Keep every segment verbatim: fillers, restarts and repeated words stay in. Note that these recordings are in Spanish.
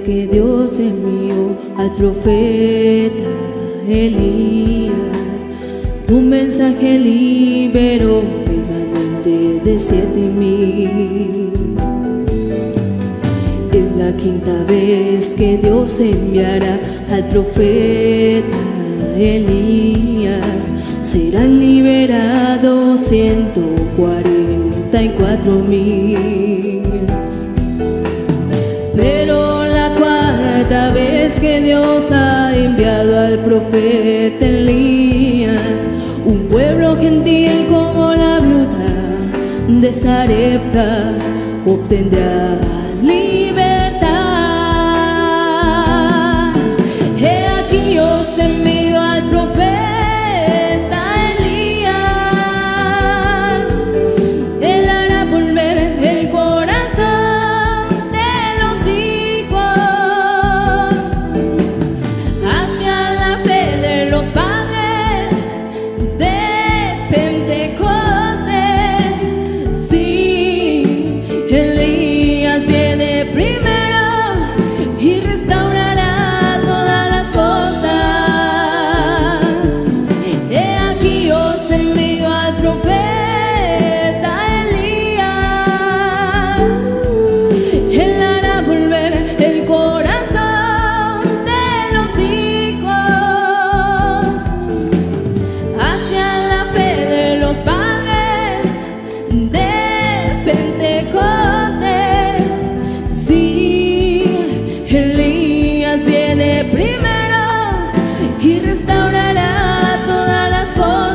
que Dios envió al profeta Elías, un mensaje liberó remanente de siete mil. Es la quinta vez que Dios enviará al profeta Elías, serán liberados ciento cuarenta y cuatro mil. Pero la cuarta vez que Dios ha enviado al profeta Elías, un pueblo gentil como la viuda de Sarepta obtendrá libertad. He aquí os envío al profeta Elías, él hará volver el corazón de los hijos hacia la fe de los padres de Pentecostés. Sí, Elías viene primero y restaurará todas las cosas. He aquí os envío al profeta Elías, él hará volver el corazón de los hijos hacia la fe de los padres de Pentecostés. Sí, Elías viene primero y restaurará todas las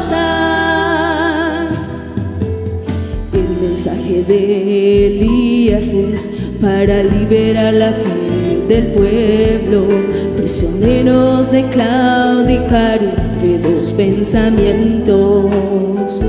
cosas. El mensaje de Elías es para liberar la fe del pueblo, prisioneros de claudicar entre dos pensamientos,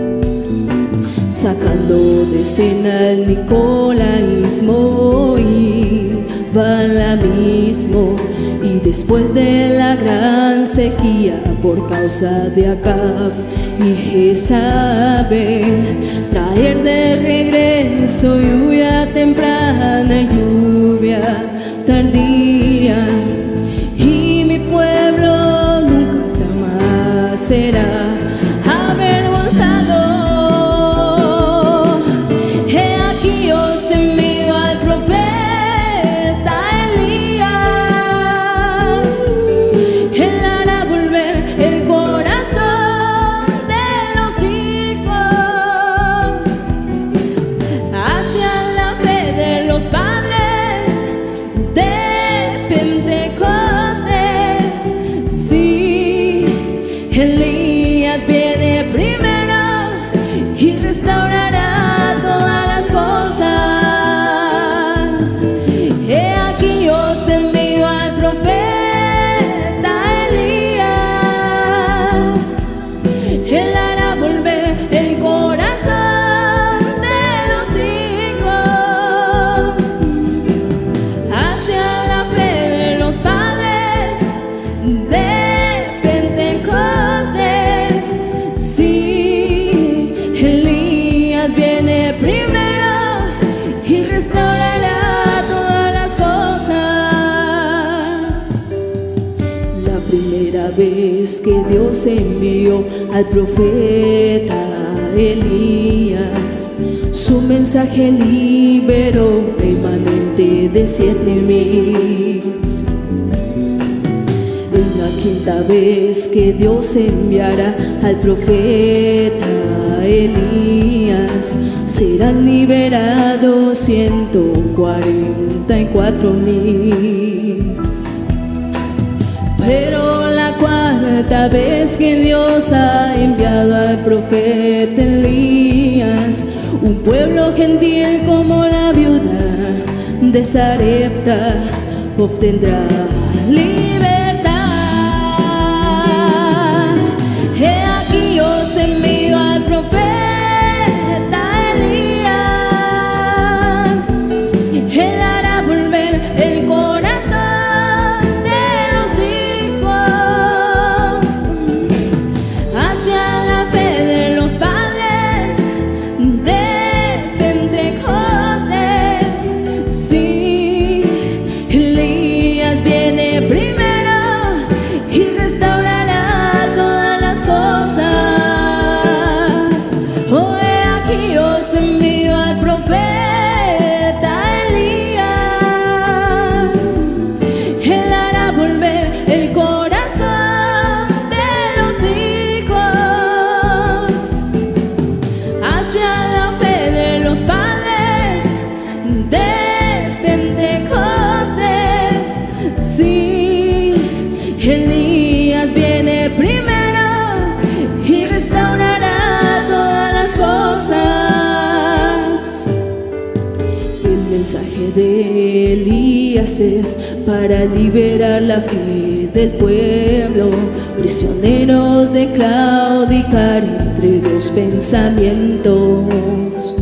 sacando de escena el nicolaísmo y balamismo. Y después de la gran sequía por causa de Acab y Jezabel, traer de regreso lluvia temprana y lluvia tardía, y mi pueblo nunca jamás será avergonzado. He aquí os envío al profeta Elías, él hará volver el corazón de los hijos hacia la fe de los padres de Pentecostés. Sí, Elías viene primero y restaurará todas las cosas. He aquí os envío al profeta Elías, él hará volver el corazón de los hijos hacia la fe de los padres de Pentecostés. Sí, Elías viene primero y restaurará todas las cosas. La primera vez que Dios envió al profeta Elías, su mensaje liberó remanente de siete mil. Es la quinta vez que Dios enviará al profeta Elías, serán liberados ciento cuarenta y cuatro mil. Pero la cuarta vez que Dios ha enviado al profeta Elías, un pueblo gentil como la viuda de Sarepta obtendrá libertad. He aquí os envío al profeta Elías, él hará volver el corazón de los hijos hacia la fe de los padres de Pentecostés. Sí, Elías aquí os envío al profeta Elías. Él hará volver el corazón de los hijos hacia la fe de los padres de Pentecostés. Sí, Elías viene primero y restaurará todas las cosas. El mensaje de Elías es para liberar la fe del pueblo, prisioneros de claudicar entre dos pensamientos,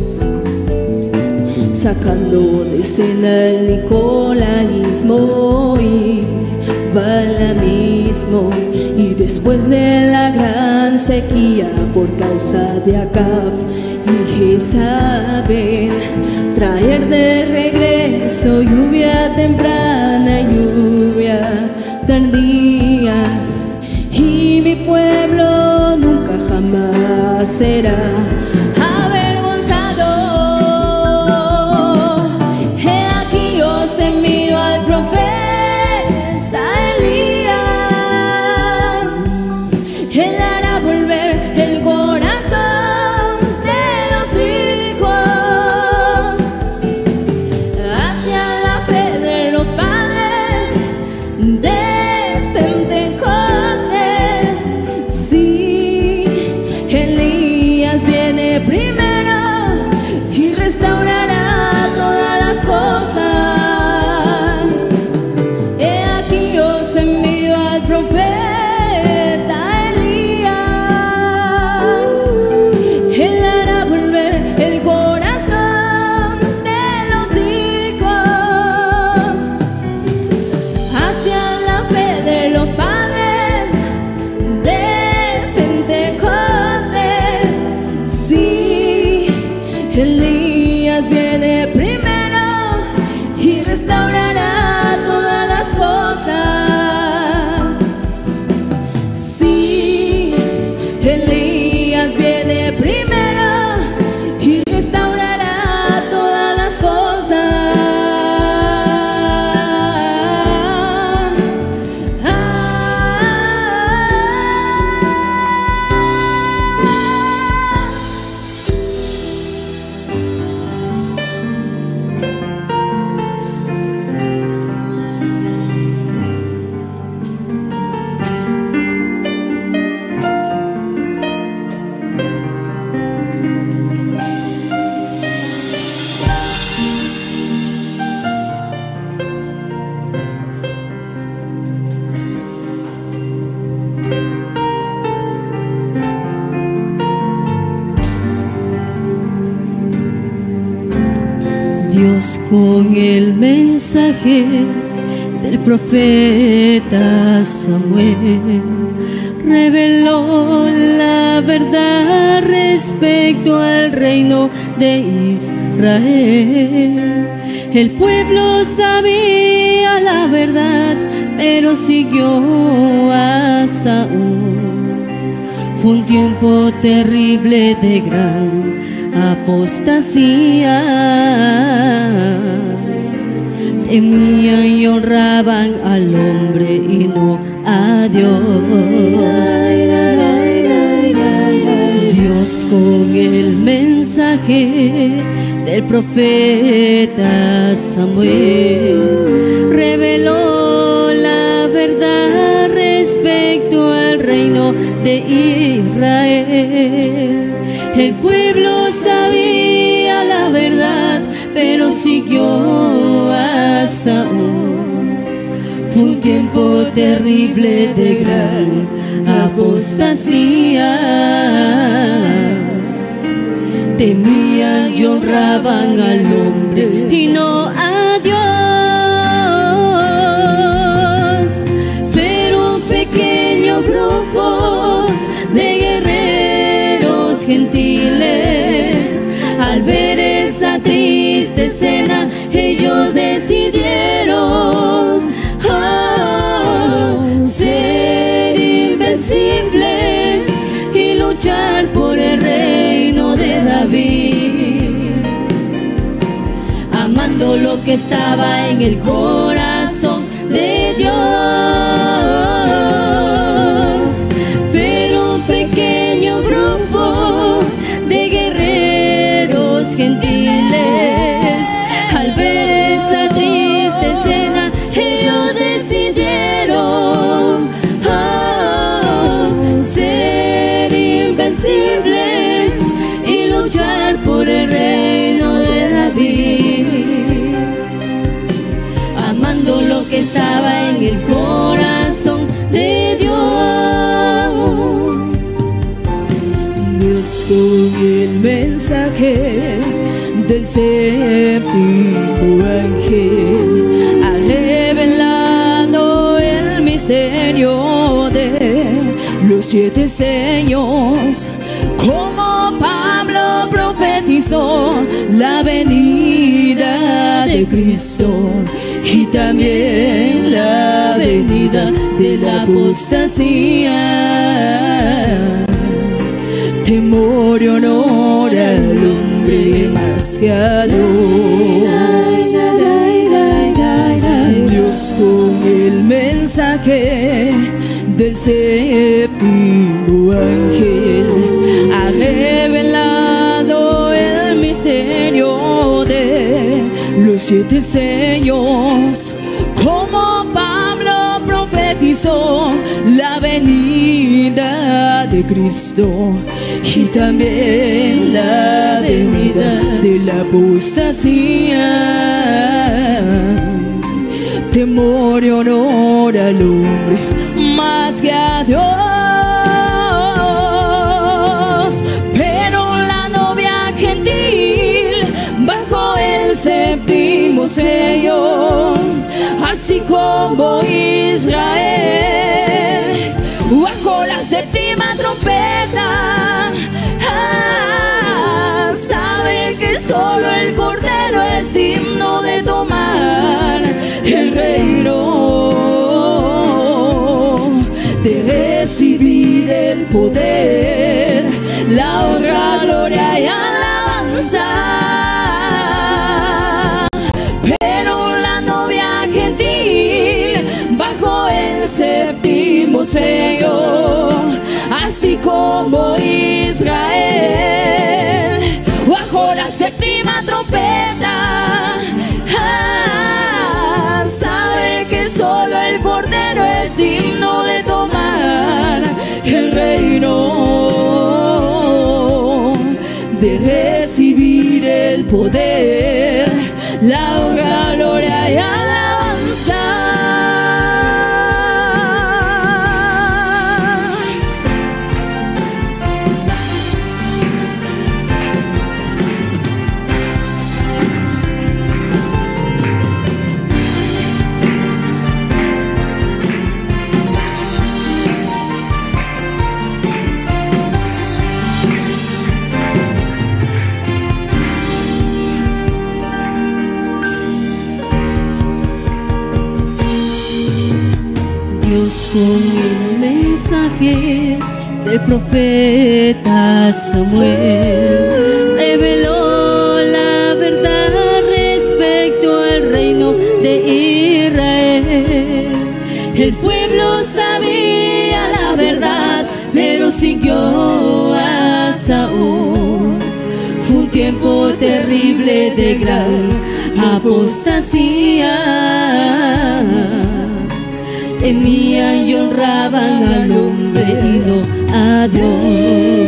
sacando de escena el nicolaísmo y balamismo, y después de la gran sequía por causa de Acab y Jezabel, traer de regreso lluvia temprana y lluvia tardía, y mi pueblo nunca jamás será avergonzado. He aquí os envío al profeta Elías. Él hará volver el corazón de los hijos hacia la fe de los padres de Pentecostés. Sí, Elías viene primero y restaurará todas las cosas. He aquí os envío al profeta Elías. Él hará volver el corazón de los hijos hacia la fe de los padres de Pentecostés. Sí, Elías viene primero y restaurará todas las cosas. Sí, Elías viene primero y restaurará todas las cosas. Ah, Dios con el mensaje del profeta Samuel reveló la verdad respecto al reino de Israel. El pueblo sabía la verdad, pero siguió a Saúl. Fue un tiempo terrible de gran apostasía. Temían y honraban al hombre y no a Dios. Dios con el mensaje del profeta Samuel reveló la verdad respecto al reino de Israel. El pueblo sabía la verdad, pero siguió a Saúl. Fue un tiempo terrible de gran apostasía. Temían y honraban al hombre y no a Dios. Pero un pequeño grupo de guerreros gentiles, al ver esa triste escena, ellos decidieron oh, ser invencibles y luchar por el reino de David. amando lo que estaba en el corazón de Dios. Pero un pequeño grupo de guerreros gentiles, al ver esa triste escena, ellos decidieron oh, ser invencibles y luchar por el reino de David, amando lo que estaba en el corazón de Dios. Dios con el mensaje del séptimo ángel ha revelado el misterio de los siete sellos, como Pablo profetizó la venida de Cristo y también la venida de la apostasía. Temor y honor al hombre más que a Dios. Dios con el mensaje del séptimo ángel ha revelado el misterio de los siete sellos, como Pablo profetizó la venida de Cristo y también la venida de la apostasía. Temor y honor al hombre más que a Dios. Pero la novia gentil bajo el séptimo sello, así como Israel bajo la séptima trompeta, ah, sabe que solo el Cordero es digno de tomar el reino, de recibir el poder, la honra, gloria y alabanza. Pero la novia gentil bajo el séptimo sello, así como Israel bajo la séptima trompeta, ah, sabe que solo el Cordero es digno de tomar el reino, de recibir el poder, la honra, gloria y alabanza. Dios con el mensaje del profeta Samuel reveló la verdad respecto al reino de Israel. El pueblo sabía la verdad, pero siguió a Saúl. Fue un tiempo terrible de gran apostasía. Temían y honraban al hombre y no a Dios.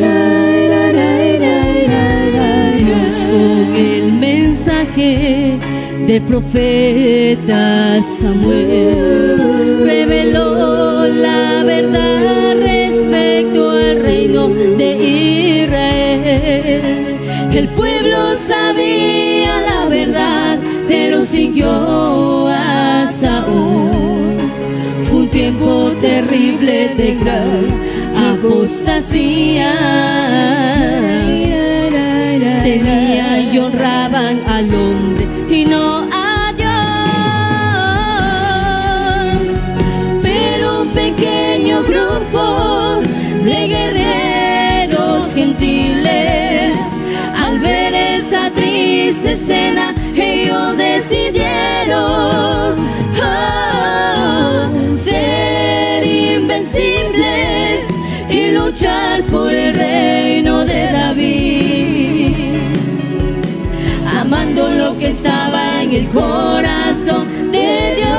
Dios con el mensaje del profeta Samuel reveló la verdad respecto al reino de Israel. El pueblo sabía la verdad, pero siguió a Saúl. Fue un tiempo terrible de gran apostasía. Temían y honraban al hombre y no a Dios. Pero un pequeño grupo de guerreros gentiles, al ver esa triste triste escena, ellos decidieron oh, ser invencibles y luchar por el reino de David, amando lo que estaba en el corazón de Dios.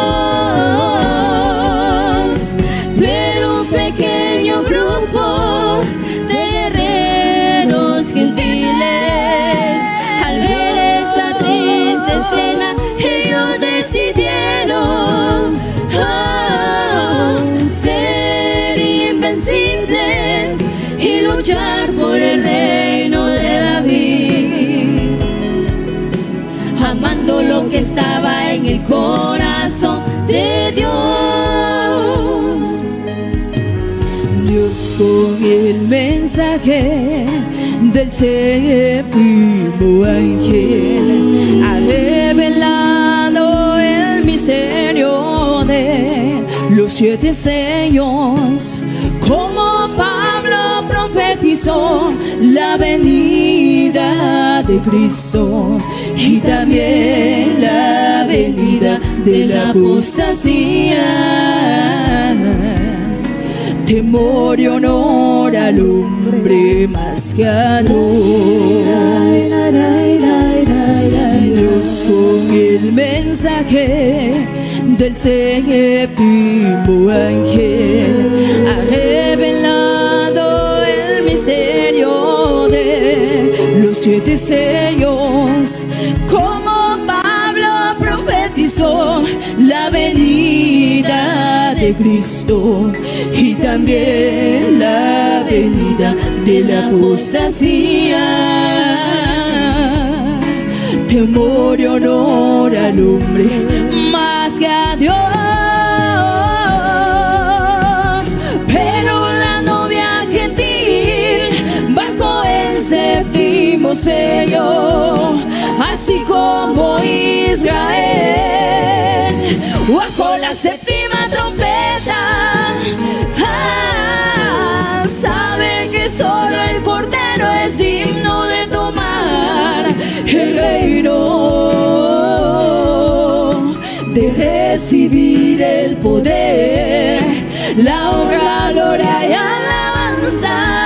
Pero un pequeño grupo de guerreros gentiles, al ver esa triste escena, ellos decidieron oh, ser invencibles y luchar por el reino de David, amando lo que estaba en el corazón de Dios. Dios con el mensaje del séptimo ángel ha revelado el misterio de los siete sellos, como Pablo profetizó la venida de Cristo y también la venida de la apostasía. Temor y honor al hombre más que a Dios. Dios con el mensaje del séptimo ángel ha revelado el misterio de los siete sellos, como Pablo profetizó la venida de Cristo y también la venida de la apostasía. Temor y honor al hombre más que a Dios. Pero la novia gentil bajo el séptimo sello, así como Israel bajo la séptima trompeta, ah, sabe que solo el Cordero es digno de tomar el reino, de recibir el poder, la honra, gloria y alabanza.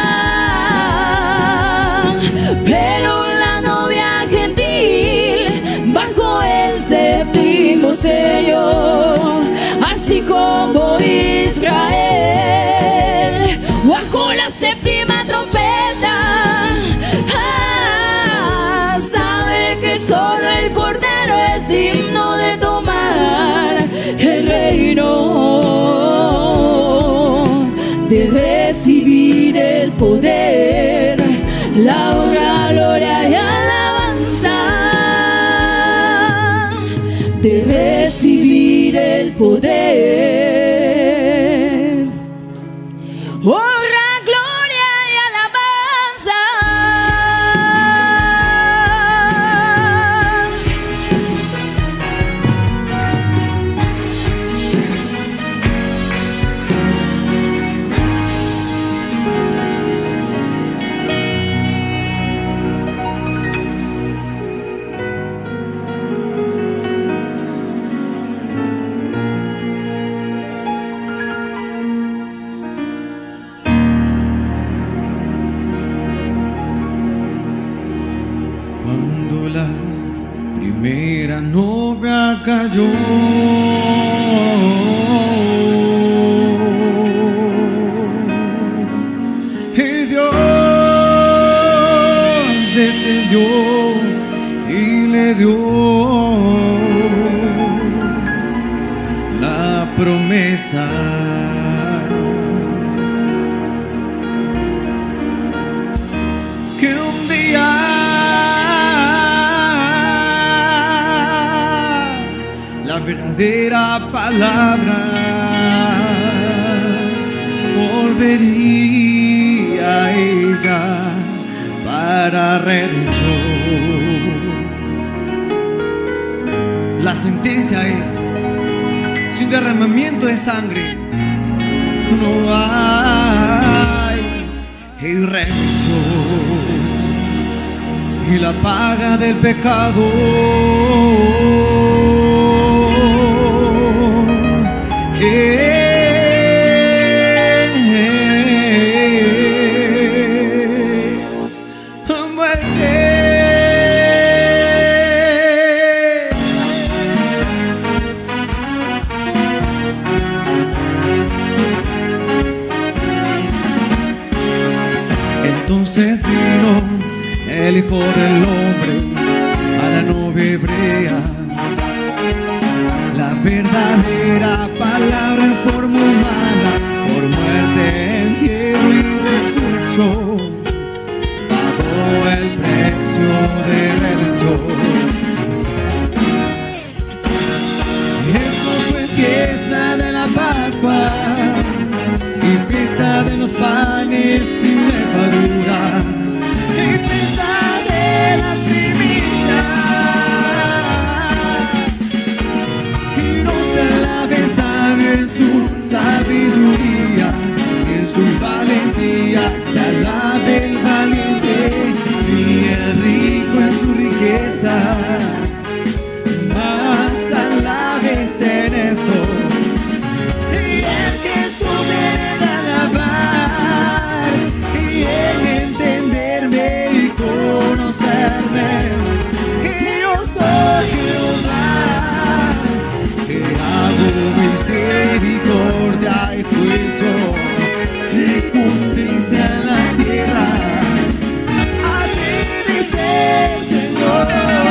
Pero la novia gentil bajo el séptimo sello, así como Israel bajo la séptima trompeta, ah, sabe que solo el Cordero es digno de tomar el reino, de recibir el poder, la honra, gloria y alabanza, de recibir el poder, honra, gloria y alabanza. Cuando la primera novia cayó, y Dios descendió y le dio la promesa que un día la verdadera palabra volvería a ella para redención. La sentencia es: sin derramamiento de sangre no hay redención. y la paga del pecado es muerte. Entonces vino el Hijo del Hombre a la novia hebrea, la verdadera palabra en forma humana, por muerte, entierro y resurrección, pagó el precio de redención. Eso fue fiesta de la Pascua y fiesta de los panes sin levadura, y fiesta de las primicias, y no se alabe sabio en su sabiduría, y en su valentía se alabe el valiente, y el rico en sus riquezas, más alabes en eso. Y el que sube a alabar, y en entenderme y conocerme, que yo soy Jehová, que hago misericordia y juicio y justicia en la tierra. Así dice el Señor.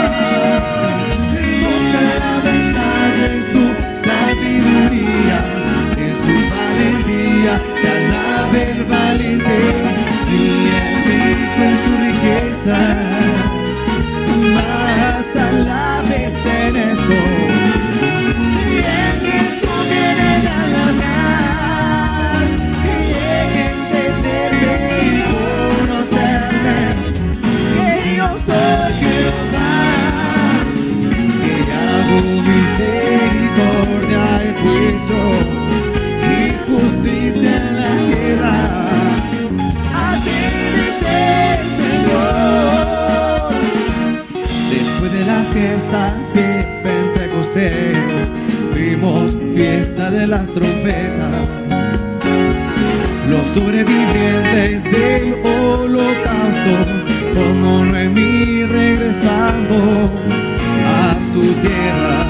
No se alabe sabio en su sabiduría, en su valentía se alabe el valiente, y el rico en sus riquezas, más alabes en eso. Y en Jesús viene a alabar, y en entenderme y conocerme, que yo soy Jehová, que hago misericordia y juicio y justicia en la tierra. Así dice el Señor. Después de la fiesta de Pentecostés, fuimos fiesta de las trompetas. Los sobrevivientes del holocausto, como Noemí regresando a su tierra,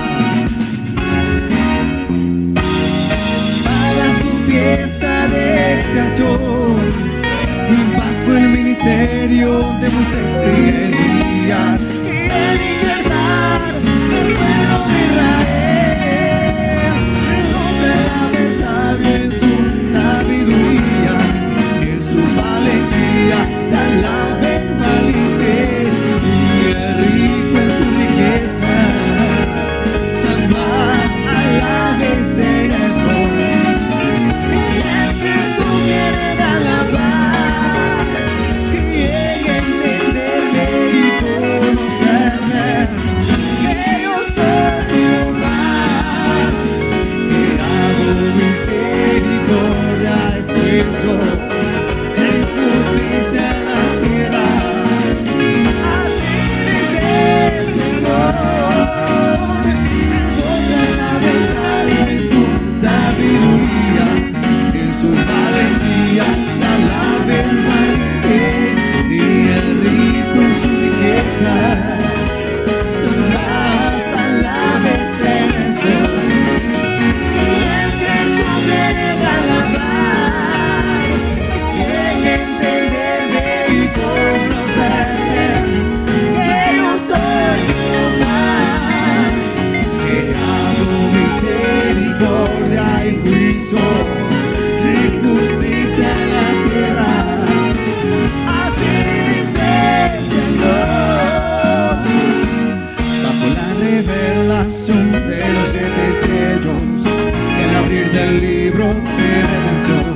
para su fiesta de expiación, bajo el ministerio de Moisés y Elías, y el libertar del pueblo de Israel. No se alabe sabio en su sabiduría, en su valentía se alabe el valiente, y el rico en sus riquezas, más alabes en eso. Y el Cristo viene a alabar, y en entenderme y conocerme, que yo soy Jehová, que hago misericordia y juicio y justicia en la tierra. Así dice el Señor. No se alabe sabio en su sabiduría, en su valentía se alabe el valiente, y el rico en sus riquezas, más alabes en eso. Y el Cristo viene a alabar, y en entenderme y conocerme, que yo soy Jehová, que hago misericordia y juicio y justicia en la tierra. Así dice el Señor. Bajo la revelación de los siete sellos, el abrir del libro de redención,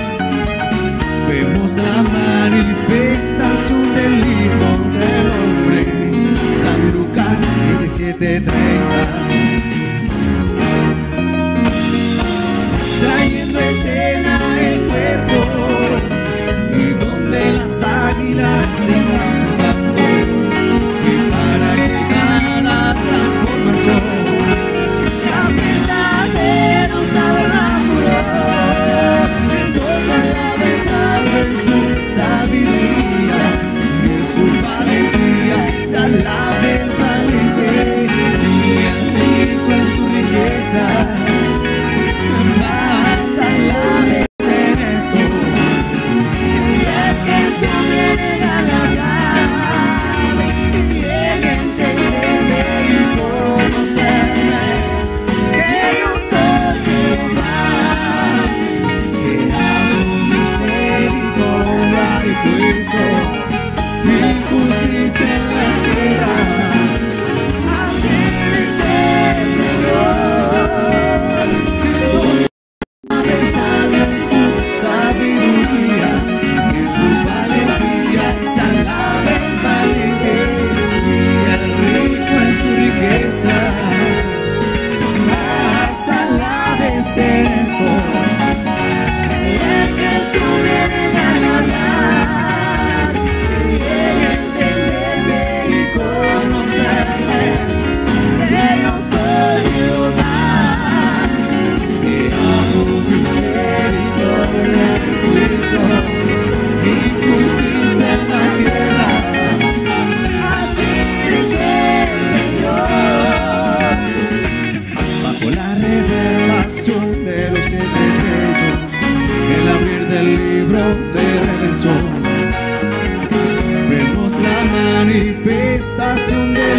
vemos la manifestación del Hijo del Hombre. San Lucas diecisiete treinta. Trayendo escena el cuerpo, y donde las águilas se están dando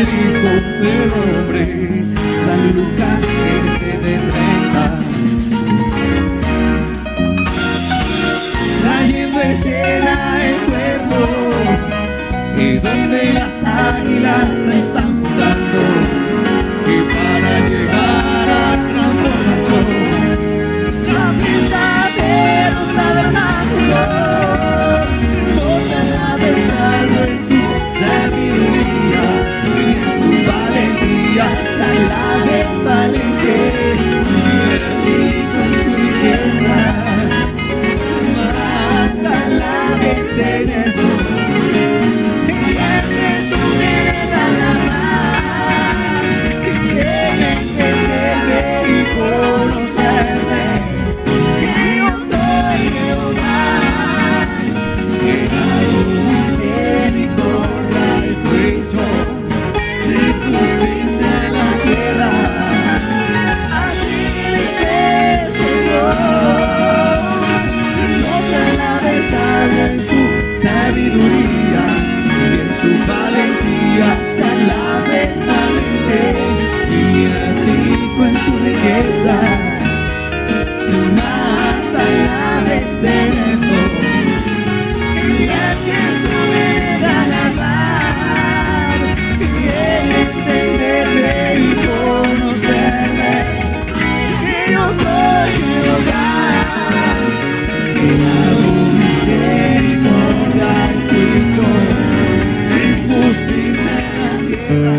el Hijo del Hombre. San Lucas diecisiete treinta. Trayendo escena el cuerpo y donde las águilas se están mudando, y para llegar a transformación, la fiesta de los tabernáculos, toda la besando en su sabiduría y en su valentía, salave valiente, rico en sus riquezas, más alaves en eso. Sabiduría y en su valentía se alabe valiente, y el rico en su riqueza, más alabes en eso. Y el que sube a alabar, y el entenderme y conocerme, que yo soy Jehová, que hago misericordia y juicio, justicia en la tierra.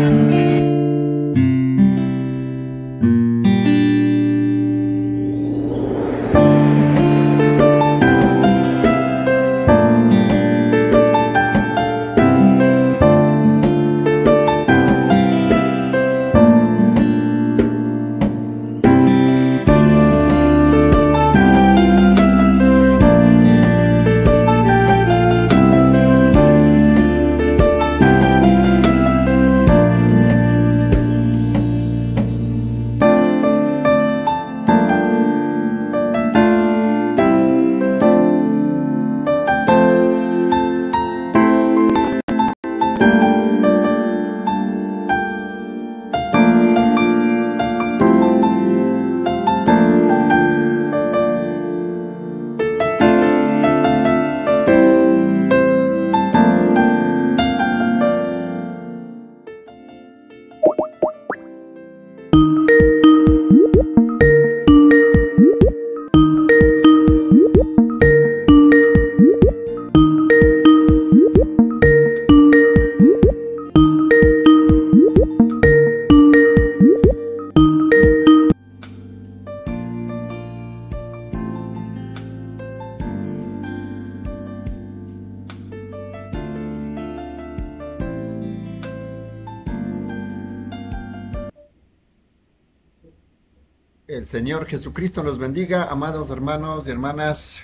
El Señor Jesucristo los bendiga, amados hermanos y hermanas.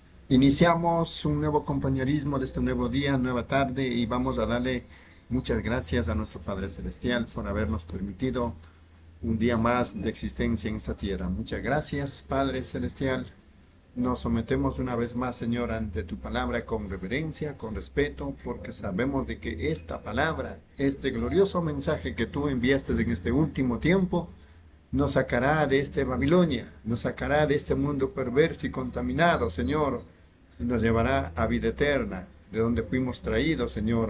Iniciamos un nuevo compañerismo de este nuevo día, nueva tarde, y vamos a darle muchas gracias a nuestro Padre Celestial por habernos permitido un día más de existencia en esta tierra. Muchas gracias, Padre Celestial. Nos sometemos una vez más, Señor, ante tu palabra con reverencia, con respeto, porque sabemos de que esta palabra, este glorioso mensaje que tú enviaste en este último tiempo, nos sacará de este Babilonia, nos sacará de este mundo perverso y contaminado, Señor, y nos llevará a vida eterna, de donde fuimos traídos, Señor,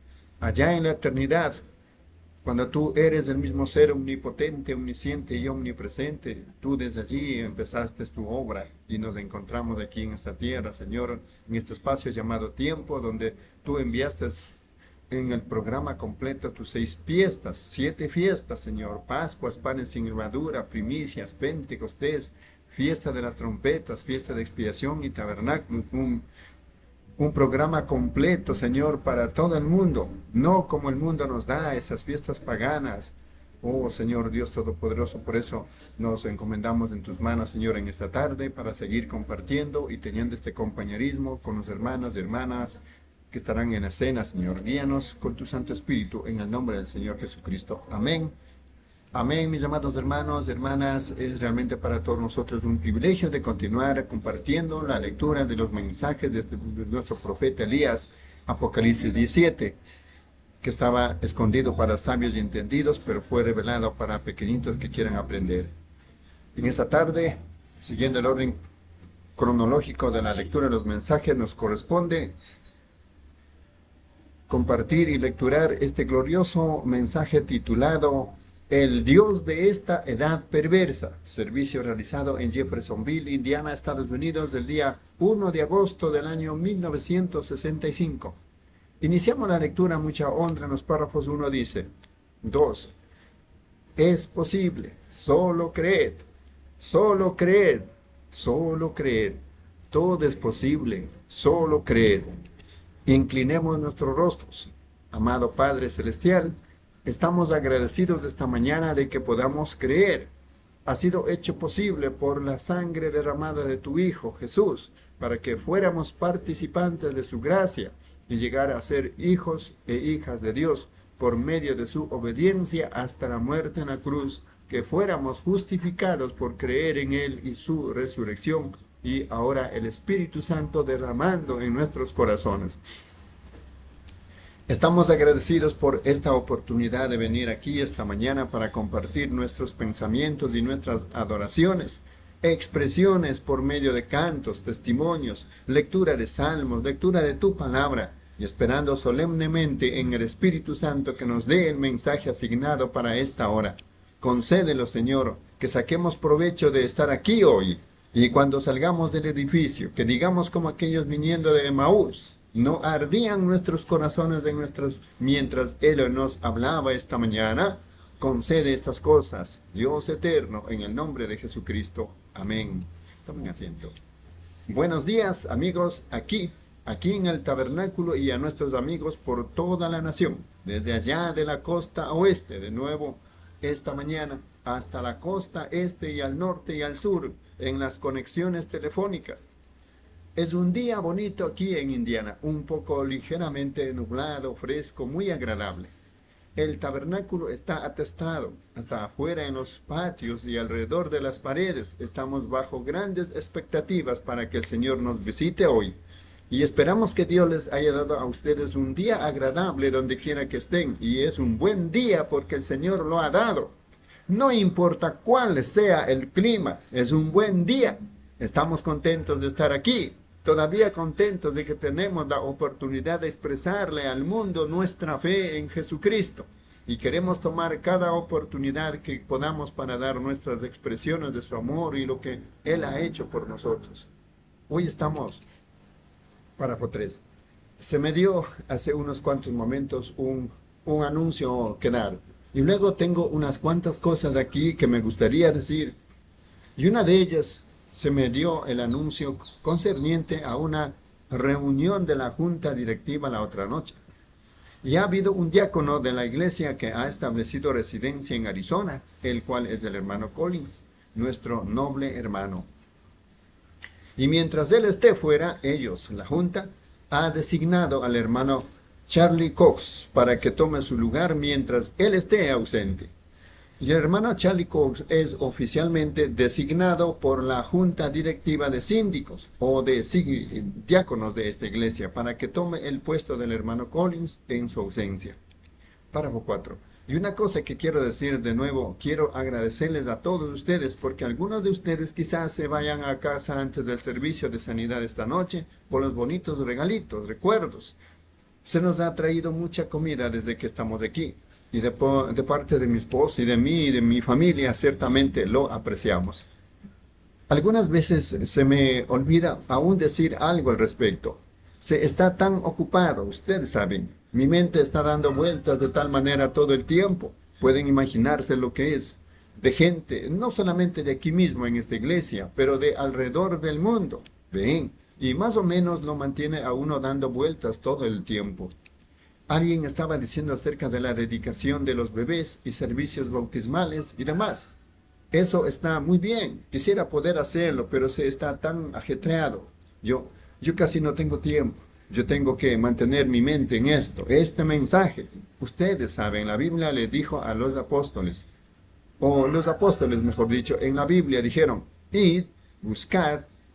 allá en la eternidad, cuando tú eres el mismo ser omnipotente, omnisciente y omnipresente. Tú desde allí empezaste tu obra y nos encontramos aquí en esta tierra, Señor, en este espacio llamado tiempo, donde tú enviaste en el programa completo tus seis fiestas, siete fiestas, Señor: Pascuas, panes sin levadura, primicias, Pentecostés, fiesta de las trompetas, fiesta de expiación y tabernáculo. Un, un programa completo, Señor, para todo el mundo, no como el mundo nos da esas fiestas paganas. Oh, Señor Dios Todopoderoso, por eso nos encomendamos en tus manos, Señor, en esta tarde, para seguir compartiendo y teniendo este compañerismo con los hermanos y hermanas que estarán en la cena, Señor. Guíanos con tu Santo Espíritu, en el nombre del Señor Jesucristo. Amén. Amén, mis amados hermanos y hermanas. Es realmente para todos nosotros un privilegio de continuar compartiendo la lectura de los mensajes de, este, de nuestro profeta Elías, Apocalipsis diecisiete. que estaba escondido para sabios y entendidos, pero fue revelado para pequeñitos que quieran aprender. En esta tarde, siguiendo el orden cronológico de la lectura de los mensajes, nos corresponde compartir y lecturar este glorioso mensaje titulado El Dios de esta edad perversa, servicio realizado en Jeffersonville, Indiana, Estados Unidos, el día primero de agosto del año mil novecientos sesenta y cinco. Iniciamos la lectura, mucha honra. En los párrafos uno dice: dos. Es posible, solo creed, solo creed, solo creed. Todo es posible, solo creed. Inclinemos nuestros rostros. Amado Padre Celestial, estamos agradecidos esta mañana de que podamos creer. Ha sido hecho posible por la sangre derramada de tu Hijo Jesús, para que fuéramos participantes de su gracia y llegar a ser hijos e hijas de Dios por medio de su obediencia hasta la muerte en la cruz, que fuéramos justificados por creer en Él y su resurrección, y ahora el Espíritu Santo derramando en nuestros corazones. Estamos agradecidos por esta oportunidad de venir aquí esta mañana para compartir nuestros pensamientos y nuestras adoraciones, expresiones por medio de cantos, testimonios, lectura de salmos, lectura de tu palabra, y esperando solemnemente en el Espíritu Santo que nos dé el mensaje asignado para esta hora. Concédelo, Señor, que saquemos provecho de estar aquí hoy, y cuando salgamos del edificio, que digamos como aquellos viniendo de Emaús: no ardían nuestros corazones de nuestros mientras Él nos hablaba esta mañana. Concede estas cosas, Dios eterno, en el nombre de Jesucristo. Amén. Tomen asiento. Buenos días, amigos, aquí, aquí en el tabernáculo, y a nuestros amigos por toda la nación, desde allá de la costa oeste, de nuevo esta mañana, hasta la costa este y al norte y al sur, en las conexiones telefónicas. Es un día bonito aquí en Indiana, un poco ligeramente nublado, fresco, muy agradable. El tabernáculo está atestado, hasta afuera en los patios y alrededor de las paredes. Estamos bajo grandes expectativas para que el Señor nos visite hoy. Y esperamos que Dios les haya dado a ustedes un día agradable donde quiera que estén. Y es un buen día porque el Señor lo ha dado. No importa cuál sea el clima, es un buen día. Estamos contentos de estar aquí. Todavía contentos de que tenemos la oportunidad de expresarle al mundo nuestra fe en Jesucristo. Y queremos tomar cada oportunidad que podamos para dar nuestras expresiones de su amor y lo que Él ha hecho por nosotros. Hoy estamos, párrafo tres. Se me dio hace unos cuantos momentos un, un anuncio que dar. Y luego tengo unas cuantas cosas aquí que me gustaría decir. Y una de ellas, se me dio el anuncio concerniente a una reunión de la junta directiva la otra noche. Y ha habido un diácono de la iglesia que ha establecido residencia en Arizona, el cual es el hermano Collins, nuestro noble hermano. Y mientras él esté fuera, ellos, la junta, ha designado al hermano Charlie Cox para que tome su lugar mientras él esté ausente. Y el hermano Charlie Cox es oficialmente designado por la junta directiva de síndicos o de diáconos de esta iglesia para que tome el puesto del hermano Collins en su ausencia. Párrafo cuatro. Y una cosa que quiero decir de nuevo, quiero agradecerles a todos ustedes porque algunos de ustedes quizás se vayan a casa antes del servicio de sanidad esta noche por los bonitos regalitos, recuerdos. Se nos ha traído mucha comida desde que estamos aquí. Y de, de parte de mi esposa y de mí y de mi familia, ciertamente lo apreciamos. Algunas veces se me olvida aún decir algo al respecto. Se está tan ocupado, ustedes saben. Mi mente está dando vueltas de tal manera todo el tiempo. Pueden imaginarse lo que es. De gente, no solamente de aquí mismo en esta iglesia, pero de alrededor del mundo. Ven, y más o menos lo mantiene a uno dando vueltas todo el tiempo. Alguien estaba diciendo acerca de la dedicación de los bebés y servicios bautismales y demás. Eso está muy bien. Quisiera poder hacerlo, pero se está tan ajetreado. Yo, yo casi no tengo tiempo. Yo tengo que mantener mi mente en esto. Este mensaje, ustedes saben, la Biblia le dijo a los apóstoles, o los apóstoles, mejor dicho, en la Biblia dijeron, id, buscad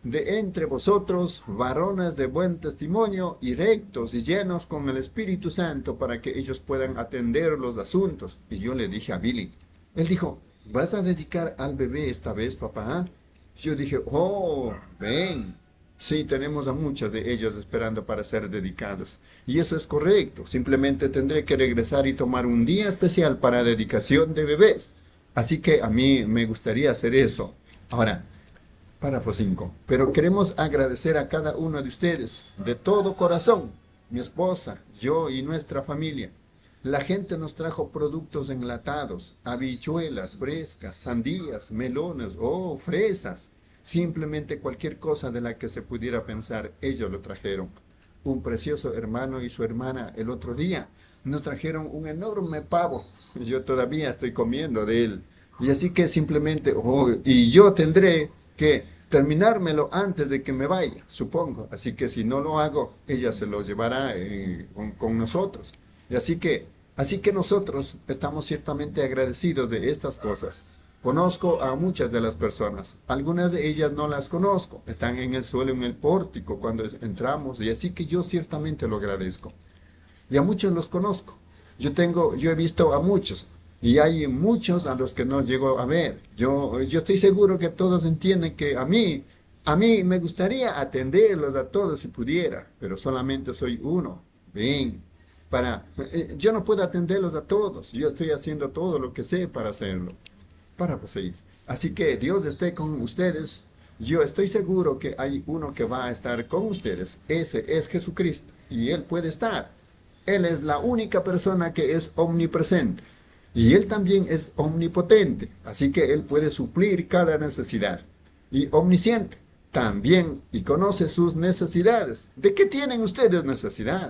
de entre vosotros varones de buen testimonio y rectos y llenos con el Espíritu Santo para que ellos puedan atender los asuntos. Y yo le dije a Billy, él dijo, ¿vas a dedicar al bebé esta vez, papá? Yo dije, oh, ven. Sí, tenemos a muchos de ellos esperando para ser dedicados. Y eso es correcto. Simplemente tendré que regresar y tomar un día especial para dedicación de bebés. Así que a mí me gustaría hacer eso. Ahora, párrafo cinco. Pero queremos agradecer a cada uno de ustedes, de todo corazón, mi esposa, yo y nuestra familia. La gente nos trajo productos enlatados, habichuelas frescas, sandías, melones, oh, fresas. Simplemente cualquier cosa de la que se pudiera pensar, ellos lo trajeron. Un precioso hermano y su hermana el otro día nos trajeron un enorme pavo. Yo todavía estoy comiendo de él. Y así que simplemente, oh, y yo tendré que terminármelo antes de que me vaya, supongo. Así que si no lo hago, ella se lo llevará eh, con, con nosotros. Y así que, así que nosotros estamos ciertamente agradecidos de estas cosas. Conozco a muchas de las personas, algunas de ellas no las conozco, están en el suelo, en el pórtico cuando entramos, y así que yo ciertamente lo agradezco. Y a muchos los conozco, yo tengo, yo he visto a muchos, y hay muchos a los que no llego a ver. Yo, yo estoy seguro que todos entienden que a mí, a mí me gustaría atenderlos a todos si pudiera, pero solamente soy uno. Ven, para, eh, yo no puedo atenderlos a todos, yo estoy haciendo todo lo que sé para hacerlo. Párrafo seis. Así que Dios esté con ustedes. Yo estoy seguro que hay uno que va a estar con ustedes. Ese es Jesucristo. Y Él puede estar. Él es la única persona que es omnipresente. Y Él también es omnipotente. Así que Él puede suplir cada necesidad. Y omnisciente también. Y conoce sus necesidades. ¿De qué tienen ustedes necesidad?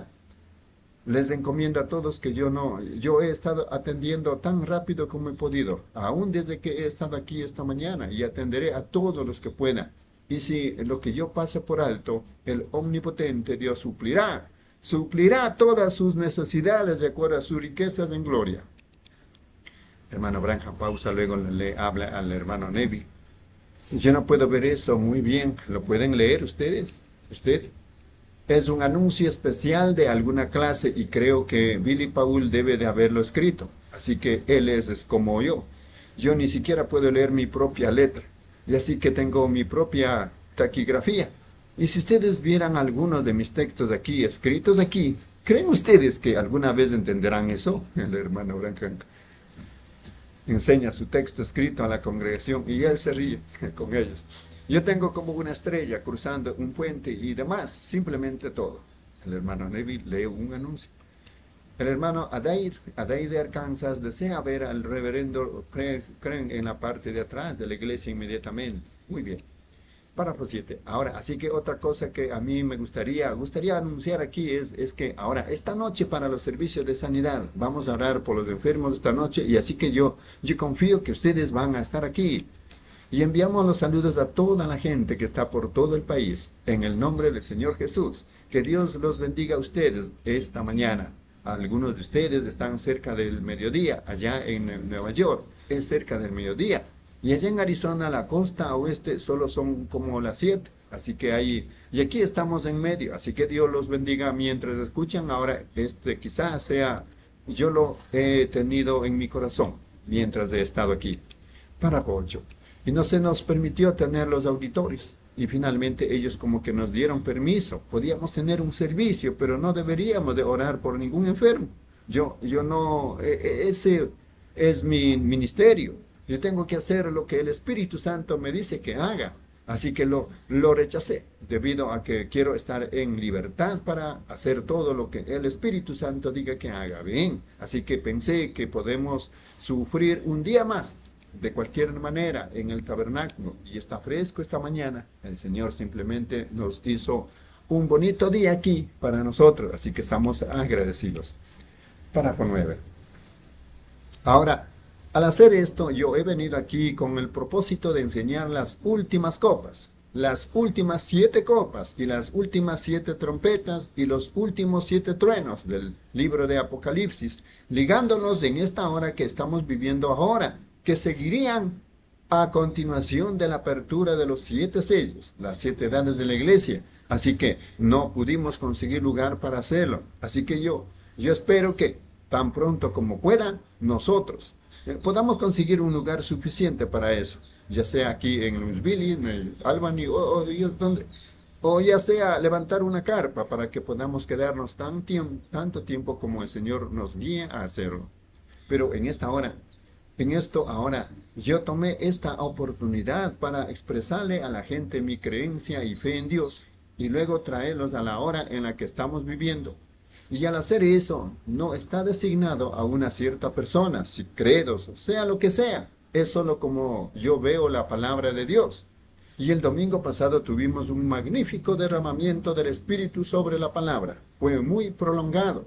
Les encomiendo a todos que yo no, yo he estado atendiendo tan rápido como he podido, aún desde que he estado aquí esta mañana, y atenderé a todos los que pueda. Y si lo que yo pase por alto, el omnipotente Dios suplirá, suplirá todas sus necesidades de acuerdo a sus riquezas en gloria. Hermano Branham pausa, luego le habla al hermano Neville. Yo no puedo ver eso muy bien, ¿lo pueden leer ustedes? ¿Usted? Es un anuncio especial de alguna clase y creo que Billy Paul debe de haberlo escrito. Así que él es, es como yo. Yo ni siquiera puedo leer mi propia letra. Y así que tengo mi propia taquigrafía. Y si ustedes vieran algunos de mis textos aquí, escritos aquí, ¿creen ustedes que alguna vez entenderán eso? El hermano Branham enseña su texto escrito a la congregación y él se ríe con ellos. Yo tengo como una estrella cruzando un puente y demás, simplemente todo. El hermano Neville lee un anuncio. El hermano Adair, Adair de Arkansas, desea ver al reverendo Creen en la parte de atrás de la iglesia inmediatamente. Muy bien. Párrafo siete. Ahora, así que otra cosa que a mí me gustaría, gustaría anunciar aquí es, es que ahora, esta noche para los servicios de sanidad, vamos a orar por los enfermos esta noche y así que yo, yo confío que ustedes van a estar aquí. Y enviamos los saludos a toda la gente que está por todo el país, en el nombre del Señor Jesús. Que Dios los bendiga a ustedes esta mañana. Algunos de ustedes están cerca del mediodía, allá en Nueva York, es cerca del mediodía. Y allá en Arizona, la costa oeste, solo son como las siete. Así que ahí, y aquí estamos en medio. Así que Dios los bendiga mientras escuchan. Ahora, este quizás sea, yo lo he tenido en mi corazón mientras he estado aquí. Párrafo ocho. Y no se nos permitió tener los auditorios. Y finalmente ellos como que nos dieron permiso. Podíamos tener un servicio, pero no deberíamos de orar por ningún enfermo. Yo, yo no, ese es mi ministerio. Yo tengo que hacer lo que el Espíritu Santo me dice que haga. Así que lo, lo rechacé, debido a que quiero estar en libertad para hacer todo lo que el Espíritu Santo diga que haga. Bien, así que pensé que podemos sufrir un día más. De cualquier manera en el tabernáculo y está fresco esta mañana. El Señor simplemente nos hizo un bonito día aquí para nosotros, así que estamos agradecidos. Párrafo nueve. Ahora, al hacer esto, yo he venido aquí con el propósito de enseñar las últimas copas, las últimas siete copas y las últimas siete trompetas y los últimos siete truenos del libro de Apocalipsis, ligándonos en esta hora que estamos viviendo ahora, que seguirían a continuación de la apertura de los siete sellos, las siete edades de la iglesia. Así que no pudimos conseguir lugar para hacerlo. Así que yo, yo espero que tan pronto como pueda, nosotros eh, podamos conseguir un lugar suficiente para eso. Ya sea aquí en Louisville, en el Albany, o, o, donde, o ya sea levantar una carpa para que podamos quedarnos tan tiempo, tanto tiempo como el Señor nos guíe a hacerlo. Pero en esta hora, en esto ahora, yo tomé esta oportunidad para expresarle a la gente mi creencia y fe en Dios, y luego traerlos a la hora en la que estamos viviendo. Y al hacer eso, no está designado a una cierta persona, si credos, sea lo que sea. Es solo como yo veo la palabra de Dios. Y el domingo pasado tuvimos un magnífico derramamiento del Espíritu sobre la palabra. Fue muy prolongado.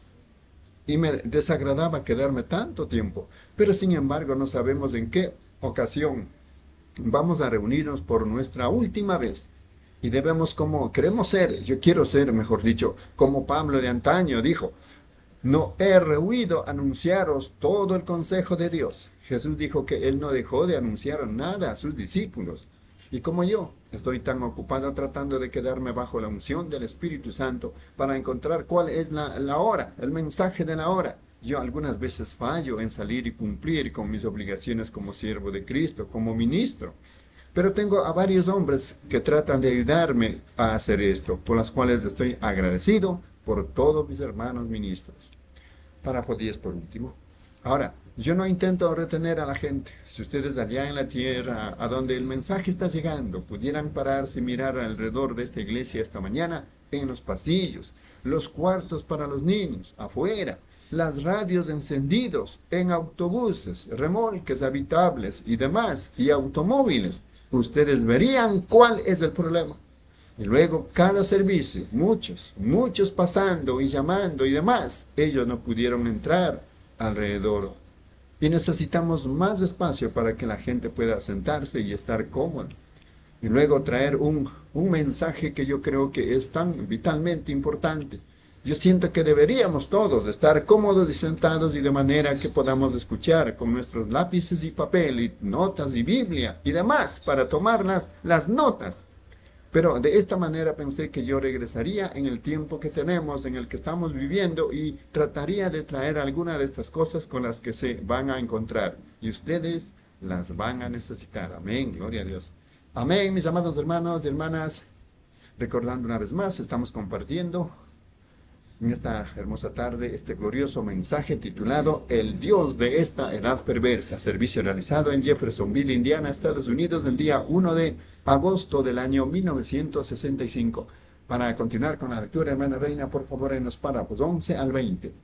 Y me desagradaba quedarme tanto tiempo. Pero sin embargo no sabemos en qué ocasión vamos a reunirnos por nuestra última vez. Y debemos como, queremos ser, yo quiero ser, mejor dicho, como Pablo de antaño dijo, no he rehuido anunciaros todo el consejo de Dios. Jesús dijo que él no dejó de anunciar nada a sus discípulos. Y como yo, estoy tan ocupado tratando de quedarme bajo la unción del Espíritu Santo para encontrar cuál es la, la hora, el mensaje de la hora. Yo algunas veces fallo en salir y cumplir con mis obligaciones como siervo de Cristo, como ministro. Pero tengo a varios hombres que tratan de ayudarme a hacer esto, por las cuales estoy agradecido por todos mis hermanos ministros. Párrafo diez por último. Ahora, yo no intento retener a la gente. Si ustedes allá en la tierra, a donde el mensaje está llegando, pudieran pararse y mirar alrededor de esta iglesia esta mañana, en los pasillos, los cuartos para los niños, afuera, las radios encendidos, en autobuses, remolques habitables y demás, y automóviles, ustedes verían cuál es el problema. Y luego cada servicio, muchos, muchos pasando y llamando y demás, ellos no pudieron entrar alrededor. Y necesitamos más espacio para que la gente pueda sentarse y estar cómoda. Y luego traer un, un mensaje que yo creo que es tan vitalmente importante. Yo siento que deberíamos todos estar cómodos y sentados y de manera que podamos escuchar con nuestros lápices y papel y notas y Biblia y demás para tomar las, las notas. Pero de esta manera pensé que yo regresaría en el tiempo que tenemos, en el que estamos viviendo, y trataría de traer alguna de estas cosas con las que se van a encontrar. Y ustedes las van a necesitar. Amén, gloria a Dios. Amén, mis amados hermanos y hermanas. Recordando una vez más, estamos compartiendo en esta hermosa tarde este glorioso mensaje titulado El Dios de esta edad perversa, servicio realizado en Jeffersonville, Indiana, Estados Unidos, el día uno de agosto del año mil novecientos sesenta y cinco. Para continuar con la lectura, hermana Reina, por favor, en los párrafos once al veinte.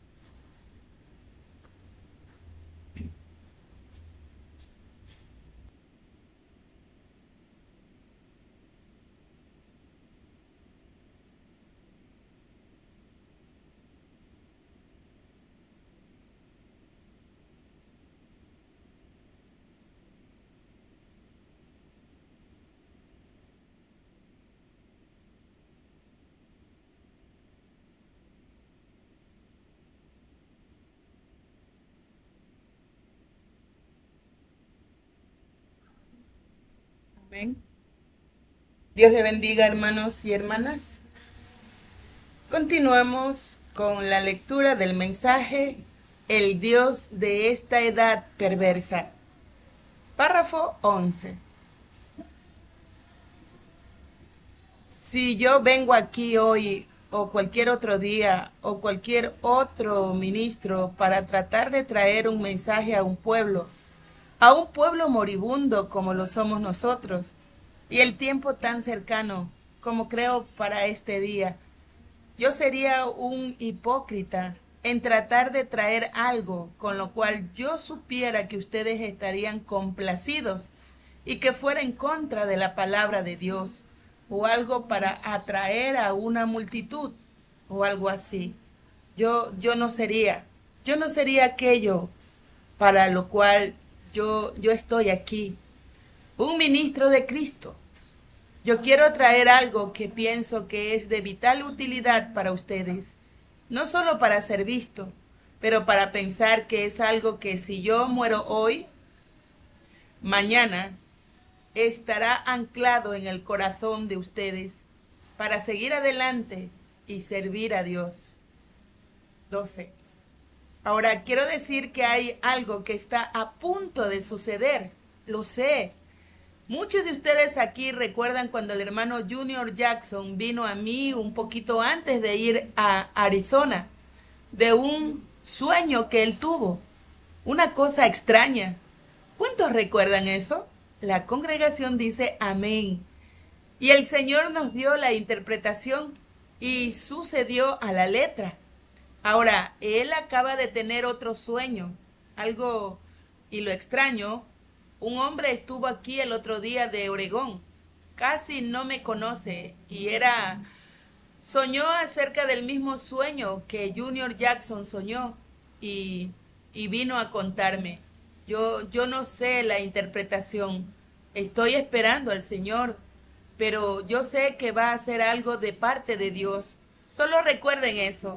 Amén. Dios le bendiga, hermanos y hermanas. Continuamos con la lectura del mensaje El Dios de esta edad perversa. Párrafo once. Si yo vengo aquí hoy o cualquier otro día o cualquier otro ministro para tratar de traer un mensaje a un pueblo, a un pueblo moribundo como lo somos nosotros, y el tiempo tan cercano como creo para este día, yo sería un hipócrita en tratar de traer algo con lo cual yo supiera que ustedes estarían complacidos y que fuera en contra de la palabra de Dios, o algo para atraer a una multitud o algo así. Yo, yo no sería, yo no sería aquello para lo cual Yo, yo estoy aquí, un ministro de Cristo. Yo quiero traer algo que pienso que es de vital utilidad para ustedes, no solo para ser visto, pero para pensar que es algo que si yo muero hoy, mañana estará anclado en el corazón de ustedes para seguir adelante y servir a Dios. doce. Ahora, quiero decir que hay algo que está a punto de suceder. Lo sé. Muchos de ustedes aquí recuerdan cuando el hermano Junior Jackson vino a mí un poquito antes de ir a Arizona, de un sueño que él tuvo. Una cosa extraña. ¿Cuántos recuerdan eso? La congregación dice amén. Y el Señor nos dio la interpretación y sucedió a la letra. Ahora, él acaba de tener otro sueño, algo, y lo extraño, un hombre estuvo aquí el otro día de Oregón, casi no me conoce, y era, soñó acerca del mismo sueño que Junior Jackson soñó, y, y vino a contarme. Yo, yo no sé la interpretación, estoy esperando al Señor, pero yo sé que va a ser algo de parte de Dios. Solo recuerden eso.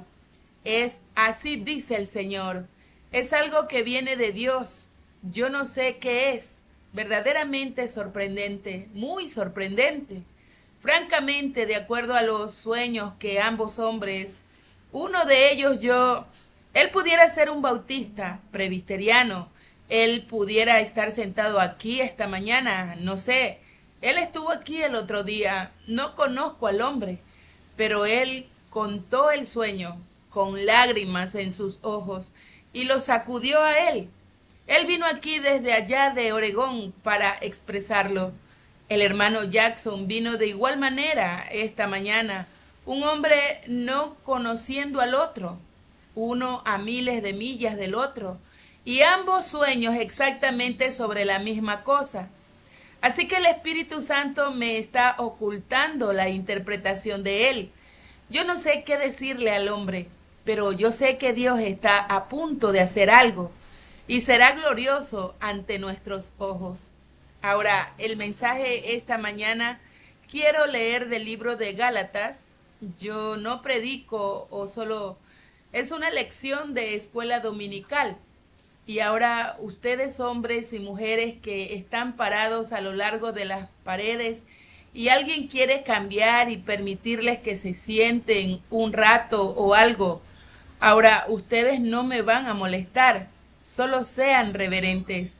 Es así dice el Señor. Es algo que viene de Dios. Yo no sé qué es. Verdaderamente sorprendente, muy sorprendente. Francamente, de acuerdo a los sueños que ambos hombres, uno de ellos yo, él pudiera ser un bautista, presbiteriano, él pudiera estar sentado aquí esta mañana, no sé. Él estuvo aquí el otro día, no conozco al hombre, pero él contó el sueño con lágrimas en sus ojos y lo sacudió a él. Él vino aquí desde allá de Oregón para expresarlo. El hermano Jackson vino de igual manera esta mañana, un hombre no conociendo al otro, uno a miles de millas del otro, y ambos sueños exactamente sobre la misma cosa. Así que el Espíritu Santo me está ocultando la interpretación de él. Yo no sé qué decirle al hombre, pero yo sé que Dios está a punto de hacer algo y será glorioso ante nuestros ojos. Ahora, el mensaje esta mañana, quiero leer del libro de Gálatas. Yo no predico o solo, es una lección de escuela dominical. Y ahora ustedes, hombres y mujeres que están parados a lo largo de las paredes y alguien quiere cambiar y permitirles que se sienten un rato o algo, ahora ustedes no me van a molestar, solo sean reverentes.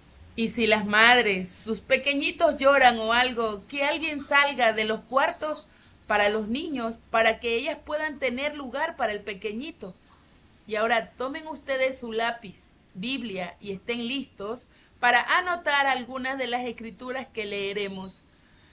Y si las madres, sus pequeñitos lloran o algo, que alguien salga de los cuartos para los niños, para que ellas puedan tener lugar para el pequeñito. Y ahora tomen ustedes su lápiz, Biblia, y estén listos para anotar algunas de las escrituras que leeremos.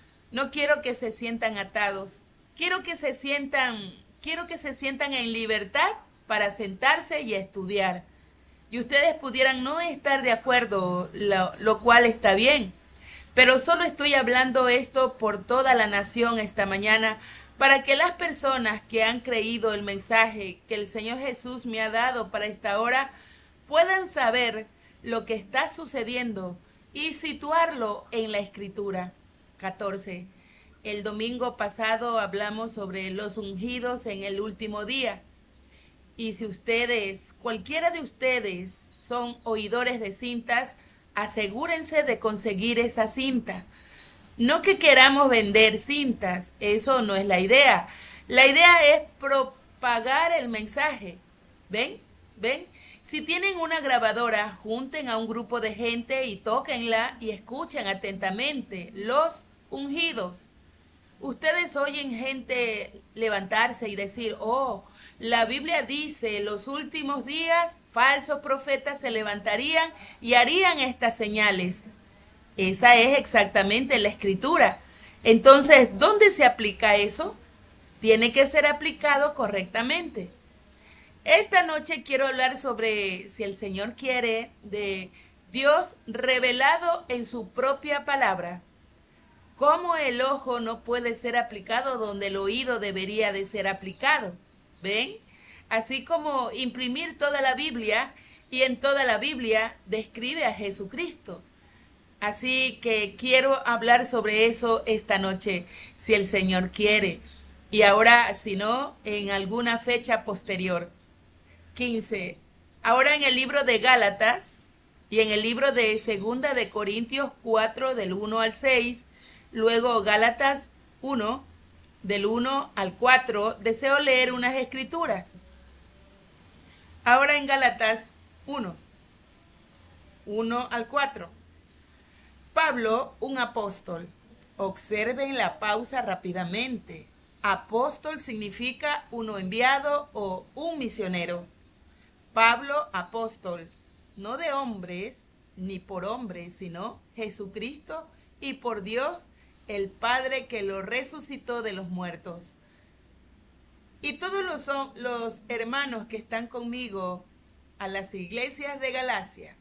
No quiero que se sientan atados, quiero que se sientan, quiero que se sientan en libertad para sentarse y estudiar. Y ustedes pudieran no estar de acuerdo, lo, lo cual está bien, pero solo estoy hablando esto por toda la nación esta mañana, para que las personas que han creído el mensaje que el Señor Jesús me ha dado para esta hora puedan saber lo que está sucediendo y situarlo en la Escritura. catorce. El domingo pasado hablamos sobre los ungidos en el último día. Y si ustedes, cualquiera de ustedes, son oidores de cintas, asegúrense de conseguir esa cinta. No que queramos vender cintas, eso no es la idea. La idea es propagar el mensaje. ¿Ven? ¿Ven? Si tienen una grabadora, junten a un grupo de gente y tóquenla y escuchen atentamente. Los ungidos. Ustedes oyen gente levantarse y decir, oh, la Biblia dice, los últimos días falsos profetas se levantarían y harían estas señales. Esa es exactamente la Escritura. Entonces, ¿dónde se aplica eso? Tiene que ser aplicado correctamente. Esta noche quiero hablar sobre, si el Señor quiere, de Dios revelado en su propia palabra. Cómo el ojo no puede ser aplicado donde el oído debería de ser aplicado. ¿Ven? Así como imprimir toda la Biblia y en toda la Biblia describe a Jesucristo. Así que quiero hablar sobre eso esta noche, si el Señor quiere. Y ahora, si no, en alguna fecha posterior. quince. Ahora en el libro de Gálatas, Y en el libro de Segunda de Corintios cuatro, del uno al seis, luego Gálatas uno, del uno al cuatro, deseo leer unas escrituras. Ahora en Gálatas uno, uno al cuatro. Pablo, un apóstol. Observen la pausa rápidamente. Apóstol significa uno enviado o un misionero. Pablo, apóstol, no de hombres, ni por hombres, sino Jesucristo y por Dios, el Padre que lo resucitó de los muertos. Y todos los, los hermanos que están conmigo a las iglesias de Galacia,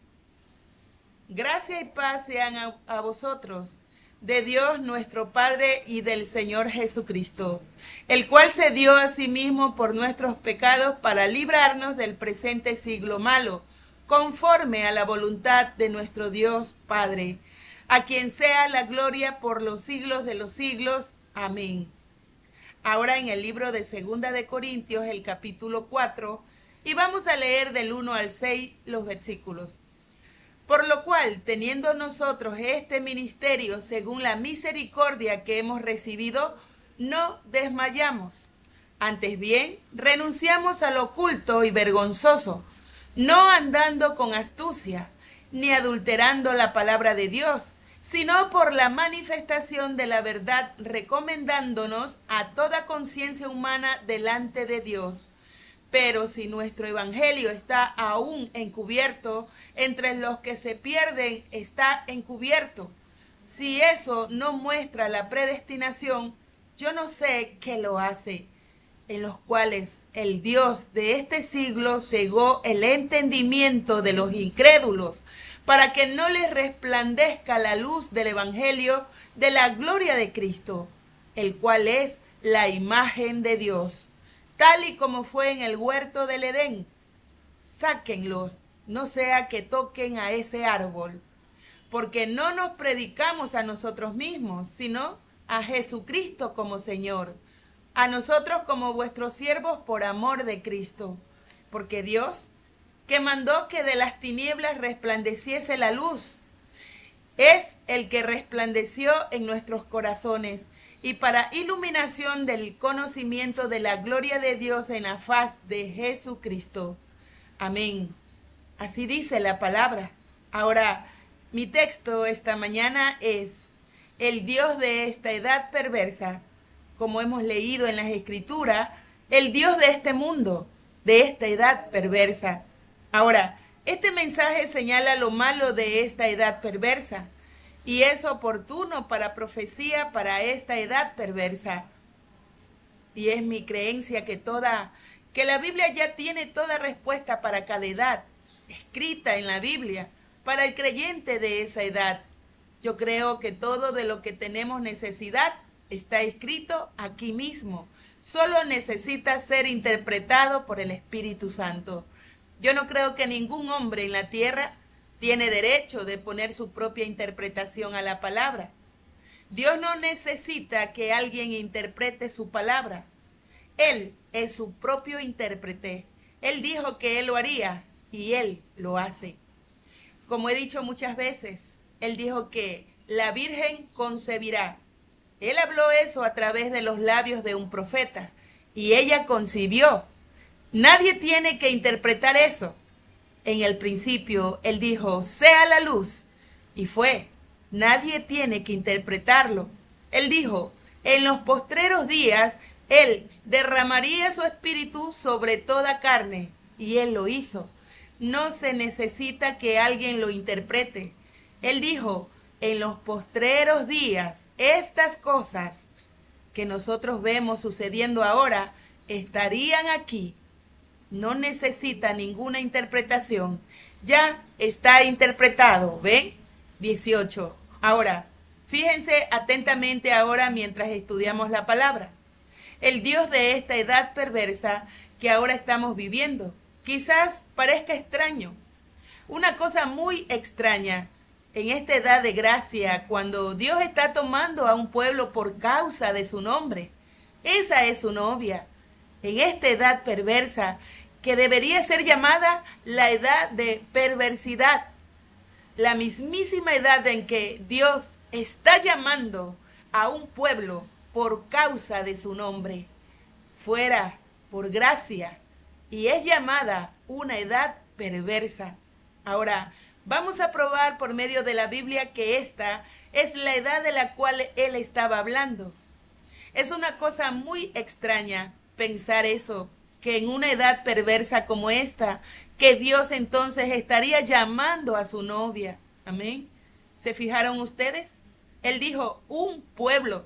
gracia y paz sean a, a vosotros, de Dios nuestro Padre y del Señor Jesucristo, el cual se dio a sí mismo por nuestros pecados para librarnos del presente siglo malo, conforme a la voluntad de nuestro Dios Padre, a quien sea la gloria por los siglos de los siglos. Amén. Ahora en el libro de Segunda de Corintios, el capítulo cuatro, y vamos a leer del uno al seis los versículos. Por lo cual, teniendo nosotros este ministerio según la misericordia que hemos recibido, no desmayamos. Antes bien, renunciamos al oculto y vergonzoso, no andando con astucia, ni adulterando la palabra de Dios, sino por la manifestación de la verdad, recomendándonos a toda conciencia humana delante de Dios. Pero si nuestro evangelio está aún encubierto, entre los que se pierden está encubierto. Si eso no muestra la predestinación, yo no sé qué lo hace, en los cuales el Dios de este siglo cegó el entendimiento de los incrédulos, para que no les resplandezca la luz del evangelio de la gloria de Cristo, el cual es la imagen de Dios. Tal y como fue en el huerto del Edén. Sáquenlos, no sea que toquen a ese árbol, porque no nos predicamos a nosotros mismos, sino a Jesucristo como Señor, a nosotros como vuestros siervos por amor de Cristo, porque Dios, que mandó que de las tinieblas resplandeciese la luz, es el que resplandeció en nuestros corazones, y para iluminación del conocimiento de la gloria de Dios en la faz de Jesucristo. Amén. Así dice la palabra. Ahora, mi texto esta mañana es: el Dios de esta edad perversa, como hemos leído en las Escrituras, el Dios de este mundo, de esta edad perversa. Ahora, este mensaje señala lo malo de esta edad perversa, y es oportuno para profecía para esta edad perversa. Y es mi creencia que toda, que la Biblia ya tiene toda respuesta para cada edad, escrita en la Biblia, para el creyente de esa edad. Yo creo que todo de lo que tenemos necesidad está escrito aquí mismo. Solo necesita ser interpretado por el Espíritu Santo. Yo no creo que ningún hombre en la tierra tiene derecho de poner su propia interpretación a la palabra. Dios no necesita que alguien interprete su palabra. Él es su propio intérprete. Él dijo que Él lo haría y Él lo hace. Como he dicho muchas veces, Él dijo que la Virgen concebirá. Él habló eso a través de los labios de un profeta y ella concibió. Nadie tiene que interpretar eso. En el principio, Él dijo, sea la luz, y fue. Nadie tiene que interpretarlo. Él dijo, en los postreros días, Él derramaría su espíritu sobre toda carne, y Él lo hizo. No se necesita que alguien lo interprete. Él dijo, en los postreros días, estas cosas que nosotros vemos sucediendo ahora, estarían aquí. No necesita ninguna interpretación. Ya está interpretado. ¿Ven? dieciocho. Ahora, fíjense atentamente ahora mientras estudiamos la palabra. El Dios de esta edad perversa que ahora estamos viviendo. Quizás parezca extraño. Una cosa muy extraña en esta edad de gracia, cuando Dios está tomando a un pueblo por causa de su nombre. Esa es su novia. En esta edad perversa, que debería ser llamada la edad de perversidad. la mismísima edad en que Dios está llamando a un pueblo por causa de su nombre, fuera por gracia, y es llamada una edad perversa. Ahora, vamos a probar por medio de la Biblia que esta es la edad de la cual él estaba hablando. Es una cosa muy extraña pensar eso, que en una edad perversa como esta, que Dios entonces estaría llamando a su novia. Amén. ¿Se fijaron ustedes? Él dijo un pueblo,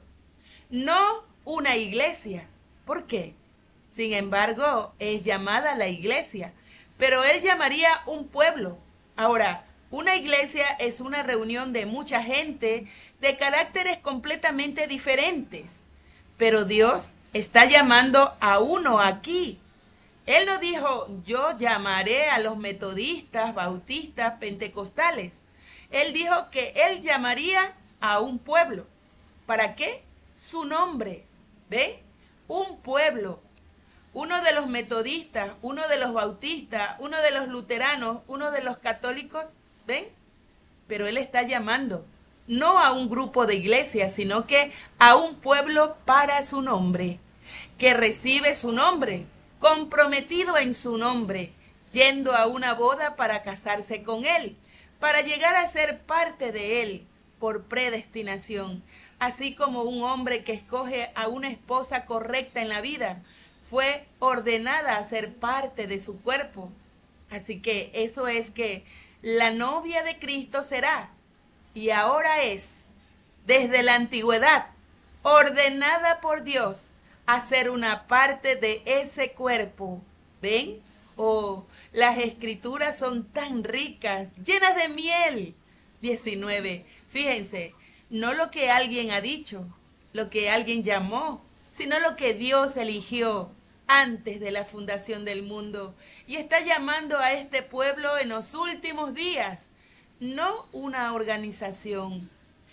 no una iglesia. ¿Por qué? Sin embargo, es llamada la iglesia, pero él llamaría un pueblo. Ahora, una iglesia es una reunión de mucha gente de caracteres completamente diferentes, pero Dios está llamando a uno aquí. Él no dijo, yo llamaré a los metodistas, bautistas, pentecostales. Él dijo que él llamaría a un pueblo. ¿Para qué? Su nombre. ¿Ven? Un pueblo. Uno de los metodistas, uno de los bautistas, uno de los luteranos, uno de los católicos. ¿Ven? Pero él está llamando no a un grupo de iglesias, sino que a un pueblo para su nombre, que recibe su nombre, comprometido en su nombre, yendo a una boda para casarse con él, para llegar a ser parte de él por predestinación, así como un hombre que escoge a una esposa correcta en la vida, fue ordenada a ser parte de su cuerpo. Así que eso es que la novia de Cristo será, y ahora es, desde la antigüedad, ordenada por Dios a ser una parte de ese cuerpo. ¿Ven? Oh, las escrituras son tan ricas, llenas de miel. diecinueve. Fíjense, no lo que alguien ha dicho, lo que alguien llamó, sino lo que Dios eligió antes de la fundación del mundo. Y está llamando a este pueblo en los últimos días, no una organización,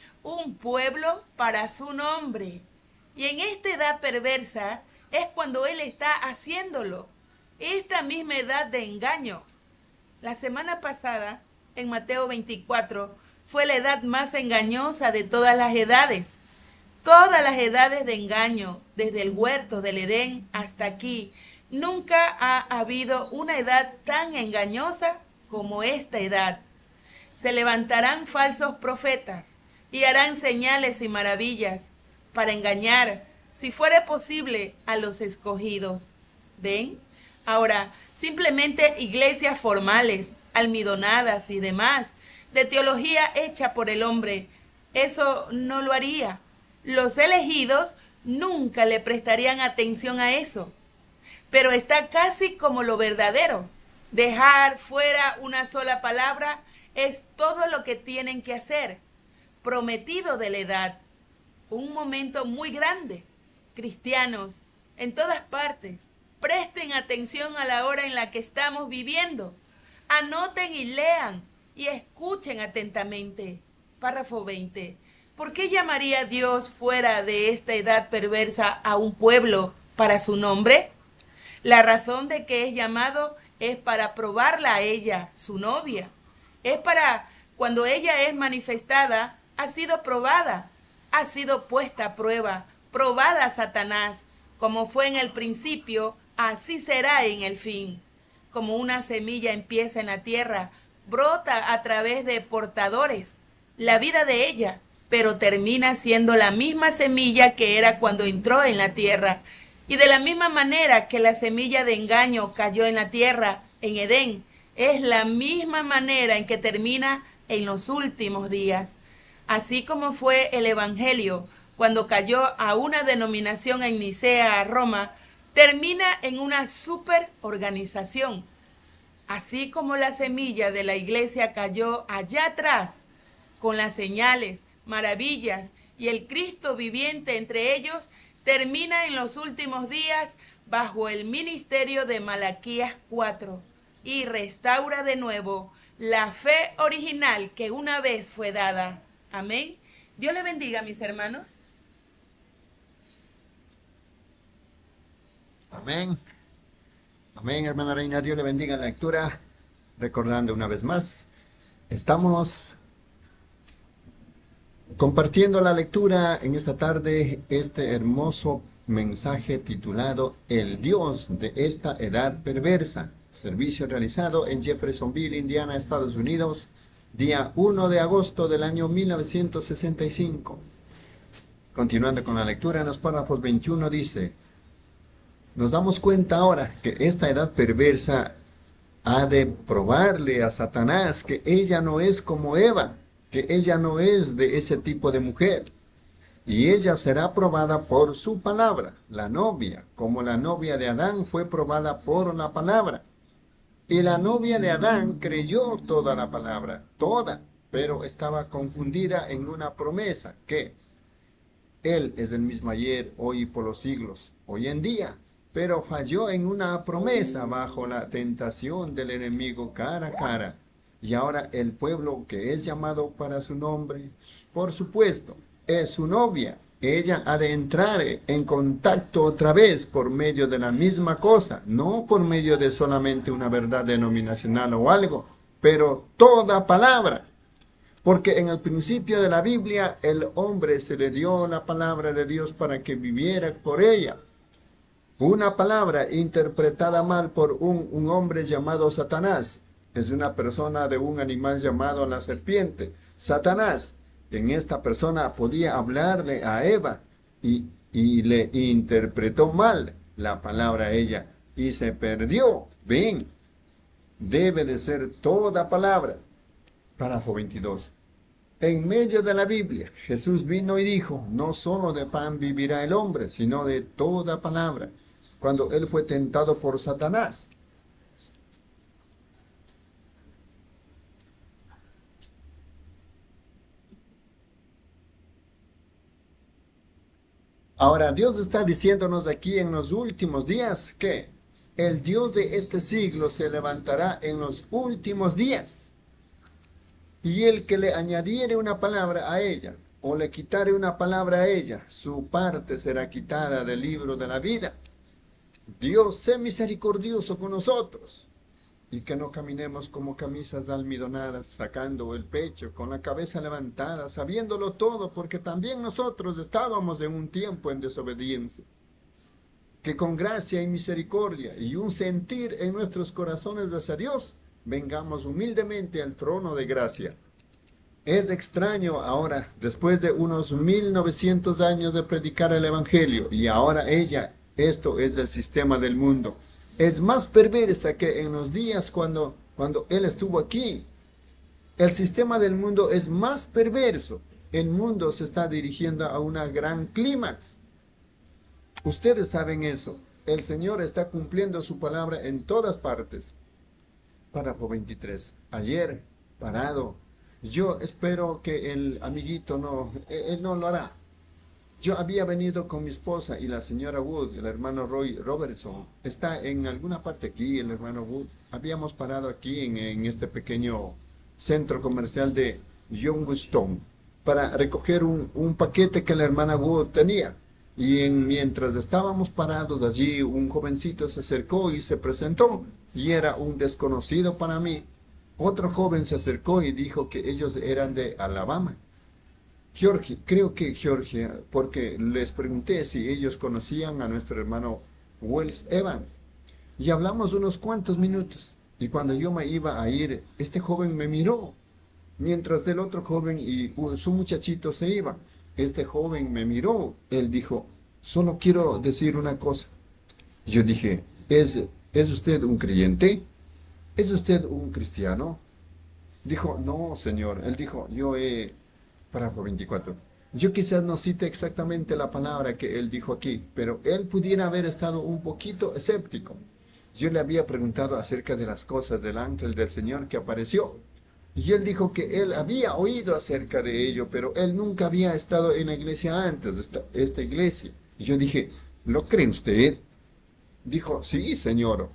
un pueblo para su nombre. Y en esta edad perversa es cuando él está haciéndolo, esta misma edad de engaño. La semana pasada, en Mateo veinticuatro, fue la edad más engañosa de todas las edades. Todas las edades de engaño, desde el huerto del Edén hasta aquí, nunca ha habido una edad tan engañosa como esta edad. Se levantarán falsos profetas y harán señales y maravillas para engañar, si fuera posible, a los escogidos. ¿Ven? Ahora, simplemente iglesias formales, almidonadas y demás, de teología hecha por el hombre, eso no lo haría. Los elegidos nunca le prestarían atención a eso. Pero está casi como lo verdadero. Dejar fuera una sola palabra es todo lo que tienen que hacer. Prometido de la edad. Un momento muy grande. Cristianos, en todas partes, presten atención a la hora en la que estamos viviendo. Anoten y lean y escuchen atentamente. Párrafo veinte. ¿Por qué llamaría Dios fuera de esta edad perversa a un pueblo para su nombre? La razón de que es llamado es para probarla a ella, su novia. Es para cuando ella es manifestada, ha sido probada, ha sido puesta a prueba, probada a Satanás. Como fue en el principio, así será en el fin. Como una semilla empieza en la tierra, brota a través de portadores, la vida de ella, pero termina siendo la misma semilla que era cuando entró en la tierra. Y de la misma manera que la semilla de engaño cayó en la tierra, en Edén, es la misma manera en que termina en los últimos días. Así como fue el Evangelio cuando cayó a una denominación en Nicea, Roma, termina en una superorganización. Así como la semilla de la iglesia cayó allá atrás, con las señales, maravillas y el Cristo viviente entre ellos, termina en los últimos días bajo el ministerio de Malaquías cuatro y restaura de nuevo la fe original que una vez fue dada. Amén. Dios le bendiga, mis hermanos. Amén. Amén, hermana Reina. Dios le bendiga en la lectura. Recordando una vez más Estamos compartiendo la lectura en esta tarde, este hermoso mensaje titulado El Dios de esta edad perversa. Servicio realizado en Jeffersonville, Indiana, Estados Unidos, día uno de agosto del año mil novecientos sesenta y cinco. Continuando con la lectura, en los párrafos veintiuno dice: nos damos cuenta ahora que esta edad perversa ha de probarle a Satanás que ella no es como Eva, que ella no es de ese tipo de mujer, y ella será probada por su palabra, la novia, como la novia de Adán fue probada por la palabra. Y la novia de Adán creyó toda la palabra, toda, pero estaba confundida en una promesa, que Él es el mismo ayer, hoy y por los siglos, hoy en día, pero falló en una promesa bajo la tentación del enemigo cara a cara. Y ahora el pueblo que es llamado para su nombre, por supuesto, es su novia. Ella ha de entrar en contacto otra vez por medio de la misma cosa, no por medio de solamente una verdad denominacional o algo, pero toda palabra. Porque en el principio de la Biblia, el hombre se le dio la palabra de Dios para que viviera por ella. Una palabra interpretada mal por un, un hombre llamado Satanás. Es una persona de un animal llamado la serpiente. Satanás, en esta persona podía hablarle a Eva y, y le interpretó mal la palabra a ella y se perdió. Ven, debe de ser toda palabra. Párrafo veintidós. En medio de la Biblia, Jesús vino y dijo: no solo de pan vivirá el hombre, sino de toda palabra. Cuando él fue tentado por Satanás. Ahora Dios está diciéndonos aquí en los últimos días que el Dios de este siglo se levantará en los últimos días. Y el que le añadiere una palabra a ella, o le quitare una palabra a ella, su parte será quitada del libro de la vida. Dios, sé misericordioso con nosotros, y que no caminemos como camisas almidonadas, sacando el pecho, con la cabeza levantada, sabiéndolo todo, porque también nosotros estábamos en un tiempo en desobediencia. Que con gracia y misericordia y un sentir en nuestros corazones hacia Dios, vengamos humildemente al trono de gracia. Es extraño ahora, después de unos mil novecientos años de predicar el Evangelio, y ahora ella, esto es el sistema del mundo, es más perversa que en los días cuando, cuando Él estuvo aquí. El sistema del mundo es más perverso. El mundo se está dirigiendo a una gran clímax. Ustedes saben eso. El Señor está cumpliendo su palabra en todas partes. Párrafo veintitrés. Ayer, parado, yo espero que el amiguito no, él no lo hará. Yo había venido con mi esposa y la señora Wood, el hermano Roy Robertson. Está en alguna parte aquí, el hermano Wood. Habíamos parado aquí en, en este pequeño centro comercial de Youngstown para recoger un, un paquete que la hermana Wood tenía. Y en, mientras estábamos parados allí, un jovencito se acercó y se presentó. Y era un desconocido para mí. Otro joven se acercó y dijo que ellos eran de Alabama. Georgia, creo que Georgia, porque les pregunté si ellos conocían a nuestro hermano Wells Evans. Y hablamos unos cuantos minutos. Y cuando yo me iba a ir, este joven me miró. Mientras el otro joven y su muchachito se iban. Este joven me miró. Él dijo: solo quiero decir una cosa. Yo dije: ¿Es, ¿es usted un creyente? ¿Es usted un cristiano? Dijo: no, señor. Él dijo: yo he... Párrafo veinticuatro. Yo quizás no cite exactamente la palabra que él dijo aquí, pero él pudiera haber estado un poquito escéptico. Yo le había preguntado acerca de las cosas del ángel del Señor que apareció. Y él dijo que él había oído acerca de ello, pero él nunca había estado en la iglesia antes de esta, esta iglesia. Y yo dije: ¿lo cree usted? Dijo: sí, señor.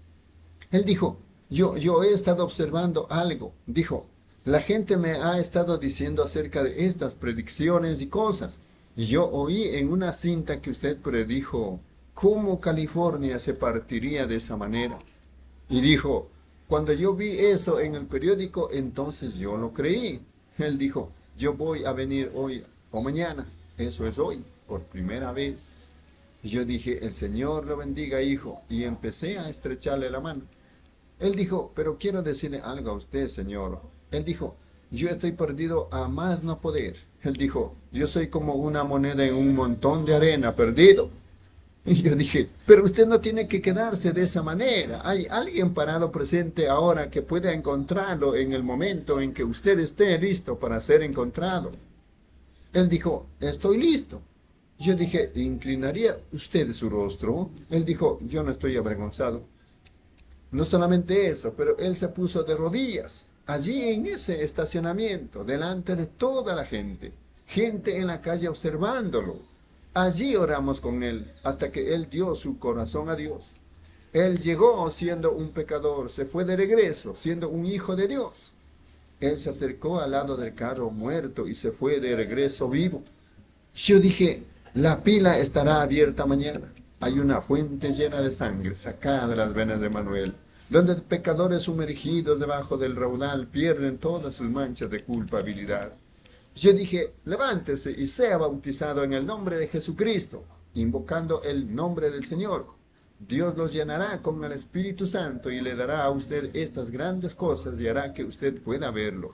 Él dijo: yo, yo he estado observando algo. Dijo: la gente me ha estado diciendo acerca de estas predicciones y cosas. Y yo oí en una cinta que usted predijo cómo California se partiría de esa manera. Y dijo: Cuando yo vi eso en el periódico, entonces yo lo creí. Él dijo, yo voy a venir hoy o mañana. Eso es hoy, por primera vez. Y yo dije, el Señor lo bendiga, hijo. Y empecé a estrecharle la mano. Él dijo, pero quiero decirle algo a usted, Señor. Él dijo, yo estoy perdido a más no poder. Él dijo, yo soy como una moneda en un montón de arena, perdido. Y yo dije, pero usted no tiene que quedarse de esa manera. Hay alguien parado presente ahora que pueda encontrarlo en el momento en que usted esté listo para ser encontrado. Él dijo, estoy listo. Yo dije, ¿inclinaría usted su rostro? Él dijo, yo no estoy avergonzado. No solamente eso, pero él se puso de rodillas, allí en ese estacionamiento, delante de toda la gente. Gente en la calle observándolo. Allí oramos con él, hasta que él dio su corazón a Dios. Él llegó siendo un pecador, se fue de regreso, siendo un hijo de Dios. Él se acercó al lado del carro muerto y se fue de regreso vivo. Yo dije, la pila estará abierta mañana. Hay una fuente llena de sangre sacada de las venas de Manuel, donde pecadores sumergidos debajo del raudal pierden todas sus manchas de culpabilidad. Yo dije, levántese y sea bautizado en el nombre de Jesucristo, invocando el nombre del Señor. Dios los llenará con el Espíritu Santo y le dará a usted estas grandes cosas y hará que usted pueda verlo.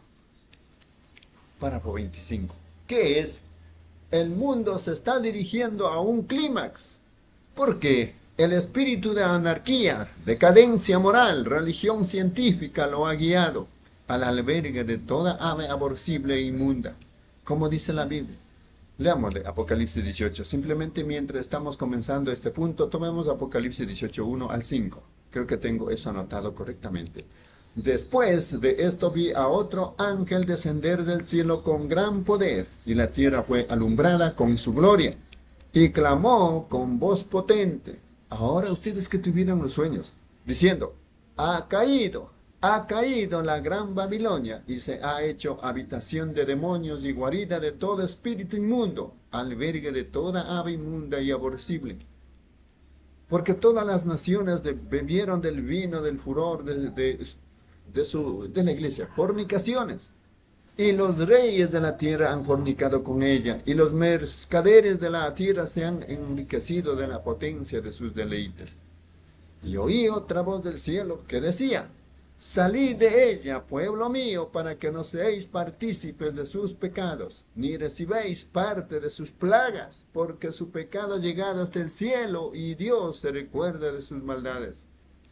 Párrafo veinticinco. ¿Qué es? El mundo se está dirigiendo a un clímax. ¿Por qué? El espíritu de anarquía, decadencia moral, religión científica lo ha guiado al albergue de toda ave aborrecible e inmunda. Como dice la Biblia. Leamos de Apocalipsis dieciocho. Simplemente mientras estamos comenzando este punto, tomemos Apocalipsis dieciocho, uno al cinco. Creo que tengo eso anotado correctamente. Después de esto vi a otro ángel descender del cielo con gran poder, y la tierra fue alumbrada con su gloria. Y clamó con voz potente. Ahora ustedes que tuvieron los sueños, diciendo, ha caído. Ha caído la gran Babilonia y se ha hecho habitación de demonios y guarida de todo espíritu inmundo, albergue de toda ave inmunda y aborrecible. Porque todas las naciones de, bebieron del vino del furor de, de, de, su, de la iglesia, fornicaciones. Y los reyes de la tierra han fornicado con ella, y los mercaderes de la tierra se han enriquecido de la potencia de sus deleites. Y oí otra voz del cielo que decía, salid de ella, pueblo mío, para que no seáis partícipes de sus pecados, ni recibáis parte de sus plagas, porque su pecado ha llegado hasta el cielo, y Dios se recuerda de sus maldades.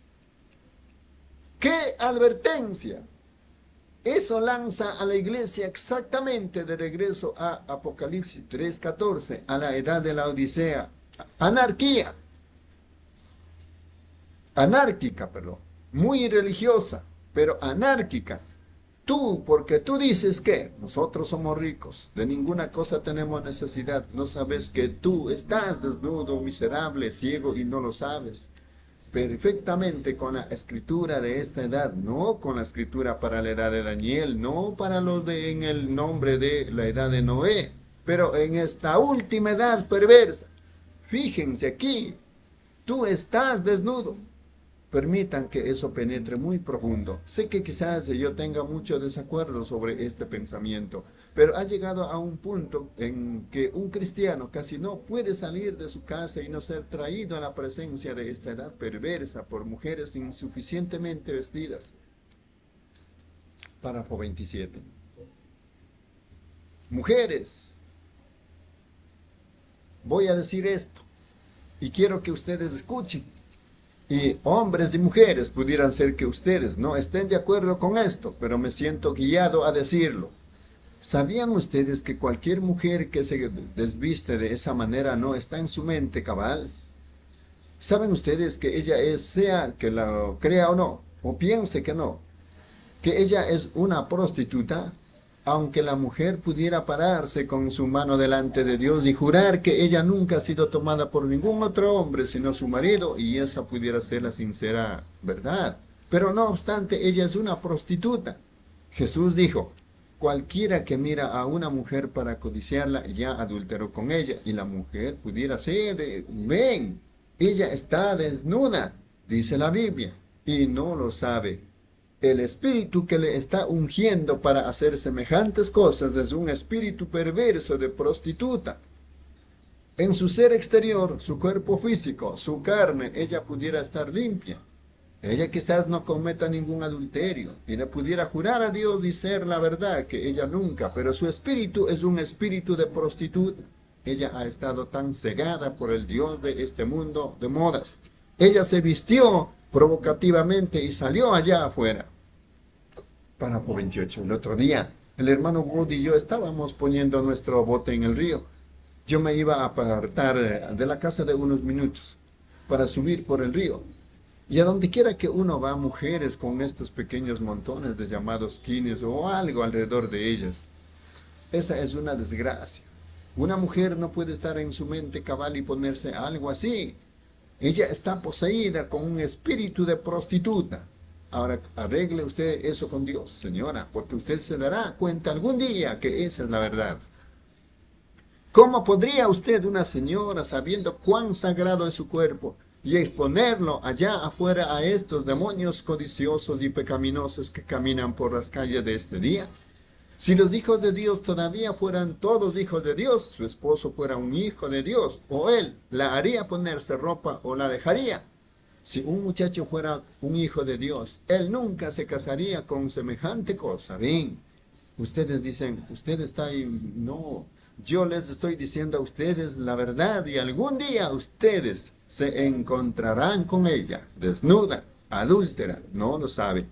¡Qué advertencia! Eso lanza a la iglesia exactamente de regreso a Apocalipsis tres catorce, a la edad de la Odisea. Anarquía. Anárquica, perdón. Muy religiosa, pero anárquica. Tú, porque tú dices que nosotros somos ricos, de ninguna cosa tenemos necesidad, no sabes que tú estás desnudo, miserable, ciego y no lo sabes. Perfectamente con la escritura de esta edad, no con la escritura para la edad de Daniel, no para los de en el nombre de la edad de Noé, pero en esta última edad perversa. Fíjense aquí, tú estás desnudo. Permitan que eso penetre muy profundo. Sé que quizás yo tenga mucho desacuerdo sobre este pensamiento, pero ha llegado a un punto en que un cristiano casi no puede salir de su casa y no ser traído a la presencia de esta edad perversa por mujeres insuficientemente vestidas. Párrafo veintisiete. Mujeres, voy a decir esto y quiero que ustedes escuchen. Y hombres y mujeres, pudieran ser que ustedes no estén de acuerdo con esto, pero me siento guiado a decirlo. ¿Sabían ustedes que cualquier mujer que se desviste de esa manera no está en su mente cabal? ¿Saben ustedes que ella es, sea que la crea o no, o piense que no, que ella es una prostituta? Aunque la mujer pudiera pararse con su mano delante de Dios y jurar que ella nunca ha sido tomada por ningún otro hombre sino su marido, y esa pudiera ser la sincera verdad. Pero no obstante, ella es una prostituta. Jesús dijo, cualquiera que mira a una mujer para codiciarla ya adulteró con ella, y la mujer pudiera ser, ven, ella está desnuda, dice la Biblia, y no lo sabe. El espíritu que le está ungiendo para hacer semejantes cosas es un espíritu perverso de prostituta. En su ser exterior, su cuerpo físico, su carne, ella pudiera estar limpia. Ella quizás no cometa ningún adulterio y le pudiera jurar a Dios y ser la verdad que ella nunca, pero su espíritu es un espíritu de prostituta. Ella ha estado tan cegada por el Dios de este mundo de modas. Ella se vistió provocativamente y salió allá afuera. Párrafo veintiocho. El otro día, el hermano Wood y yo estábamos poniendo nuestro bote en el río. Yo me iba a apartar de la casa de unos minutos para subir por el río. Y a donde quiera que uno va, mujeres con estos pequeños montones de llamados quines o algo alrededor de ellas. Esa es una desgracia. Una mujer no puede estar en su mente cabal y ponerse algo así. Ella está poseída con un espíritu de prostituta. Ahora arregle usted eso con Dios, señora, porque usted se dará cuenta algún día que esa es la verdad. ¿Cómo podría usted, una señora, sabiendo cuán sagrado es su cuerpo, y exponerlo allá afuera a estos demonios codiciosos y pecaminosos que caminan por las calles de este día? Si los hijos de Dios todavía fueran todos hijos de Dios, su esposo fuera un hijo de Dios, o él la haría ponerse ropa o la dejaría. Si un muchacho fuera un hijo de Dios, él nunca se casaría con semejante cosa. Ven, ustedes dicen, usted está ahí. No, yo les estoy diciendo a ustedes la verdad y algún día ustedes se encontrarán con ella, desnuda, adúltera, no lo sabe.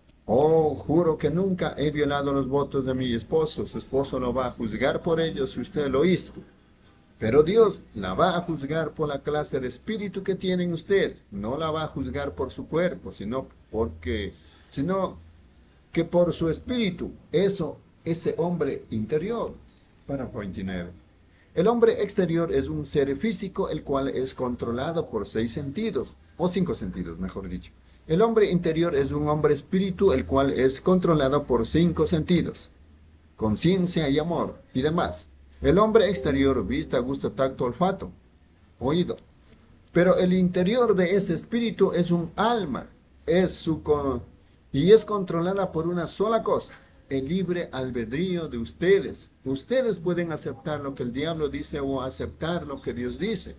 Oh, juro que nunca he violado los votos de mi esposo. Su esposo lo va a juzgar por ello si usted lo hizo. Pero Dios la va a juzgar por la clase de espíritu que tiene en usted. No la va a juzgar por su cuerpo, sino porque, sino que por su espíritu. Eso, ese hombre interior. Párrafo veintinueve. El hombre exterior es un ser físico el cual es controlado por seis sentidos, o cinco sentidos, mejor dicho. El hombre interior es un hombre espíritu el cual es controlado por cinco sentidos, conciencia y amor y demás. El hombre exterior, vista, gusto, tacto, olfato, oído. Pero el interior de ese espíritu es un alma, es su con y es controlada por una sola cosa, el libre albedrío de ustedes. Ustedes pueden aceptar lo que el diablo dice o aceptar lo que Dios dice.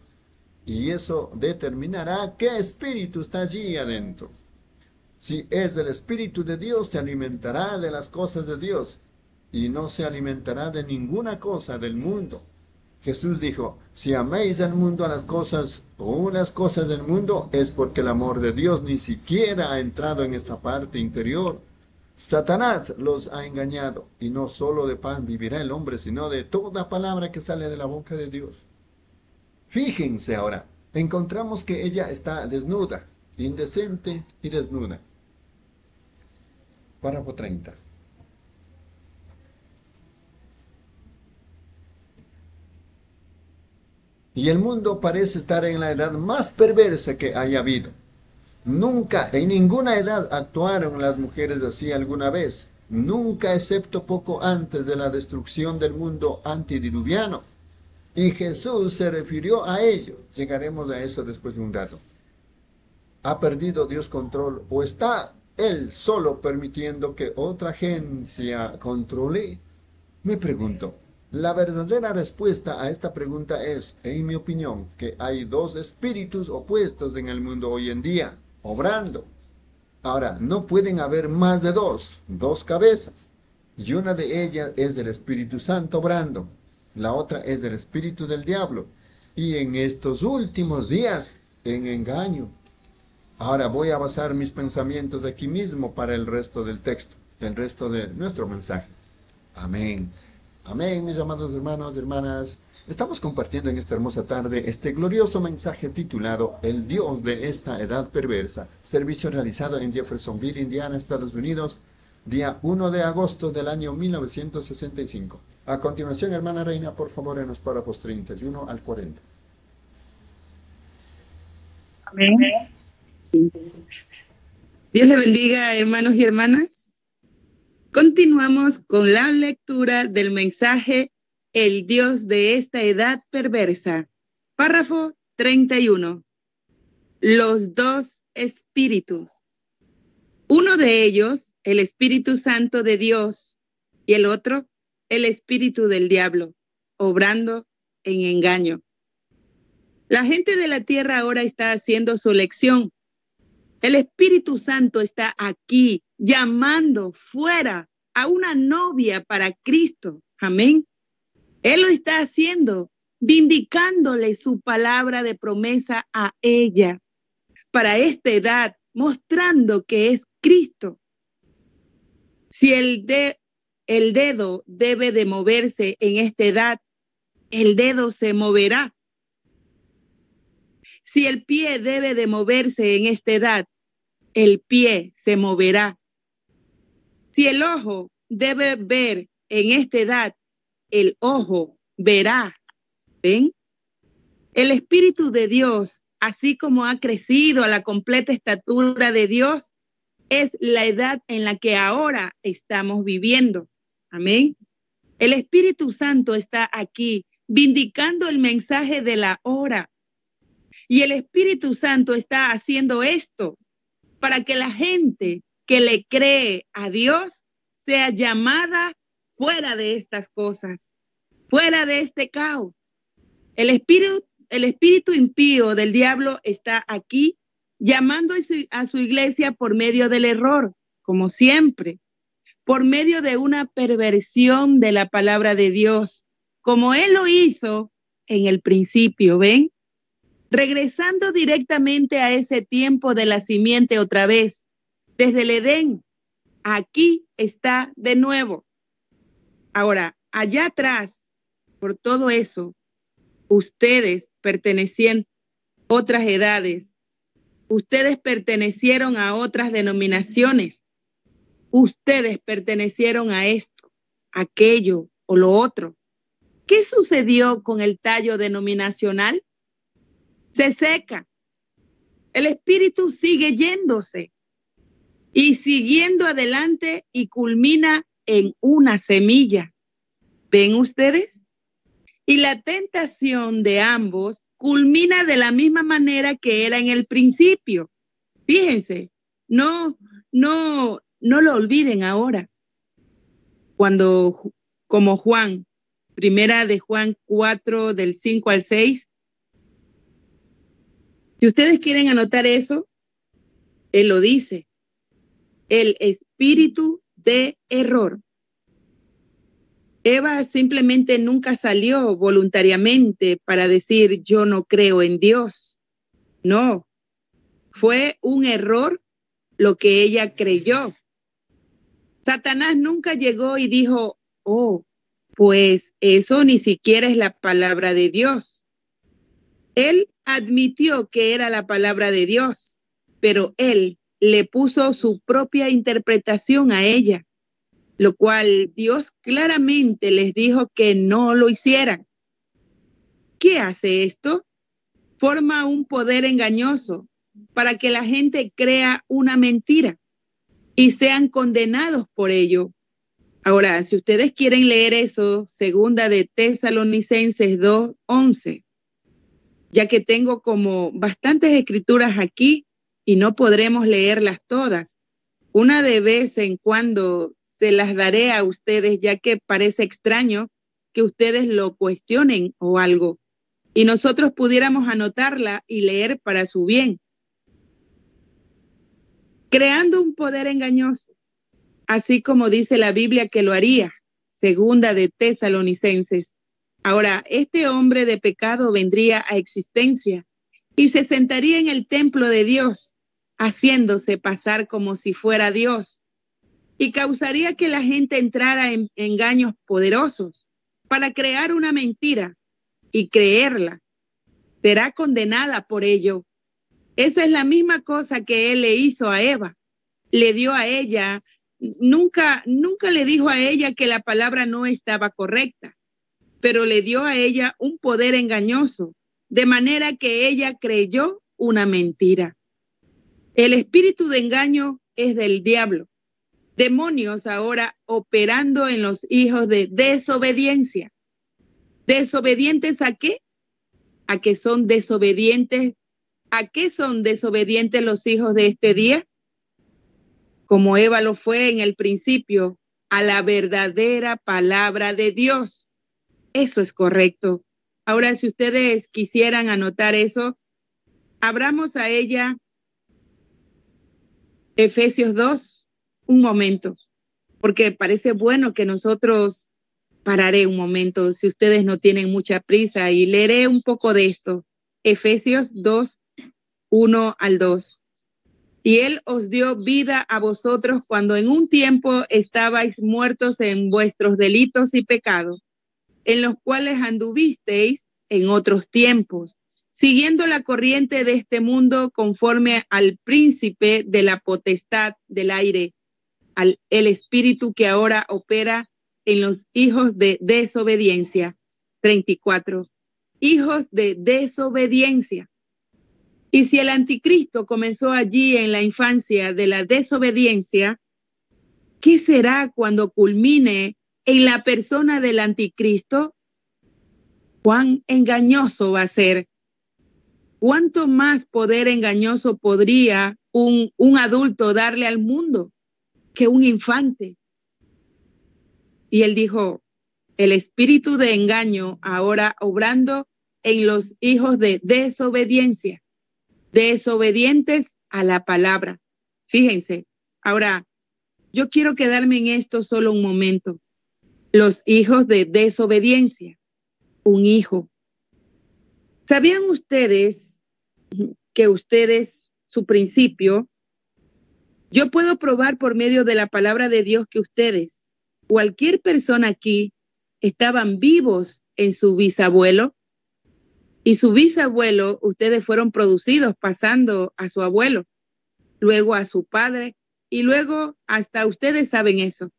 Y eso determinará qué espíritu está allí adentro. Si es el espíritu de Dios, se alimentará de las cosas de Dios y no se alimentará de ninguna cosa del mundo. Jesús dijo, si améis al mundo a las cosas o unas cosas del mundo, es porque el amor de Dios ni siquiera ha entrado en esta parte interior. Satanás los ha engañado, y no solo de pan vivirá el hombre, sino de toda palabra que sale de la boca de Dios. Fíjense ahora, encontramos que ella está desnuda, indecente y desnuda. Párrafo treinta. Y el mundo parece estar en la edad más perversa que haya habido. Nunca, en ninguna edad actuaron las mujeres así alguna vez. Nunca, excepto poco antes de la destrucción del mundo antidiluviano. Y Jesús se refirió a ello. Llegaremos a eso después de un rato. ¿Ha perdido Dios control o está Él solo permitiendo que otra agencia controle? Me pregunto. La verdadera respuesta a esta pregunta es, en mi opinión, que hay dos espíritus opuestos en el mundo hoy en día, obrando. Ahora, no pueden haber más de dos, dos cabezas. Y una de ellas es del Espíritu Santo obrando. La otra es del espíritu del diablo. Y en estos últimos días, en engaño. Ahora voy a basar mis pensamientos aquí mismo para el resto del texto, el resto de nuestro mensaje. Amén. Amén, mis amados hermanos y hermanas. Estamos compartiendo en esta hermosa tarde este glorioso mensaje titulado El Dios de esta edad perversa. Servicio realizado en Jeffersonville, Indiana, Estados Unidos, día uno de agosto del año mil novecientos sesenta y cinco. A continuación, hermana Reina, por favor, en los párrafos treinta y uno al cuarenta. Amén. Dios le bendiga, hermanos y hermanas. Continuamos con la lectura del mensaje El Dios de esta edad perversa. Párrafo treinta y uno. Los dos espíritus. Uno de ellos, el Espíritu Santo de Dios, y el otro, el espíritu del diablo, obrando en engaño. La gente de la tierra ahora está haciendo su elección. El Espíritu Santo está aquí llamando fuera a una novia para Cristo. Amén. Él lo está haciendo, vindicándole su palabra de promesa a ella para esta edad, mostrando que es Cristo. Si el, de, el dedo debe de moverse en esta edad, el dedo se moverá. Si el pie debe de moverse en esta edad, el pie se moverá. Si el ojo debe ver en esta edad, el ojo verá. ¿Ven? El Espíritu de Dios, así como ha crecido a la completa estatura de Dios, es la edad en la que ahora estamos viviendo. Amén. El Espíritu Santo está aquí, vindicando el mensaje de la hora. Y el Espíritu Santo está haciendo esto para que la gente que le cree a Dios sea llamada fuera de estas cosas, fuera de este caos. El espíritu, el espíritu impío del diablo está aquí llamando a su iglesia por medio del error, como siempre, por medio de una perversión de la palabra de Dios, como él lo hizo en el principio, ¿ven? Regresando directamente a ese tiempo de la simiente otra vez, desde el Edén, aquí está de nuevo. Ahora, allá atrás, por todo eso, ustedes pertenecían a otras edades, ustedes pertenecieron a otras denominaciones, ustedes pertenecieron a esto, aquello o lo otro. ¿Qué sucedió con el tallo denominacional? Se seca. El espíritu sigue yéndose y siguiendo adelante y culmina en una semilla. ¿Ven ustedes? Y la tentación de ambos culmina de la misma manera que era en el principio. Fíjense, no, no, no lo olviden ahora. Cuando, como Juan, primera de Juan cuatro, del cinco al seis, si ustedes quieren anotar eso, él lo dice. El espíritu de error. Eva simplemente nunca salió voluntariamente para decir yo no creo en Dios. No, fue un error lo que ella creyó. Satanás nunca llegó y dijo, oh, pues eso ni siquiera es la palabra de Dios. Él admitió que era la palabra de Dios, pero él le puso su propia interpretación a ella, lo cual Dios claramente les dijo que no lo hicieran. ¿Qué hace esto? Forma un poder engañoso para que la gente crea una mentira y sean condenados por ello. Ahora, si ustedes quieren leer eso, segunda de Tesalonicenses dos, once, ya que tengo como bastantes escrituras aquí y no podremos leerlas todas. Una de vez en cuando se las daré a ustedes, ya que parece extraño que ustedes lo cuestionen o algo, y nosotros pudiéramos anotarla y leer para su bien. Creando un poder engañoso, así como dice la Biblia que lo haría, segunda de Tesalonicenses. Ahora, este hombre de pecado vendría a existencia y se sentaría en el templo de Dios, haciéndose pasar como si fuera Dios, y causaría que la gente entrara en engaños poderosos para crear una mentira y creerla. Será condenada por ello. Esa es la misma cosa que él le hizo a Eva. Le dio a ella, nunca, nunca le dijo a ella que la palabra no estaba correcta, pero le dio a ella un poder engañoso, de manera que ella creyó una mentira. El espíritu de engaño es del diablo. Demonios ahora operando en los hijos de desobediencia. ¿Desobedientes a qué? ¿A qué son desobedientes? ¿A qué son desobedientes los hijos de este día? como Eva lo fue en el principio, a la verdadera palabra de Dios. Eso es correcto. Ahora, si ustedes quisieran anotar eso, abramos a ella Efesios dos, un momento, porque parece bueno que nosotros pararé un momento, si ustedes no tienen mucha prisa, y leeré un poco de esto. Efesios dos, uno al dos. Y él os dio vida a vosotros cuando en un tiempo estabais muertos en vuestros delitos y pecados, en los cuales anduvisteis en otros tiempos, siguiendo la corriente de este mundo conforme al príncipe de la potestad del aire, al el espíritu que ahora opera en los hijos de desobediencia. treinta y cuatro. Hijos de desobediencia. Y si el anticristo comenzó allí en la infancia de la desobediencia, ¿qué será cuando culmine en la persona del anticristo? ¿Cuán engañoso va a ser? ¿Cuánto más poder engañoso podría un, un adulto darle al mundo que un infante? Y él dijo, el espíritu de engaño ahora obrando en los hijos de desobediencia, desobedientes a la palabra. Fíjense, ahora, yo quiero quedarme en esto solo un momento. Los hijos de desobediencia, un hijo. ¿Sabían ustedes que ustedes, su principio, yo puedo probar por medio de la palabra de Dios que ustedes, cualquier persona aquí, estaban vivos en su bisabuelo? Y su bisabuelo, ustedes fueron producidos pasando a su abuelo, luego a su padre, y luego hasta ustedes saben eso.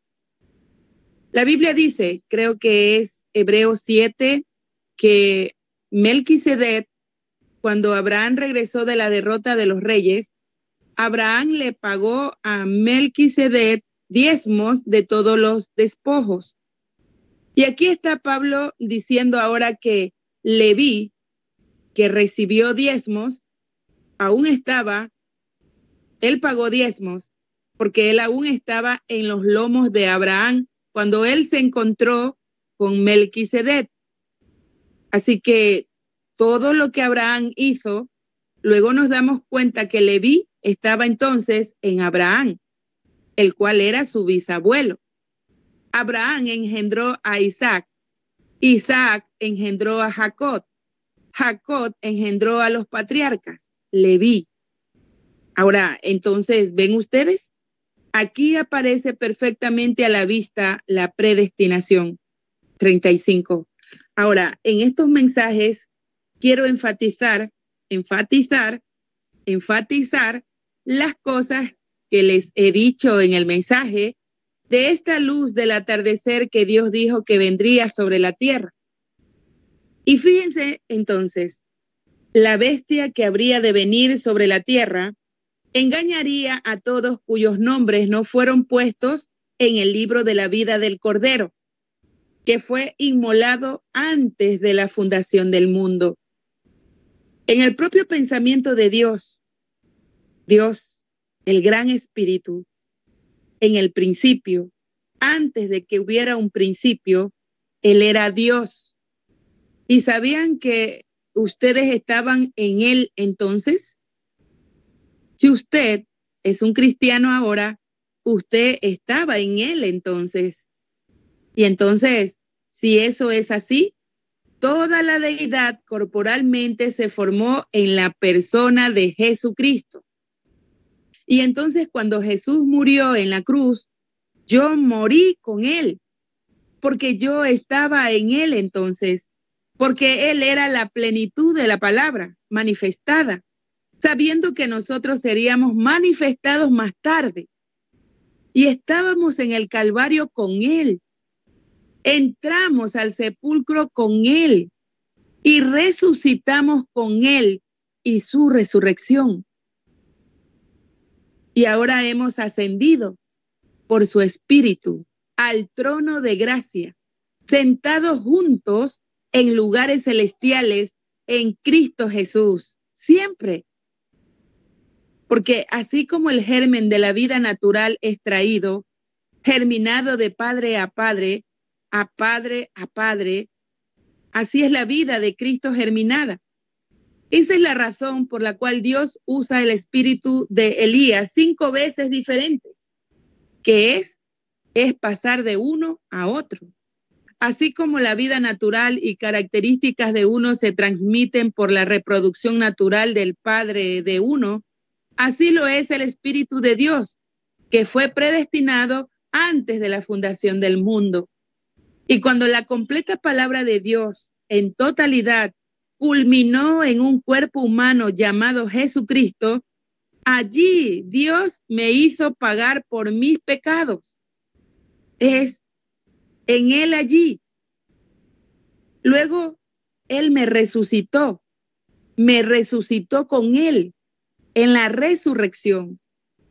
La Biblia dice, creo que es Hebreos siete, que Melquisedec, cuando Abraham regresó de la derrota de los reyes, Abraham le pagó a Melquisedec diezmos de todos los despojos. Y aquí está Pablo diciendo ahora que Leví, que recibió diezmos, aún estaba, él pagó diezmos, porque él aún estaba en los lomos de Abraham cuando él se encontró con Melquisedec. Así que todo lo que Abraham hizo, luego nos damos cuenta que Leví estaba entonces en Abraham, el cual era su bisabuelo. Abraham engendró a Isaac, Isaac engendró a Jacob, Jacob engendró a los patriarcas, Leví. Ahora, entonces, ¿ven ustedes? Aquí aparece perfectamente a la vista la predestinación. treinta y cinco. Ahora, en estos mensajes quiero enfatizar, enfatizar, enfatizar las cosas que les he dicho en el mensaje de esta luz del atardecer que Dios dijo que vendría sobre la tierra. Y fíjense entonces, la bestia que habría de venir sobre la tierra engañaría a todos cuyos nombres no fueron puestos en el libro de la vida del Cordero, que fue inmolado antes de la fundación del mundo. En el propio pensamiento de Dios, Dios, el gran Espíritu, en el principio, antes de que hubiera un principio, Él era Dios. ¿Y sabían que ustedes estaban en Él entonces? Si usted es un cristiano ahora, usted estaba en Él entonces. Y entonces, si eso es así, toda la deidad corporalmente se formó en la persona de Jesucristo. Y entonces cuando Jesús murió en la cruz, yo morí con Él, porque yo estaba en Él entonces, porque Él era la plenitud de la palabra manifestada, sabiendo que nosotros seríamos manifestados más tarde. Y estábamos en el Calvario con Él. Entramos al sepulcro con Él y resucitamos con Él y su resurrección. Y ahora hemos ascendido por su Espíritu al trono de gracia, sentados juntos en lugares celestiales en Cristo Jesús, siempre. Porque así como el germen de la vida natural es traído, germinado de padre a padre, a padre a padre, así es la vida de Cristo germinada. Esa es la razón por la cual Dios usa el espíritu de Elías cinco veces diferentes, que es, es pasar de uno a otro. Así como la vida natural y características de uno se transmiten por la reproducción natural del padre de uno, así lo es el Espíritu de Dios, que fue predestinado antes de la fundación del mundo. Y cuando la completa palabra de Dios en totalidad culminó en un cuerpo humano llamado Jesucristo, allí Dios me hizo pagar por mis pecados. Es en Él allí. Luego, Él me resucitó, me resucitó con Él en la resurrección.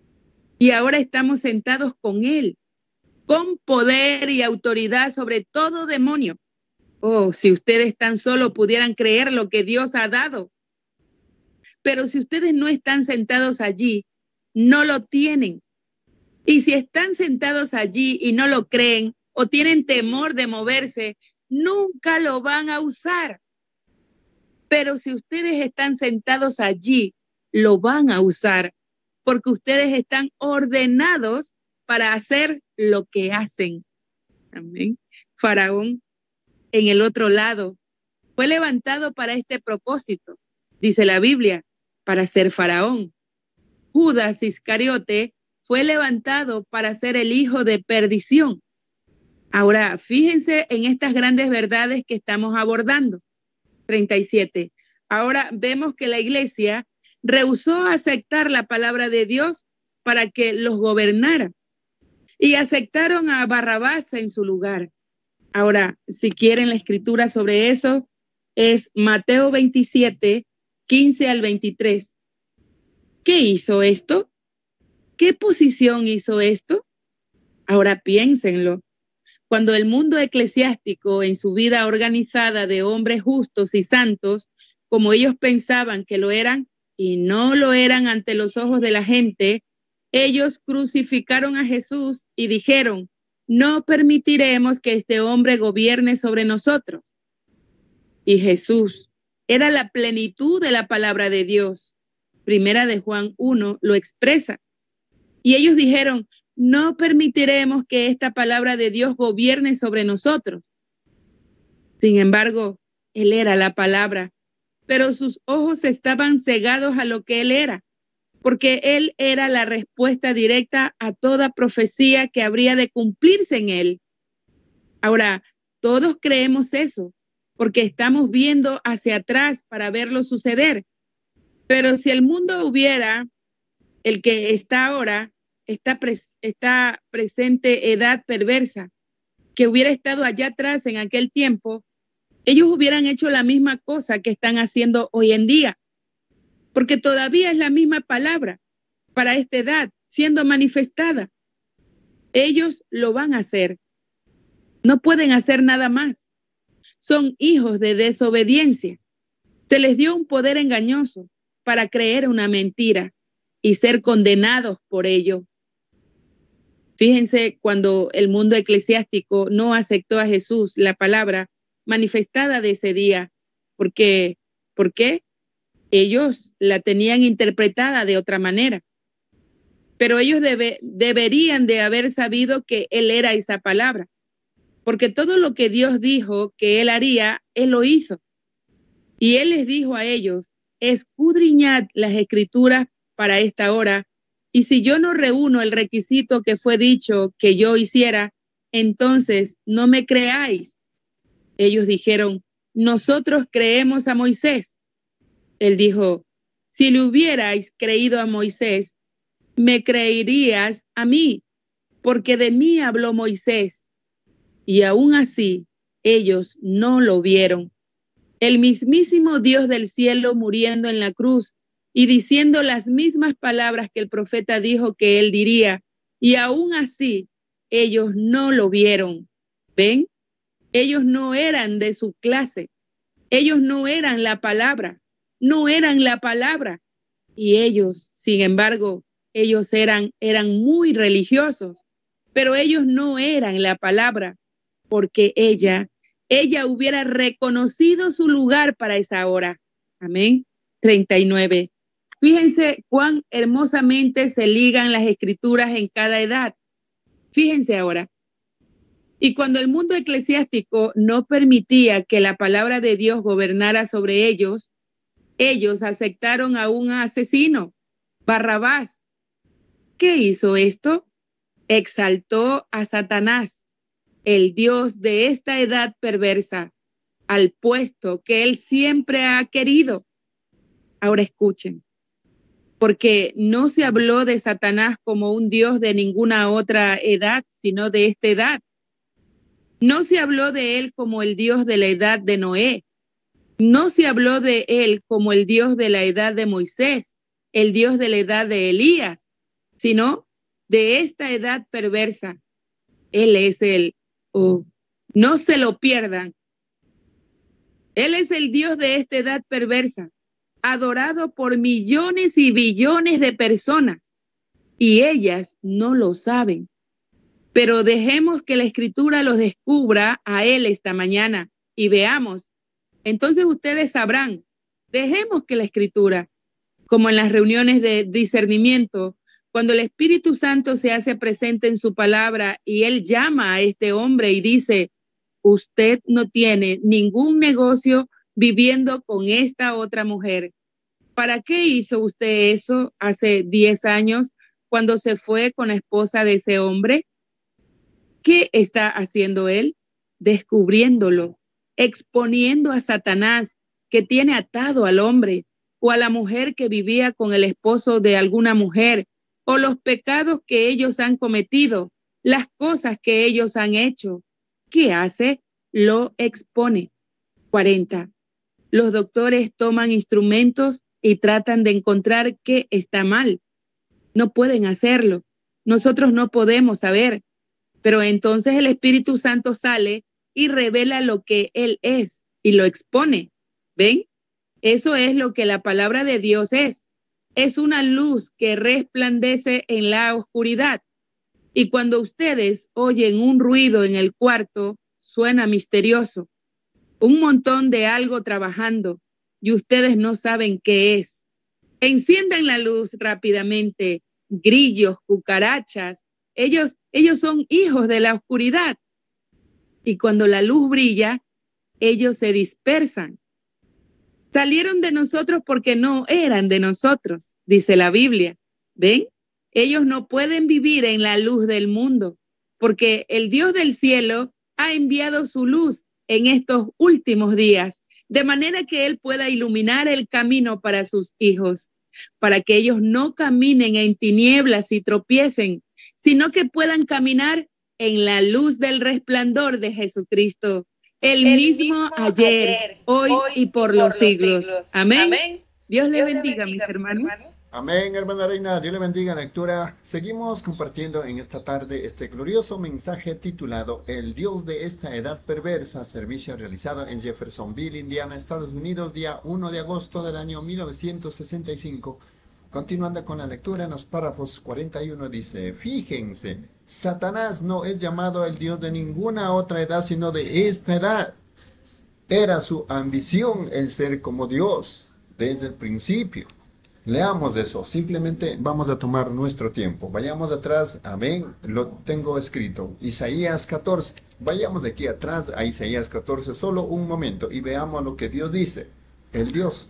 Y ahora estamos sentados con Él, con poder y autoridad sobre todo demonio. Oh, si ustedes tan solo pudieran creer lo que Dios ha dado. Pero si ustedes no están sentados allí, no lo tienen. Y si están sentados allí y no lo creen o tienen temor de moverse, nunca lo van a usar. Pero si ustedes están sentados allí, lo van a usar, porque ustedes están ordenados para hacer lo que hacen. Amén. Faraón, en el otro lado, fue levantado para este propósito, dice la Biblia, para ser faraón. Judas Iscariote fue levantado para ser el hijo de perdición. Ahora, fíjense en estas grandes verdades que estamos abordando. treinta y siete. Ahora vemos que la iglesia rehusó aceptar la palabra de Dios para que los gobernara y aceptaron a Barrabás en su lugar. Ahora, si quieren la escritura sobre eso, es Mateo veintisiete, quince al veintitrés. ¿Qué hizo esto? ¿Qué posición hizo esto? Ahora piénsenlo. Cuando el mundo eclesiástico, en su vida organizada de hombres justos y santos, como ellos pensaban que lo eran y no lo eran ante los ojos de la gente, ellos crucificaron a Jesús y dijeron: no permitiremos que este hombre gobierne sobre nosotros. Y Jesús era la plenitud de la palabra de Dios. Primera de Juan uno lo expresa. Y ellos dijeron: no permitiremos que esta palabra de Dios gobierne sobre nosotros. Sin embargo, Él era la palabra, pero sus ojos estaban cegados a lo que Él era, porque Él era la respuesta directa a toda profecía que habría de cumplirse en Él. Ahora, todos creemos eso, porque estamos viendo hacia atrás para verlo suceder. Pero si el mundo hubiera, el que está ahora, Está, pres está presente edad perversa, que hubiera estado allá atrás en aquel tiempo, ellos hubieran hecho la misma cosa que están haciendo hoy en día, porque todavía es la misma palabra para esta edad siendo manifestada. Ellos lo van a hacer. No pueden hacer nada más. Son hijos de desobediencia. Se les dio un poder engañoso para creer una mentira y ser condenados por ello. Fíjense cuando el mundo eclesiástico no aceptó a Jesús, la palabra manifestada de ese día. ¿Por qué? ¿Por qué? Ellos la tenían interpretada de otra manera. Pero ellos debe, deberían de haber sabido que Él era esa palabra. Porque todo lo que Dios dijo que Él haría, Él lo hizo. Y Él les dijo a ellos: escudriñad las escrituras para esta hora. Y si yo no reúno el requisito que fue dicho que yo hiciera, entonces no me creáis. Ellos dijeron: nosotros creemos a Moisés. Él dijo: si le hubierais creído a Moisés, me creerías a mí, porque de mí habló Moisés. Y aún así, ellos no lo vieron. El mismísimo Dios del cielo muriendo en la cruz y diciendo las mismas palabras que el profeta dijo que él diría, y aún así ellos no lo vieron. ¿Ven? Ellos no eran de su clase. Ellos no eran la palabra. No eran la palabra. Y ellos, sin embargo, ellos eran, eran muy religiosos, pero ellos no eran la palabra, porque ella, ella hubiera reconocido su lugar para esa hora. Amén. treinta y nueve. Fíjense cuán hermosamente se ligan las escrituras en cada edad. Fíjense ahora. Y cuando el mundo eclesiástico no permitía que la palabra de Dios gobernara sobre ellos, ellos aceptaron a un asesino, Barrabás. ¿Qué hizo esto? Exaltó a Satanás, el Dios de esta edad perversa, al puesto que él siempre ha querido. Ahora escuchen, porque no se habló de Satanás como un Dios de ninguna otra edad, sino de esta edad. No se habló de él como el Dios de la edad de Noé. No se habló de él como el Dios de la edad de Moisés, el Dios de la edad de Elías, sino de esta edad perversa. Él es el, oh, no se lo pierdan. Él es el Dios de esta edad perversa, adorado por millones y billones de personas, y ellas no lo saben. Pero dejemos que la Escritura los descubra a él esta mañana y veamos. Entonces ustedes sabrán. Dejemos que la Escritura, como en las reuniones de discernimiento, cuando el Espíritu Santo se hace presente en su palabra y él llama a este hombre y dice, usted no tiene ningún negocio viviendo con esta otra mujer. ¿Para qué hizo usted eso hace diez años cuando se fue con la esposa de ese hombre? ¿Qué está haciendo él? Descubriéndolo, exponiendo a Satanás que tiene atado al hombre o a la mujer que vivía con el esposo de alguna mujer, o los pecados que ellos han cometido, las cosas que ellos han hecho. ¿Qué hace? Lo expone. cuarenta. Los doctores toman instrumentos y tratan de encontrar qué está mal. No pueden hacerlo. Nosotros no podemos saber. Pero entonces el Espíritu Santo sale y revela lo que Él es y lo expone. ¿Ven? Eso es lo que la palabra de Dios es. Es una luz que resplandece en la oscuridad. Y cuando ustedes oyen un ruido en el cuarto, suena misterioso. Un montón de algo trabajando y ustedes no saben qué es. Enciendan la luz rápidamente. Grillos, cucarachas. Ellos, ellos son hijos de la oscuridad. Y cuando la luz brilla, ellos se dispersan. Salieron de nosotros porque no eran de nosotros, dice la Biblia. ¿Ven? Ellos no pueden vivir en la luz del mundo, porque el Dios del cielo ha enviado su luz en estos últimos días, de manera que Él pueda iluminar el camino para sus hijos, para que ellos no caminen en tinieblas y tropiecen, sino que puedan caminar en la luz del resplandor de Jesucristo. El, el mismo, mismo ayer, ayer hoy, hoy y por, y por los, los siglos. siglos. Amén. Amén. Dios, Dios le bendiga, bendiga mis hermanos. Hermano. Amén, hermana Reina. Dios le bendiga. Lectura. Seguimos compartiendo en esta tarde este glorioso mensaje titulado El Dios de esta edad perversa. Servicio realizado en Jeffersonville, Indiana, Estados Unidos, día primero de agosto del año mil novecientos sesenta y cinco. Continuando con la lectura, en los párrafos cuarenta y uno dice, fíjense, Satanás no es llamado el Dios de ninguna otra edad, sino de esta edad. Era su ambición el ser como Dios desde el principio. Leamos eso, simplemente vamos a tomar nuestro tiempo. Vayamos atrás, amén, lo tengo escrito. Isaías catorce, vayamos de aquí atrás a Isaías catorce, solo un momento, y veamos lo que Dios dice. El Dios.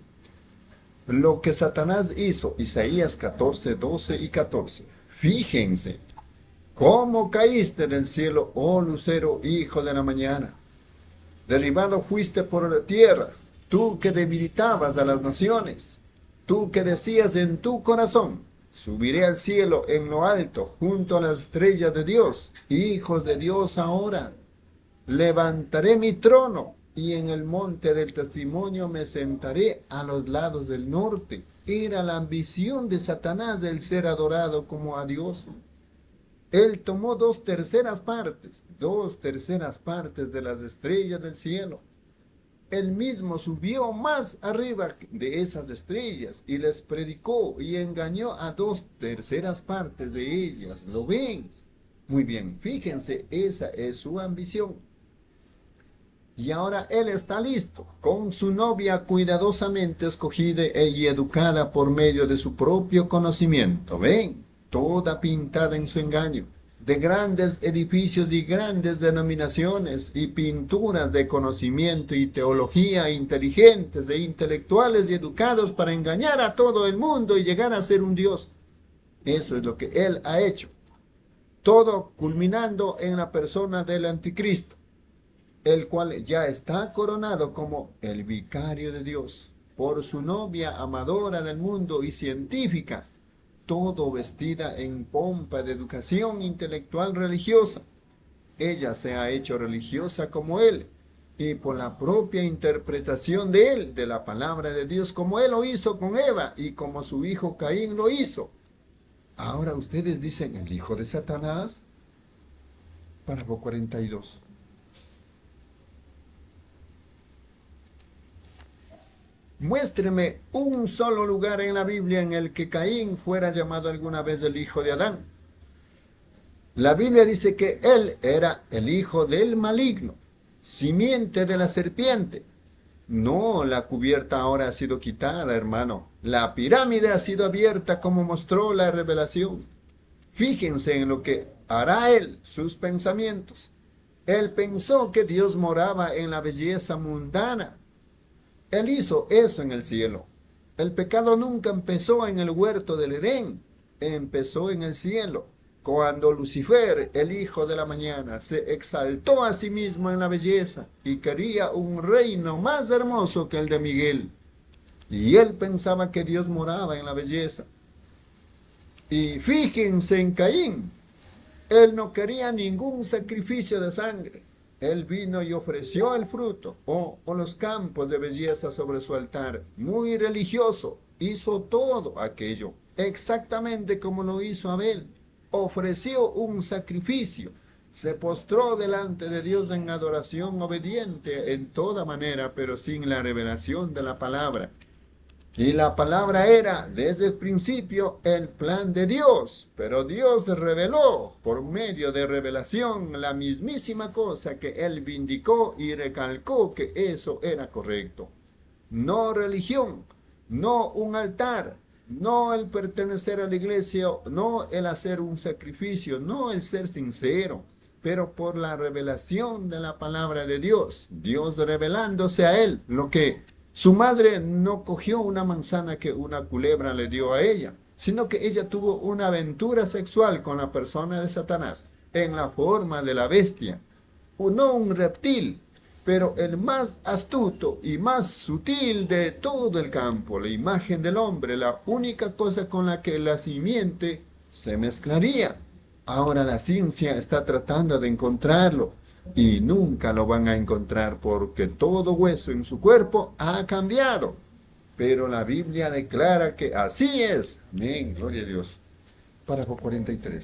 Lo que Satanás hizo, Isaías catorce, doce y catorce. Fíjense, ¿cómo caíste del cielo, oh lucero, hijo de la mañana? Derribado fuiste por la tierra, tú que debilitabas a las naciones. Tú que decías en tu corazón, subiré al cielo en lo alto, junto a las estrellas de Dios, hijos de Dios ahora. Levantaré mi trono, y en el monte del testimonio me sentaré a los lados del norte. Era la ambición de Satanás el ser adorado como a Dios. Él tomó dos terceras partes, dos terceras partes de las estrellas del cielo. Él mismo subió más arriba de esas estrellas y les predicó y engañó a dos terceras partes de ellas. ¿Lo ven? Muy bien, fíjense, esa es su ambición. Y ahora él está listo, con su novia cuidadosamente escogida y educada por medio de su propio conocimiento. ¿Ven? Toda pintada en su engaño, de grandes edificios y grandes denominaciones y pinturas de conocimiento y teología inteligentes e intelectuales y educados para engañar a todo el mundo y llegar a ser un Dios. Eso es lo que él ha hecho. Todo culminando en la persona del anticristo, el cual ya está coronado como el vicario de Dios por su novia amadora del mundo y científica, todo vestida en pompa de educación intelectual religiosa. Ella se ha hecho religiosa como él, y por la propia interpretación de él, de la palabra de Dios, como él lo hizo con Eva, y como su hijo Caín lo hizo. Ahora ustedes dicen, ¿el hijo de Satanás? Párrafo cuarenta y dos. Muéstreme un solo lugar en la Biblia en el que Caín fuera llamado alguna vez el hijo de Adán. La Biblia dice que él era el hijo del maligno, simiente de la serpiente. No, la cubierta ahora ha sido quitada, hermano. La pirámide ha sido abierta como mostró la revelación. Fíjense en lo que hará él, sus pensamientos. Él pensó que Dios moraba en la belleza mundana. Él hizo eso en el cielo. El pecado nunca empezó en el huerto del Edén, empezó en el cielo, cuando Lucifer, el hijo de la mañana, se exaltó a sí mismo en la belleza y quería un reino más hermoso que el de Miguel. Y él pensaba que Dios moraba en la belleza. Y fíjense en Caín, él no quería ningún sacrificio de sangre. Él vino y ofreció el fruto o, o los campos de belleza sobre su altar. Muy religioso, hizo todo aquello, exactamente como lo hizo Abel. Ofreció un sacrificio, se postró delante de Dios en adoración obediente en toda manera, pero sin la revelación de la palabra. Y la palabra era, desde el principio, el plan de Dios. Pero Dios reveló, por medio de revelación, la mismísima cosa que Él vindicó y recalcó que eso era correcto. No religión, no un altar, no el pertenecer a la iglesia, no el hacer un sacrificio, no el ser sincero, pero por la revelación de la palabra de Dios. Dios revelándose a Él, lo que su madre no cogió una manzana que una culebra le dio a ella, sino que ella tuvo una aventura sexual con la persona de Satanás, en la forma de la bestia, no un reptil, pero el más astuto y más sutil de todo el campo, la imagen del hombre, la única cosa con la que la simiente se mezclaría. Ahora la ciencia está tratando de encontrarlo, y nunca lo van a encontrar porque todo hueso en su cuerpo ha cambiado. Pero la Biblia declara que así es. Amén, gloria a Dios. Párrafo cuarenta y tres.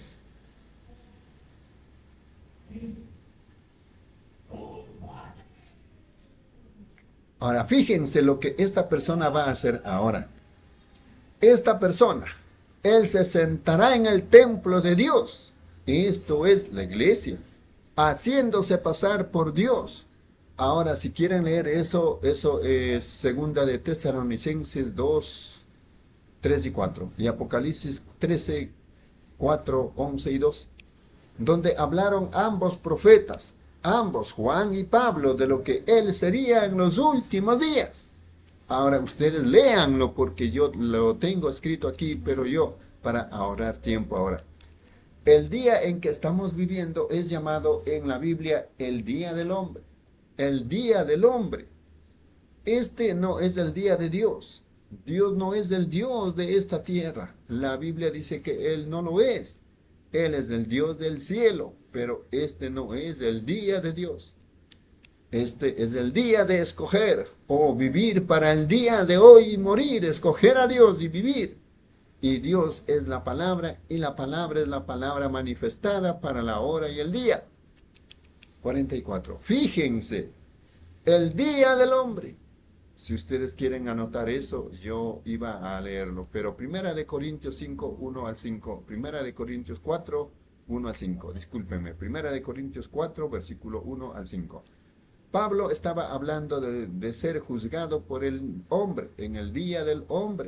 Ahora fíjense lo que esta persona va a hacer ahora. Esta persona, él se sentará en el templo de Dios. Esto es la iglesia, haciéndose pasar por Dios. Ahora, si quieren leer eso, eso es segunda de Tesalonicenses dos, tres y cuatro, y Apocalipsis trece, cuatro, once y dos, donde hablaron ambos profetas, ambos, Juan y Pablo, de lo que él sería en los últimos días. Ahora, ustedes léanlo porque yo lo tengo escrito aquí, pero yo, para ahorrar tiempo ahora. El día en que estamos viviendo es llamado en la Biblia el Día del Hombre. El Día del Hombre. Este no es el día de Dios. Dios no es el Dios de esta tierra. La Biblia dice que Él no lo es. Él es el Dios del cielo, pero este no es el día de Dios. Este es el día de escoger o vivir para el día de hoy y morir, escoger a Dios y vivir. Y Dios es la palabra, y la palabra es la palabra manifestada para la hora y el día. cuarenta y cuatro. Fíjense, El día del hombre. Si ustedes quieren anotar eso, yo iba a leerlo. Pero Primera de Corintios cinco, uno al cinco. Primera de Corintios cuatro, uno al cinco. Discúlpenme. Primera de Corintios cuatro, versículo uno al cinco. Pablo estaba hablando de, de ser juzgado por el hombre, en el día del hombre.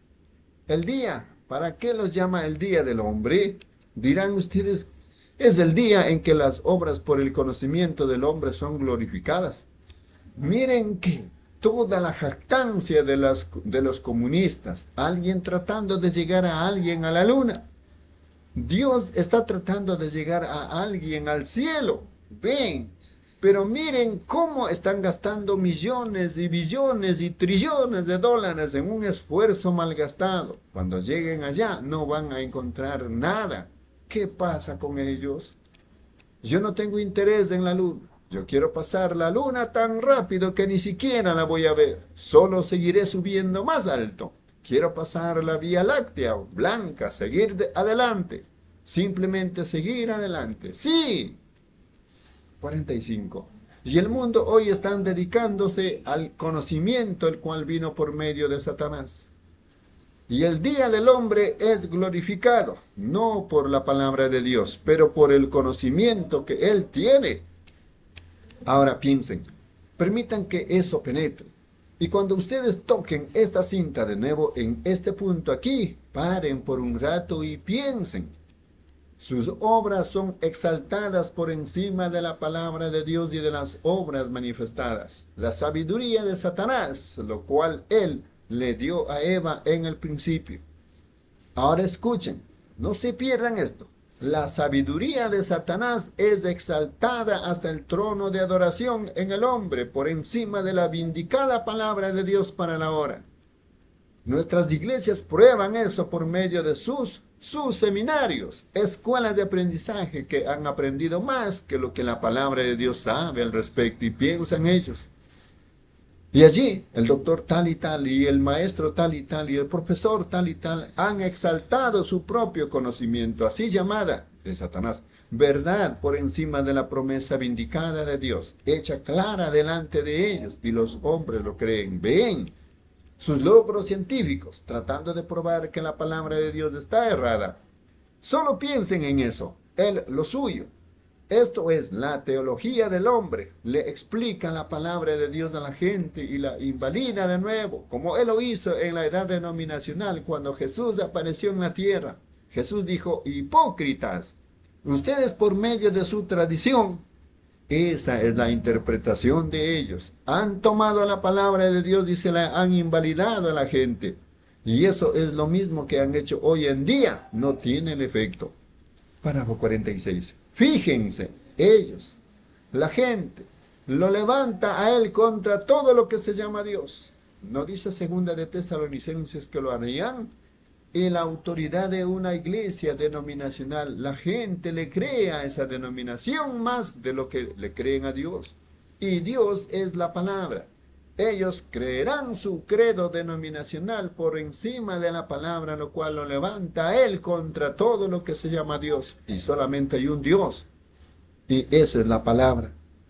El día, ¿para qué los llama el día del hombre? Dirán ustedes, es el día en que las obras por el conocimiento del hombre son glorificadas. Miren que toda la jactancia de, las, de los comunistas, alguien tratando de llegar a alguien a la luna. Dios está tratando de llegar a alguien al cielo. Ven. Pero miren cómo están gastando millones y billones y trillones de dólares en un esfuerzo malgastado. Cuando lleguen allá no van a encontrar nada. ¿Qué pasa con ellos? Yo no tengo interés en la luna. Yo quiero pasar la luna tan rápido que ni siquiera la voy a ver. Solo seguiré subiendo más alto. Quiero pasar la Vía Láctea blanca, seguir de adelante. Simplemente seguir adelante. ¡Sí! cuarenta y cinco. Y el mundo hoy están dedicándose al conocimiento, el cual vino por medio de Satanás. Y el día del hombre es glorificado, no por la palabra de Dios, pero por el conocimiento que él tiene. Ahora piensen, permitan que eso penetre. Y cuando ustedes toquen esta cinta de nuevo en este punto aquí, paren por un rato y piensen. Sus obras son exaltadas por encima de la palabra de Dios y de las obras manifestadas. La sabiduría de Satanás, lo cual él le dio a Eva en el principio. Ahora escuchen, no se pierdan esto. La sabiduría de Satanás es exaltada hasta el trono de adoración en el hombre por encima de la vindicada palabra de Dios para la hora. Nuestras iglesias prueban eso por medio de sus sus seminarios, escuelas de aprendizaje que han aprendido más que lo que la palabra de Dios sabe al respecto y piensan ellos. Y allí el doctor tal y tal y el maestro tal y tal y el profesor tal y tal han exaltado su propio conocimiento, así llamada de Satanás, verdad por encima de la promesa vindicada de Dios, hecha clara delante de ellos, y los hombres lo creen. Ven sus logros científicos, tratando de probar que la palabra de Dios está errada. Solo piensen en eso, él lo suyo. Esto es la teología del hombre. Le explica la palabra de Dios a la gente y la invalida de nuevo, como él lo hizo en la edad denominacional cuando Jesús apareció en la tierra. Jesús dijo, hipócritas, ustedes por medio de su tradición, esa es la interpretación de ellos, han tomado la palabra de Dios y se la han invalidado a la gente. Y eso es lo mismo que han hecho hoy en día, no tiene el efecto. Párrafo cuarenta y seis. Fíjense, ellos, la gente, lo levanta a él contra todo lo que se llama Dios. ¿No dice segunda de Tesalonicenses que lo harían? Y la autoridad de una iglesia denominacional, la gente le cree a esa denominación más de lo que le creen a Dios. Y Dios es la palabra. Ellos creerán su credo denominacional por encima de la palabra, lo cual lo levanta a él contra todo lo que se llama Dios. Y solamente hay un Dios. Y esa es la palabra.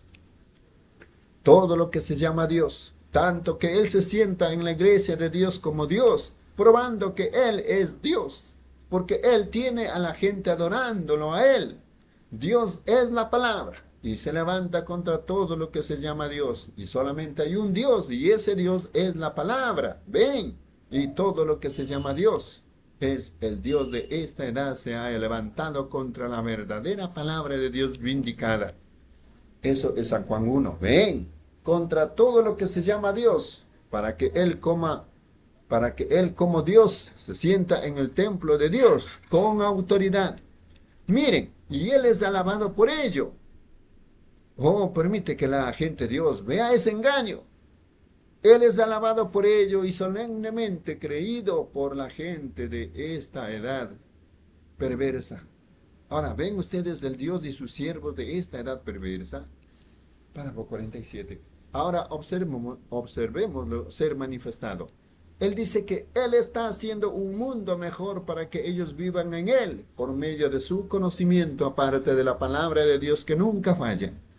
Todo lo que se llama Dios. Tanto que él se sienta en la iglesia de Dios como Dios, probando que él es Dios. Porque él tiene a la gente adorándolo a él. Dios es la palabra. Y se levanta contra todo lo que se llama Dios. Y solamente hay un Dios. Y ese Dios es la palabra. Ven. Y todo lo que se llama Dios es el Dios de esta edad se ha levantado contra la verdadera palabra de Dios vindicada. Eso es San Juan uno. Ven. Contra todo lo que se llama Dios. Para que Él coma. Para que Él como Dios se sienta en el templo de Dios. Con autoridad. Miren. Y Él es alabado por ello. Oh, permite que la gente de Dios vea ese engaño. Él es alabado por ello y solemnemente creído por la gente de esta edad perversa. Ahora, ¿ven ustedes el Dios y sus siervos de esta edad perversa? Párrafo cuarenta y siete. Ahora observemos, observémoslo ser manifestado. Él dice que Él está haciendo un mundo mejor para que ellos vivan en Él, por medio de su conocimiento aparte de la palabra de Dios que nunca falla.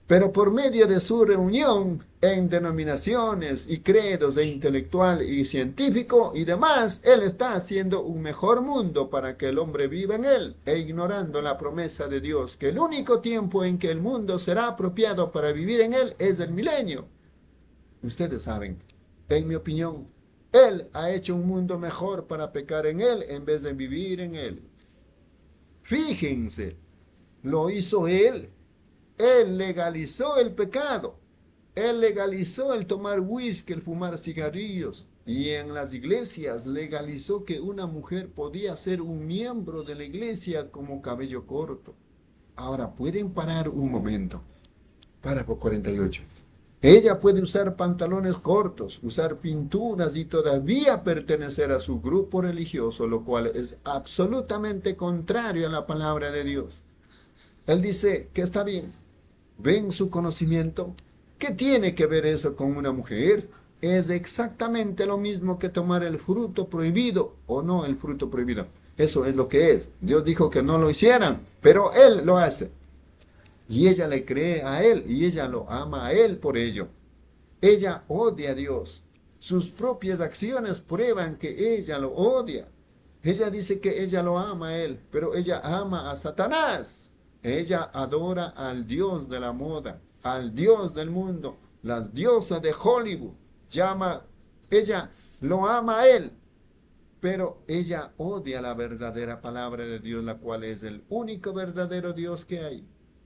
Pero por medio de su reunión en denominaciones y credos de intelectual y científico y demás, Él está haciendo un mejor mundo para que el hombre viva en él, e ignorando la promesa de Dios, que el único tiempo en que el mundo será apropiado para vivir en él es el milenio. Ustedes saben, en mi opinión, Él ha hecho un mundo mejor para pecar en él en vez de vivir en él. Fíjense, lo hizo Él. Él legalizó el pecado. Él legalizó el tomar whisky, el fumar cigarrillos. Y en las iglesias legalizó que una mujer podía ser un miembro de la iglesia como cabello corto. Ahora, ¿pueden parar un momento? Párrafo cuarenta y ocho. Ella puede usar pantalones cortos, usar pinturas y todavía pertenecer a su grupo religioso, lo cual es absolutamente contrario a la palabra de Dios. Él dice que está bien. ¿Ven su conocimiento? ¿Qué tiene que ver eso con una mujer? Es exactamente lo mismo que tomar el fruto prohibido o no el fruto prohibido. Eso es lo que es. Dios dijo que no lo hicieran, pero Él lo hace. Y ella le cree a Él y ella lo ama a Él por ello. Ella odia a Dios. Sus propias acciones prueban que ella lo odia. Ella dice que ella lo ama a Él, pero ella ama a Satanás. Ella adora al Dios de la moda, al Dios del mundo, las diosas de Hollywood. Llama, ella lo ama a Él, pero ella odia la verdadera palabra de Dios, la cual es el único verdadero Dios que hay.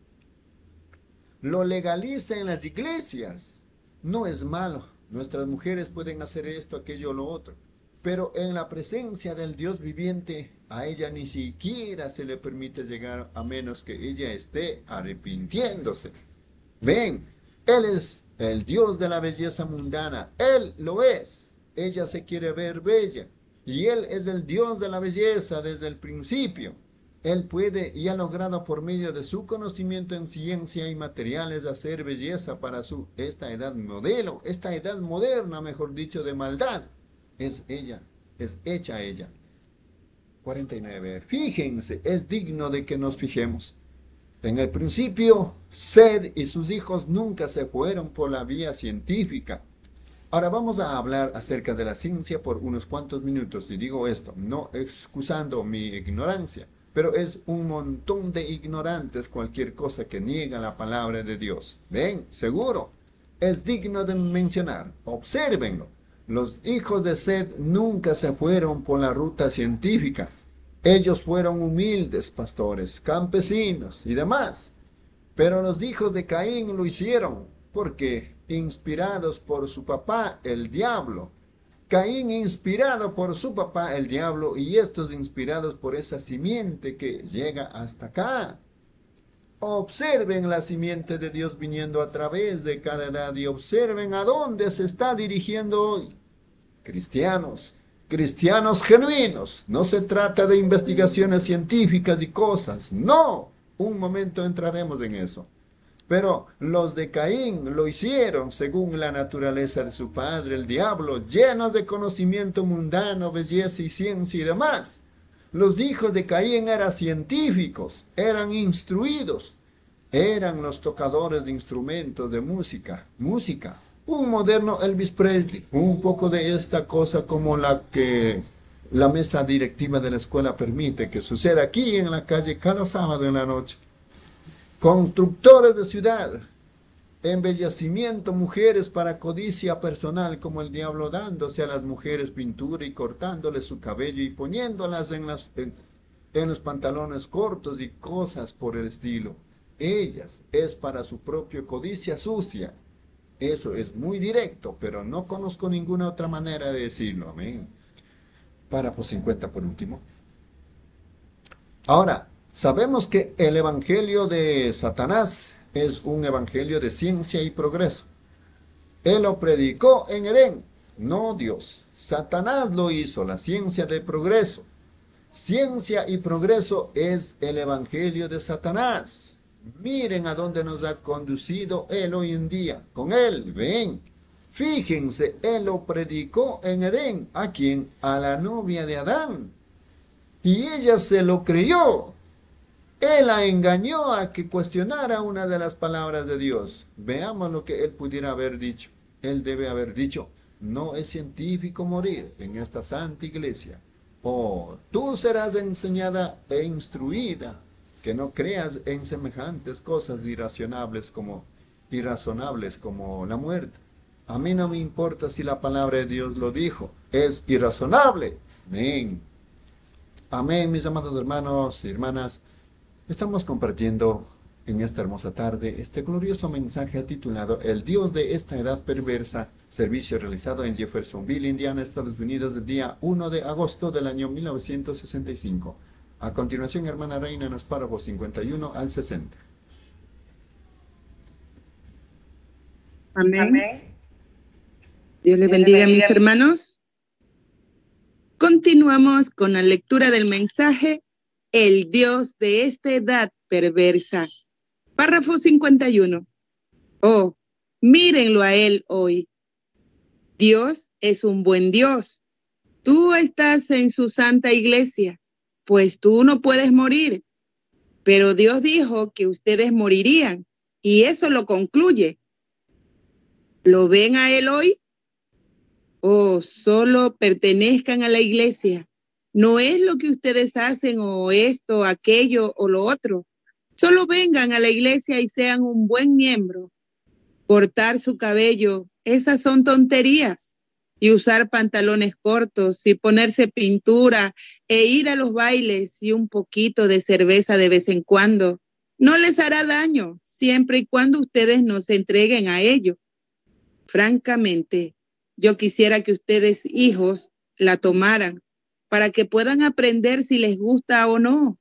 Lo legaliza en las iglesias. No es malo. Nuestras mujeres pueden hacer esto, aquello, lo otro. Pero en la presencia del Dios viviente, a ella ni siquiera se le permite llegar a menos que ella esté arrepintiéndose. Ven, Él es el Dios de la belleza mundana. Él lo es. Ella se quiere ver bella. Y Él es el Dios de la belleza desde el principio. Él puede y ha logrado por medio de su conocimiento en ciencia y materiales hacer belleza para su esta edad modelo, esta edad moderna, mejor dicho, de maldad. Es ella, es hecha ella. cuarenta y nueve. Fíjense, es digno de que nos fijemos. En el principio, Sed y sus hijos nunca se fueron por la vía científica. Ahora vamos a hablar acerca de la ciencia por unos cuantos minutos. Y digo esto, no excusando mi ignorancia, pero es un montón de ignorantes cualquier cosa que niega la palabra de Dios. ¿Ven? Seguro. Es digno de mencionar. Obsérvenlo. Los hijos de Sed nunca se fueron por la ruta científica. Ellos fueron humildes pastores, campesinos y demás. Pero los hijos de Caín lo hicieron porque, inspirados por su papá, el diablo. Caín inspirado por su papá, el diablo, y estos inspirados por esa simiente que llega hasta acá. Observen la simiente de Dios viniendo a través de cada edad y observen a dónde se está dirigiendo hoy. Cristianos, cristianos genuinos. No se trata de investigaciones científicas y cosas. No, un momento entraremos en eso. Pero los de Caín lo hicieron según la naturaleza de su padre, el diablo, llenos de conocimiento mundano, belleza y ciencia y demás. Los hijos de Caín eran científicos, eran instruidos, eran los tocadores de instrumentos de música, música. Un moderno Elvis Presley, un poco de esta cosa como la que la mesa directiva de la escuela permite que suceda aquí en la calle cada sábado en la noche. Constructores de ciudad, embellecimiento, mujeres para codicia personal, como el diablo dándose a las mujeres pintura y cortándoles su cabello y poniéndolas en, las, en, en los pantalones cortos y cosas por el estilo. Ellas es para su propia codicia sucia. Eso es muy directo, pero no conozco ninguna otra manera de decirlo. Amén. Párrafo cincuenta por último. Ahora, sabemos que el evangelio de Satanás es un evangelio de ciencia y progreso. Él lo predicó en Edén, no Dios. Satanás lo hizo, la ciencia de progreso. Ciencia y progreso es el evangelio de Satanás. Miren a dónde nos ha conducido él hoy en día. Con él, ven. Fíjense, él lo predicó en Edén. ¿A quién? A la novia de Adán. Y ella se lo creyó. Él la engañó a que cuestionara una de las palabras de Dios. Veamos lo que él pudiera haber dicho. Él debe haber dicho, no es científico morir en esta santa iglesia. O tú serás enseñada e instruida, que no creas en semejantes cosas irracionables como, irrazonables como la muerte. A mí no me importa si la palabra de Dios lo dijo, es irrazonable. Amén. Amén, mis amados hermanos y hermanas. Estamos compartiendo en esta hermosa tarde este glorioso mensaje titulado El Dios de esta edad perversa, servicio realizado en Jeffersonville, Indiana, Estados Unidos, el día primero de agosto del año mil novecientos sesenta y cinco. A continuación, hermana Reina, en los párrafos cincuenta y uno al sesenta. Amén. Amén. Dios le bendiga, Dios le bendiga, mis hermanos. Continuamos con la lectura del mensaje El Dios de esta edad perversa. Párrafo cincuenta y uno. Oh, mírenlo a él hoy. Dios es un buen Dios. Tú estás en su santa iglesia, pues tú no puedes morir. Pero Dios dijo que ustedes morirían, y eso lo concluye. ¿Lo ven a él hoy? Oh, solo pertenezcan a la iglesia. No es lo que ustedes hacen o esto, aquello o lo otro. Solo vengan a la iglesia y sean un buen miembro. Cortar su cabello, esas son tonterías. Y usar pantalones cortos y ponerse pintura e ir a los bailes y un poquito de cerveza de vez en cuando no les hará daño siempre y cuando ustedes no se entreguen a ello. Francamente, yo quisiera que ustedes, hijos, la tomaran para que puedan aprender si les gusta o no.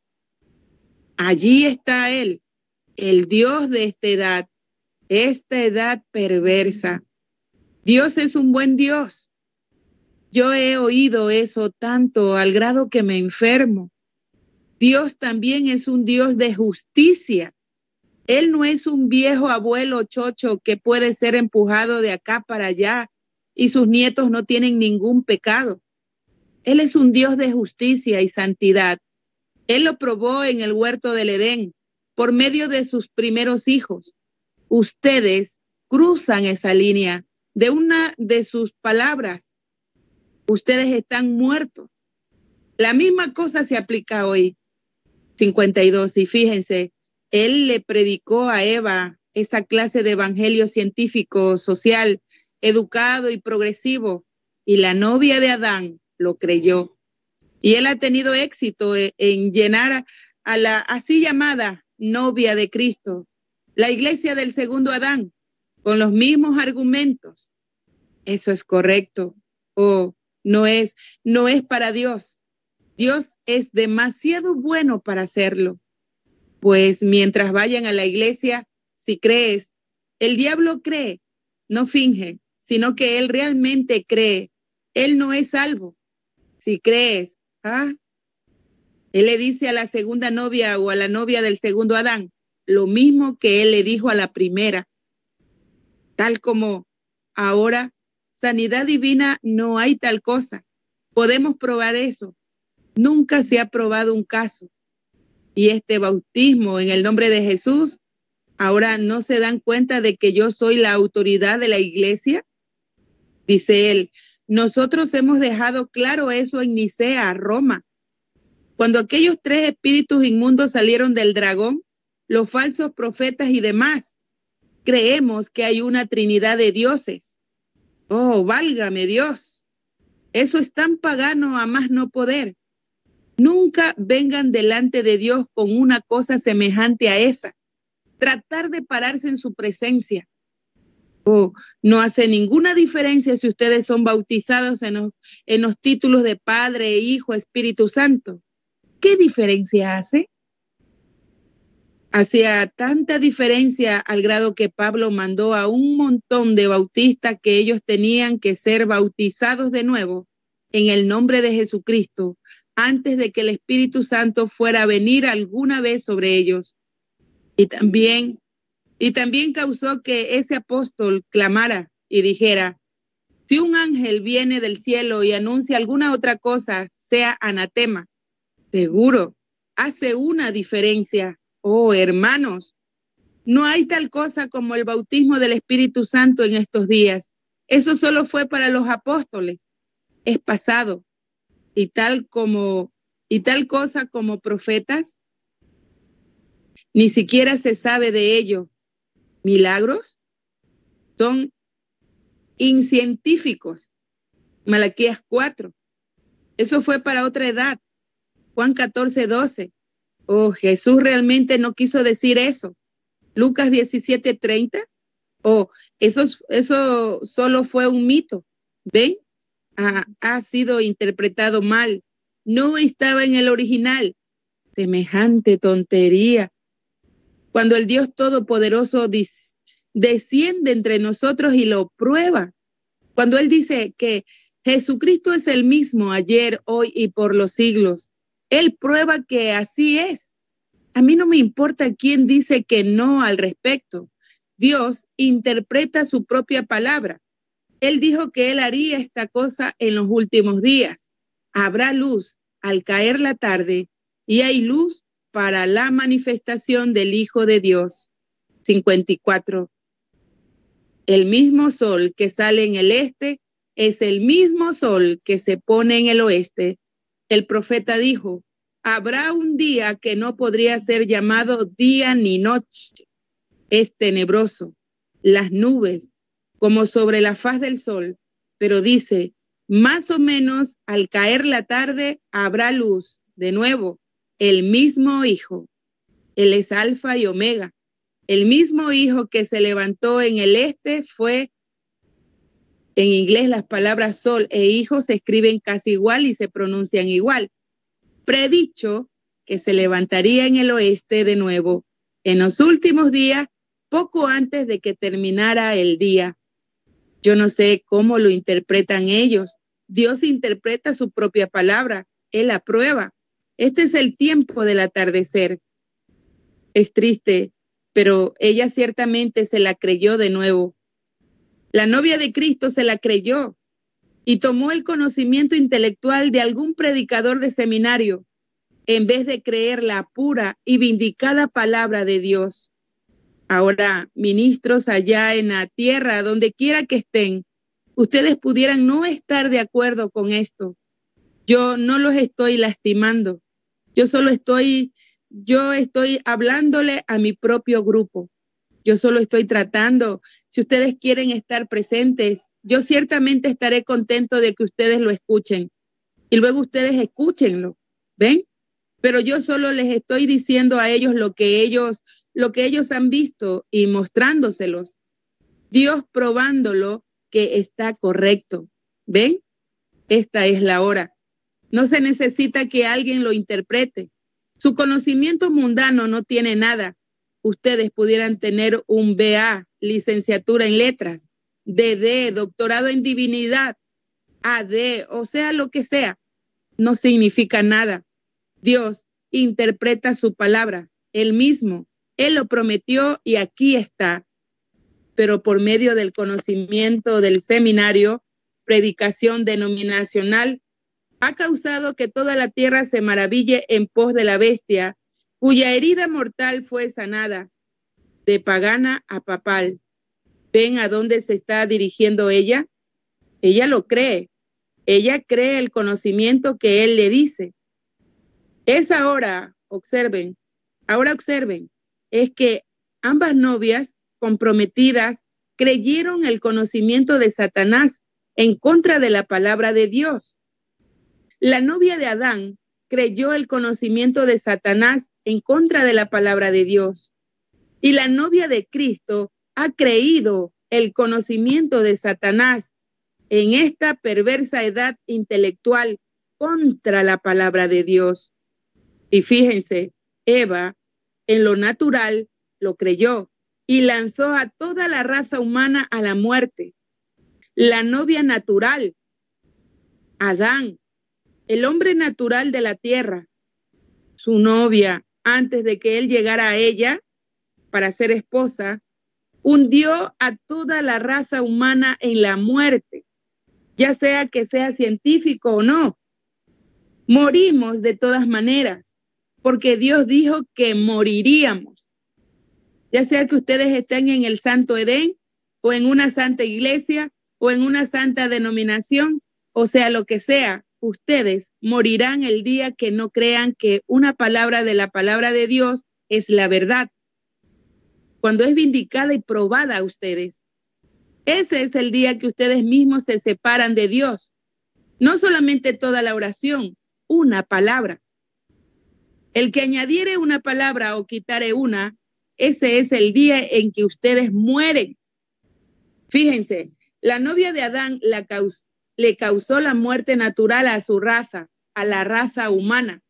Allí está Él, el Dios de esta edad, esta edad perversa. Dios es un buen Dios. Yo he oído eso tanto al grado que me enfermo. Dios también es un Dios de justicia. Él no es un viejo abuelo chocho que puede ser empujado de acá para allá y sus nietos no tienen ningún pecado. Él es un Dios de justicia y santidad. Él lo probó en el huerto del Edén por medio de sus primeros hijos. Ustedes cruzan esa línea de una de sus palabras. Ustedes están muertos. La misma cosa se aplica hoy. cincuenta y dos. Y fíjense, él le predicó a Eva esa clase de evangelio científico, social, educado y progresivo. Y la novia de Adán lo creyó. Y él ha tenido éxito en llenar a la así llamada novia de Cristo, la iglesia del segundo Adán, con los mismos argumentos. Eso es correcto. Oh, no es, no es para Dios. Dios es demasiado bueno para hacerlo. Pues mientras vayan a la iglesia, si crees, el diablo cree, no finge, sino que él realmente cree. Él no es salvo. Si crees, ¿ah? Él le dice a la segunda novia o a la novia del segundo Adán lo mismo que él le dijo a la primera. Tal como ahora, sanidad divina, no hay tal cosa. Podemos probar eso. Nunca se ha probado un caso. Y este bautismo en el nombre de Jesús, ahora no se dan cuenta de que yo soy la autoridad de la iglesia. Dice él, nosotros hemos dejado claro eso en Nicea, Roma. Cuando aquellos tres espíritus inmundos salieron del dragón, los falsos profetas y demás, creemos que hay una trinidad de dioses. Oh, válgame Dios. Eso es tan pagano a más no poder. Nunca vengan delante de Dios con una cosa semejante a esa. Tratar de pararse en su presencia. Oh, no hace ninguna diferencia si ustedes son bautizados en los, en los títulos de Padre, Hijo, Espíritu Santo. ¿Qué diferencia hace? Hacía tanta diferencia al grado que Pablo mandó a un montón de bautistas que ellos tenían que ser bautizados de nuevo en el nombre de Jesucristo antes de que el Espíritu Santo fuera a venir alguna vez sobre ellos. Y también, y también causó que ese apóstol clamara y dijera, si un ángel viene del cielo y anuncia alguna otra cosa, sea anatema. Seguro, hace una diferencia. Oh, hermanos, no hay tal cosa como el bautismo del Espíritu Santo en estos días. Eso solo fue para los apóstoles. Es pasado. Y tal como, y tal cosa como profetas, ni siquiera se sabe de ello. Milagros son incientíficos. Malaquías cuatro. Eso fue para otra edad. Juan catorce, doce. Oh, Jesús realmente no quiso decir eso. Lucas diecisiete, treinta. Oh, eso, eso solo fue un mito. ¿Ven? Ha, ha sido interpretado mal. No estaba en el original. Semejante tontería. Cuando el Dios Todopoderoso dis, desciende entre nosotros y lo prueba. Cuando Él dice que Jesucristo es el mismo ayer, hoy y por los siglos, Él prueba que así es. A mí no me importa quién dice que no al respecto. Dios interpreta su propia palabra. Él dijo que Él haría esta cosa en los últimos días. Habrá luz al caer la tarde y hay luz para la manifestación del Hijo de Dios. cincuenta y cuatro. El mismo sol que sale en el este es el mismo sol que se pone en el oeste. El profeta dijo, habrá un día que no podría ser llamado día ni noche. Es tenebroso, las nubes como sobre la faz del sol, pero dice, más o menos al caer la tarde habrá luz. De nuevo, el mismo Hijo. Él es Alfa y Omega. El mismo Hijo que se levantó en el este fue, en inglés las palabras sol e hijo se escriben casi igual y se pronuncian igual. Predicho que se levantaría en el oeste de nuevo, en los últimos días, poco antes de que terminara el día. Yo no sé cómo lo interpretan ellos. Dios interpreta su propia palabra. Él aprueba. Este es el tiempo del atardecer. Es triste, pero ella ciertamente se la creyó de nuevo. La novia de Cristo se la creyó y tomó el conocimiento intelectual de algún predicador de seminario en vez de creer la pura y vindicada palabra de Dios. Ahora, ministros allá en la tierra, donde quiera que estén, ustedes pudieran no estar de acuerdo con esto. Yo no los estoy lastimando. Yo solo estoy, yo estoy hablándole a mi propio grupo. Yo solo estoy tratando, si ustedes quieren estar presentes, yo ciertamente estaré contento de que ustedes lo escuchen. Y luego ustedes escúchenlo, ¿ven? Pero yo solo les estoy diciendo a ellos lo que ellos, lo que ellos han visto y mostrándoselos. Dios probándolo que está correcto. ¿Ven? Esta es la hora. No se necesita que alguien lo interprete. Su conocimiento mundano no tiene nada. Ustedes pudieran tener un B A, licenciatura en letras, D D, doctorado en divinidad, A D, o sea, lo que sea. No significa nada. Dios interpreta su palabra, Él mismo. Él lo prometió y aquí está. Pero por medio del conocimiento del seminario, predicación denominacional, ha causado que toda la tierra se maraville en pos de la bestia, cuya herida mortal fue sanada, de pagana a papal. ¿Ven a dónde se está dirigiendo ella? Ella lo cree. Ella cree el conocimiento que él le dice. Es ahora, observen, ahora observen, es que ambas novias comprometidas creyeron el conocimiento de Satanás en contra de la palabra de Dios. La novia de Adán creyó el conocimiento de Satanás en contra de la palabra de Dios. Y la novia de Cristo ha creído el conocimiento de Satanás en esta perversa edad intelectual contra la palabra de Dios. Y fíjense, Eva, en lo natural, lo creyó y lanzó a toda la raza humana a la muerte. La novia natural, Adán, el hombre natural de la tierra, su novia, antes de que él llegara a ella para ser esposa, hundió a toda la raza humana en la muerte, ya sea que sea científico o no. Morimos de todas maneras. porque Dios dijo que moriríamos. Ya sea que ustedes estén en el Santo Edén, o en una santa iglesia, o en una santa denominación, o sea, lo que sea, ustedes morirán el día que no crean que una palabra de la palabra de Dios es la verdad. Cuando es vindicada y probada a ustedes. Ese es el día que ustedes mismos se separan de Dios. No solamente toda la oración, una palabra. El que añadiere una palabra o quitare una, ese es el día en que ustedes mueren. Fíjense, la novia de Adán la caus- le causó la muerte natural a su raza, a la raza humana.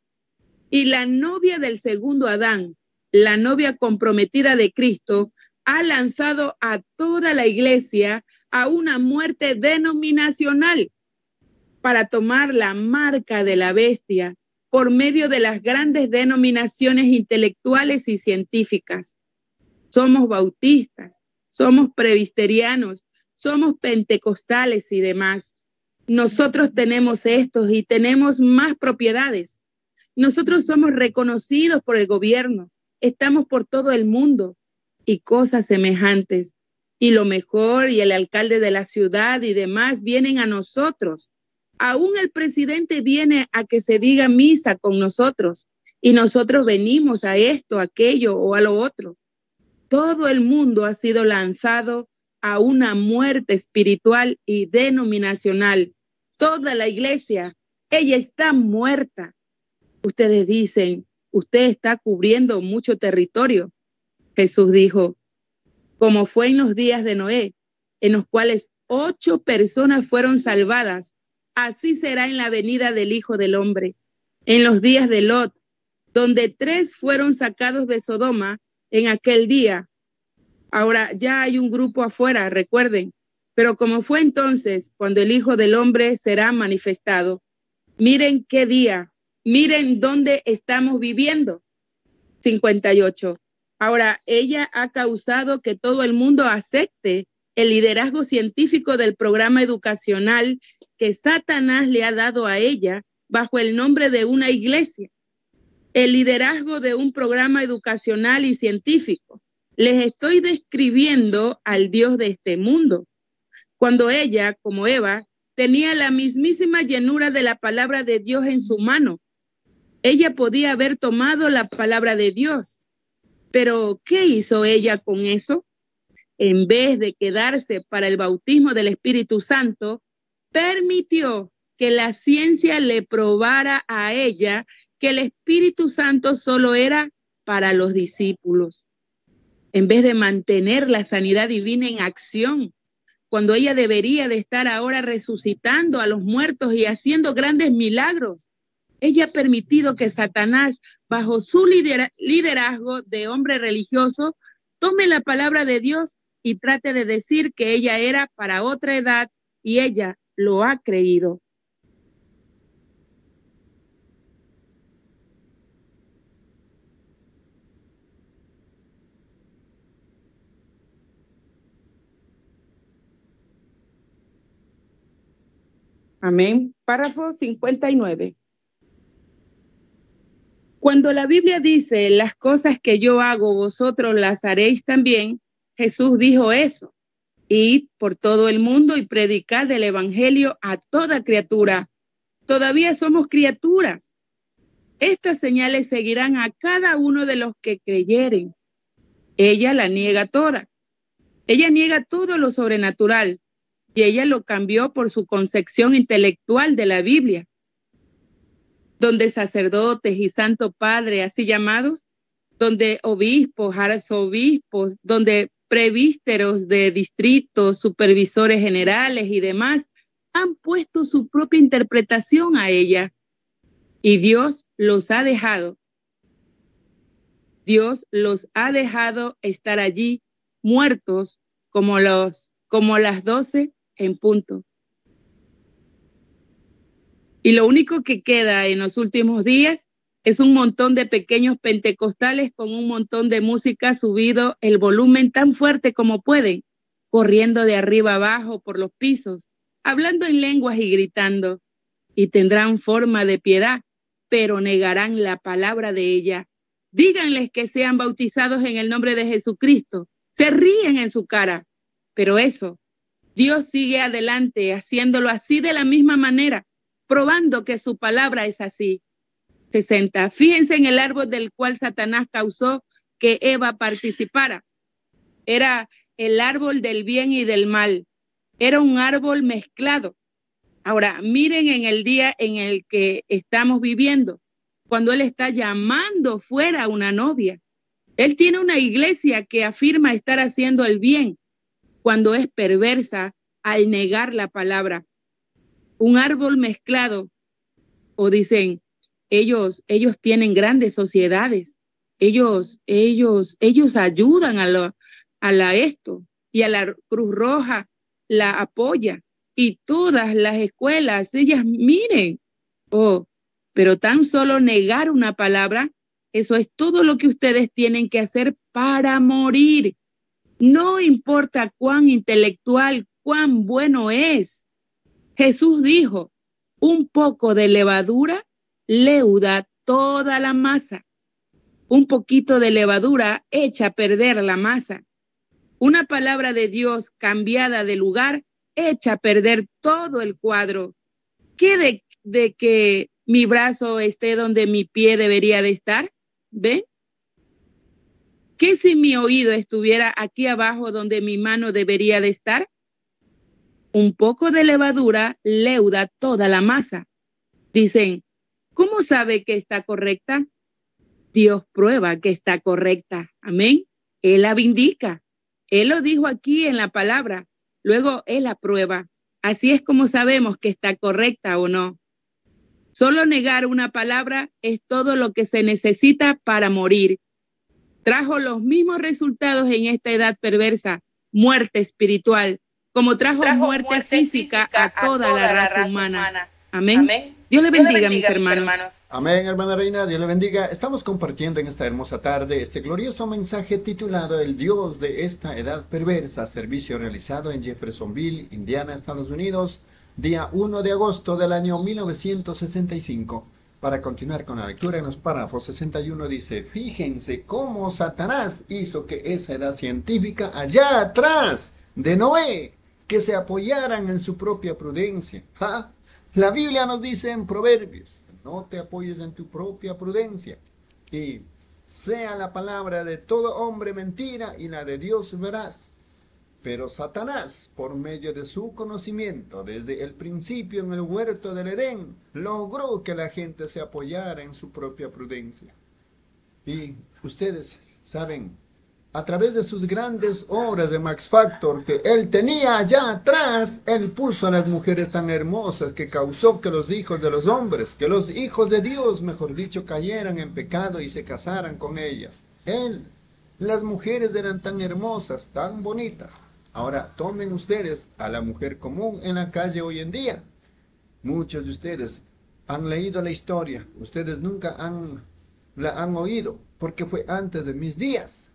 Y la novia del segundo Adán, la novia comprometida de Cristo, ha lanzado a toda la iglesia a una muerte denominacional para tomar la marca de la bestia por medio de las grandes denominaciones intelectuales y científicas. Somos bautistas, somos presbiterianos, somos pentecostales y demás. Nosotros tenemos estos y tenemos más propiedades. Nosotros somos reconocidos por el gobierno, estamos por todo el mundo y cosas semejantes. Y lo mejor, y el alcalde de la ciudad y demás vienen a nosotros. Aún el presidente viene a que se diga misa con nosotros y nosotros venimos a esto, aquello o a lo otro. Todo el mundo ha sido lanzado a una muerte espiritual y denominacional. Toda la iglesia, ella está muerta. Ustedes dicen, usted está cubriendo mucho territorio. Jesús dijo, como fue en los días de Noé, en los cuales ocho personas fueron salvadas, así será en la venida del Hijo del Hombre. En los días de Lot, donde tres fueron sacados de Sodoma en aquel día. Ahora ya hay un grupo afuera, recuerden, pero como fue entonces cuando el Hijo del Hombre será manifestado. Miren qué día, miren dónde estamos viviendo. cincuenta y ocho. Ahora, ella ha causado que todo el mundo acepte el liderazgo científico del programa educacional que Satanás le ha dado a ella bajo el nombre de una iglesia. El liderazgo de un programa educacional y científico. Les estoy describiendo al Dios de este mundo. Cuando ella, como Eva, tenía la mismísima llenura de la palabra de Dios en su mano. Ella podía haber tomado la palabra de Dios. Pero, ¿qué hizo ella con eso? En vez de quedarse para el bautismo del Espíritu Santo, permitió que la ciencia le probara a ella que el Espíritu Santo solo era para los discípulos. En vez de mantener la sanidad divina en acción, cuando ella debería de estar ahora resucitando a los muertos y haciendo grandes milagros, ella ha permitido que Satanás, bajo su lidera- liderazgo de hombre religioso, tome la palabra de Dios y trate de decir que ella era para otra edad y ella lo ha creído. Amén. Párrafo cincuenta y nueve. Cuando la Biblia dice, las cosas que yo hago, vosotros las haréis también, Jesús dijo eso. Id por todo el mundo y predicad el evangelio a toda criatura. Todavía somos criaturas. Estas señales seguirán a cada uno de los que creyeren. Ella la niega toda. Ella niega todo lo sobrenatural y ella lo cambió por su concepción intelectual de la Biblia, donde sacerdotes y santo padre así llamados, donde obispos, arzobispos, donde presbíteros de distritos, supervisores generales y demás han puesto su propia interpretación a ella y Dios los ha dejado. Dios los ha dejado estar allí muertos como los como las doce en punto. Y lo único que queda en los últimos días es un montón de pequeños pentecostales con un montón de música subido el volumen tan fuerte como pueden, corriendo de arriba abajo por los pisos, hablando en lenguas y gritando, y tendrán forma de piedad, pero negarán la palabra de ella. Díganles que sean bautizados en el nombre de Jesucristo. Se ríen en su cara, pero eso, Dios sigue adelante haciéndolo así de la misma manera, probando que su palabra es así. sesenta. Fíjense en el árbol del cual Satanás causó que Eva participara. Era el árbol del bien y del mal. Era un árbol mezclado. Ahora, miren en el día en el que estamos viviendo, cuando él está llamando fuera a una novia. Él tiene una iglesia que afirma estar haciendo el bien, cuando es perversa al negar la palabra. Un árbol mezclado, o dicen, ellos, ellos tienen grandes sociedades, ellos, ellos, ellos ayudan a, lo, a la esto, y a la Cruz Roja la apoya, y todas las escuelas, ellas miren, oh, pero tan solo negar una palabra, eso es todo lo que ustedes tienen que hacer para morir. No importa cuán intelectual, cuán bueno es. Jesús dijo, un poco de levadura leuda toda la masa. Un poquito de levadura echa a perder la masa. Una palabra de Dios cambiada de lugar echa a perder todo el cuadro. ¿Qué de, de que mi brazo esté donde mi pie debería de estar? ¿Ven? ¿Qué si mi oído estuviera aquí abajo donde mi mano debería de estar? Un poco de levadura leuda toda la masa. Dicen, ¿cómo sabe que está correcta? Dios prueba que está correcta. Amén. Él la vindica. Él lo dijo aquí en la palabra. Luego Él la prueba. Así es como sabemos que está correcta o no. Solo negar una palabra es todo lo que se necesita para morir. Trajo los mismos resultados en esta edad perversa, muerte espiritual, como trajo, trajo muerte, muerte física, física a toda, a toda la, raza la raza humana. humana. Amén. Amén. Dios le bendiga, Dios le bendiga mis, hermanos. mis hermanos. Amén, hermana Reina, Dios le bendiga. Estamos compartiendo en esta hermosa tarde este glorioso mensaje titulado El Dios de esta edad perversa, servicio realizado en Jeffersonville, Indiana, Estados Unidos, día uno de agosto del año mil novecientos sesenta y cinco. Para continuar con la lectura, en los párrafos sesenta y uno dice, fíjense cómo Satanás hizo que esa edad científica allá atrás de Noé, que se apoyaran en su propia prudencia. ¿Ah? La Biblia nos dice en Proverbios, no te apoyes en tu propia prudencia, y sea la palabra de todo hombre mentira y la de Dios veraz. Pero Satanás, por medio de su conocimiento desde el principio en el huerto del Edén, logró que la gente se apoyara en su propia prudencia. Y ustedes saben, a través de sus grandes obras de Max Factor que él tenía allá atrás, él puso a las mujeres tan hermosas que causó que los hijos de los hombres, que los hijos de Dios, mejor dicho, cayeran en pecado y se casaran con ellas. Él, las mujeres eran tan hermosas, tan bonitas. Ahora tomen ustedes a la mujer común en la calle hoy en día. Muchos de ustedes han leído la historia, ustedes nunca han, la han oído, porque fue antes de mis días.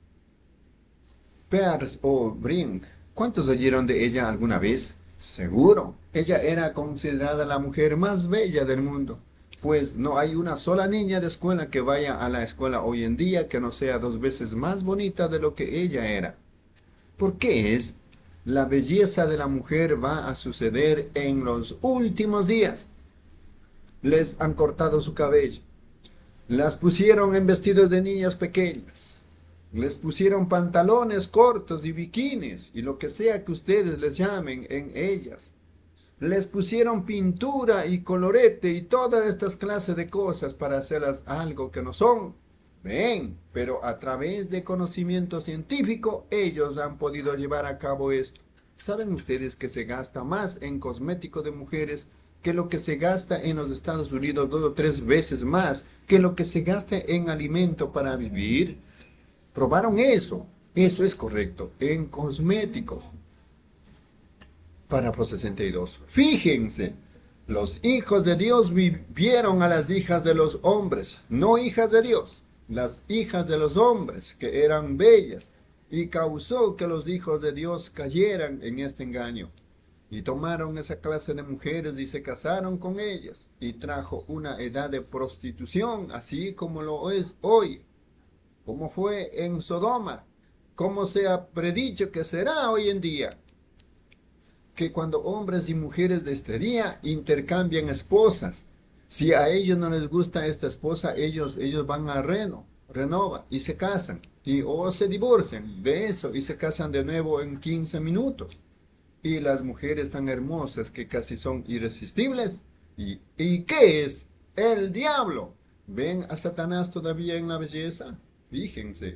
Pears o Brink, ¿cuántos oyeron de ella alguna vez? Seguro, ella era considerada la mujer más bella del mundo, pues no hay una sola niña de escuela que vaya a la escuela hoy en día que no sea dos veces más bonita de lo que ella era. ¿Por qué es? La belleza de la mujer va a suceder en los últimos días. Les han cortado su cabello, las pusieron en vestidos de niñas pequeñas, les pusieron pantalones cortos y bikinis y lo que sea que ustedes les llamen en ellas. Les pusieron pintura y colorete y todas estas clases de cosas para hacerlas algo que no son. Ven, pero a través de conocimiento científico ellos han podido llevar a cabo esto. ¿Saben ustedes que se gasta más en cosméticos de mujeres que lo que se gasta en los Estados Unidos, dos o tres veces más que lo que se gasta en alimento para vivir? Probaron eso. Eso es correcto. En cosméticos. Párrafo sesenta y dos. Fíjense. Los hijos de Dios vivieron a las hijas de los hombres, no hijas de Dios. Las hijas de los hombres, que eran bellas, y causó que los hijos de Dios cayeran en este engaño. Y tomaron esa clase de mujeres y se casaron con ellas. Y trajo una edad de prostitución, así como lo es hoy. Como fue en Sodoma. Como se ha predicho que será hoy en día. Que cuando hombres y mujeres de este día intercambian esposas. Si a ellos no les gusta esta esposa, ellos, ellos van a reno, renovan y se casan. Y, o se divorcian de eso y se casan de nuevo en quince minutos. Y las mujeres tan hermosas que casi son irresistibles. ¿Y, ¿y qué es? El diablo. ¿Ven a Satanás todavía en la belleza? Fíjense.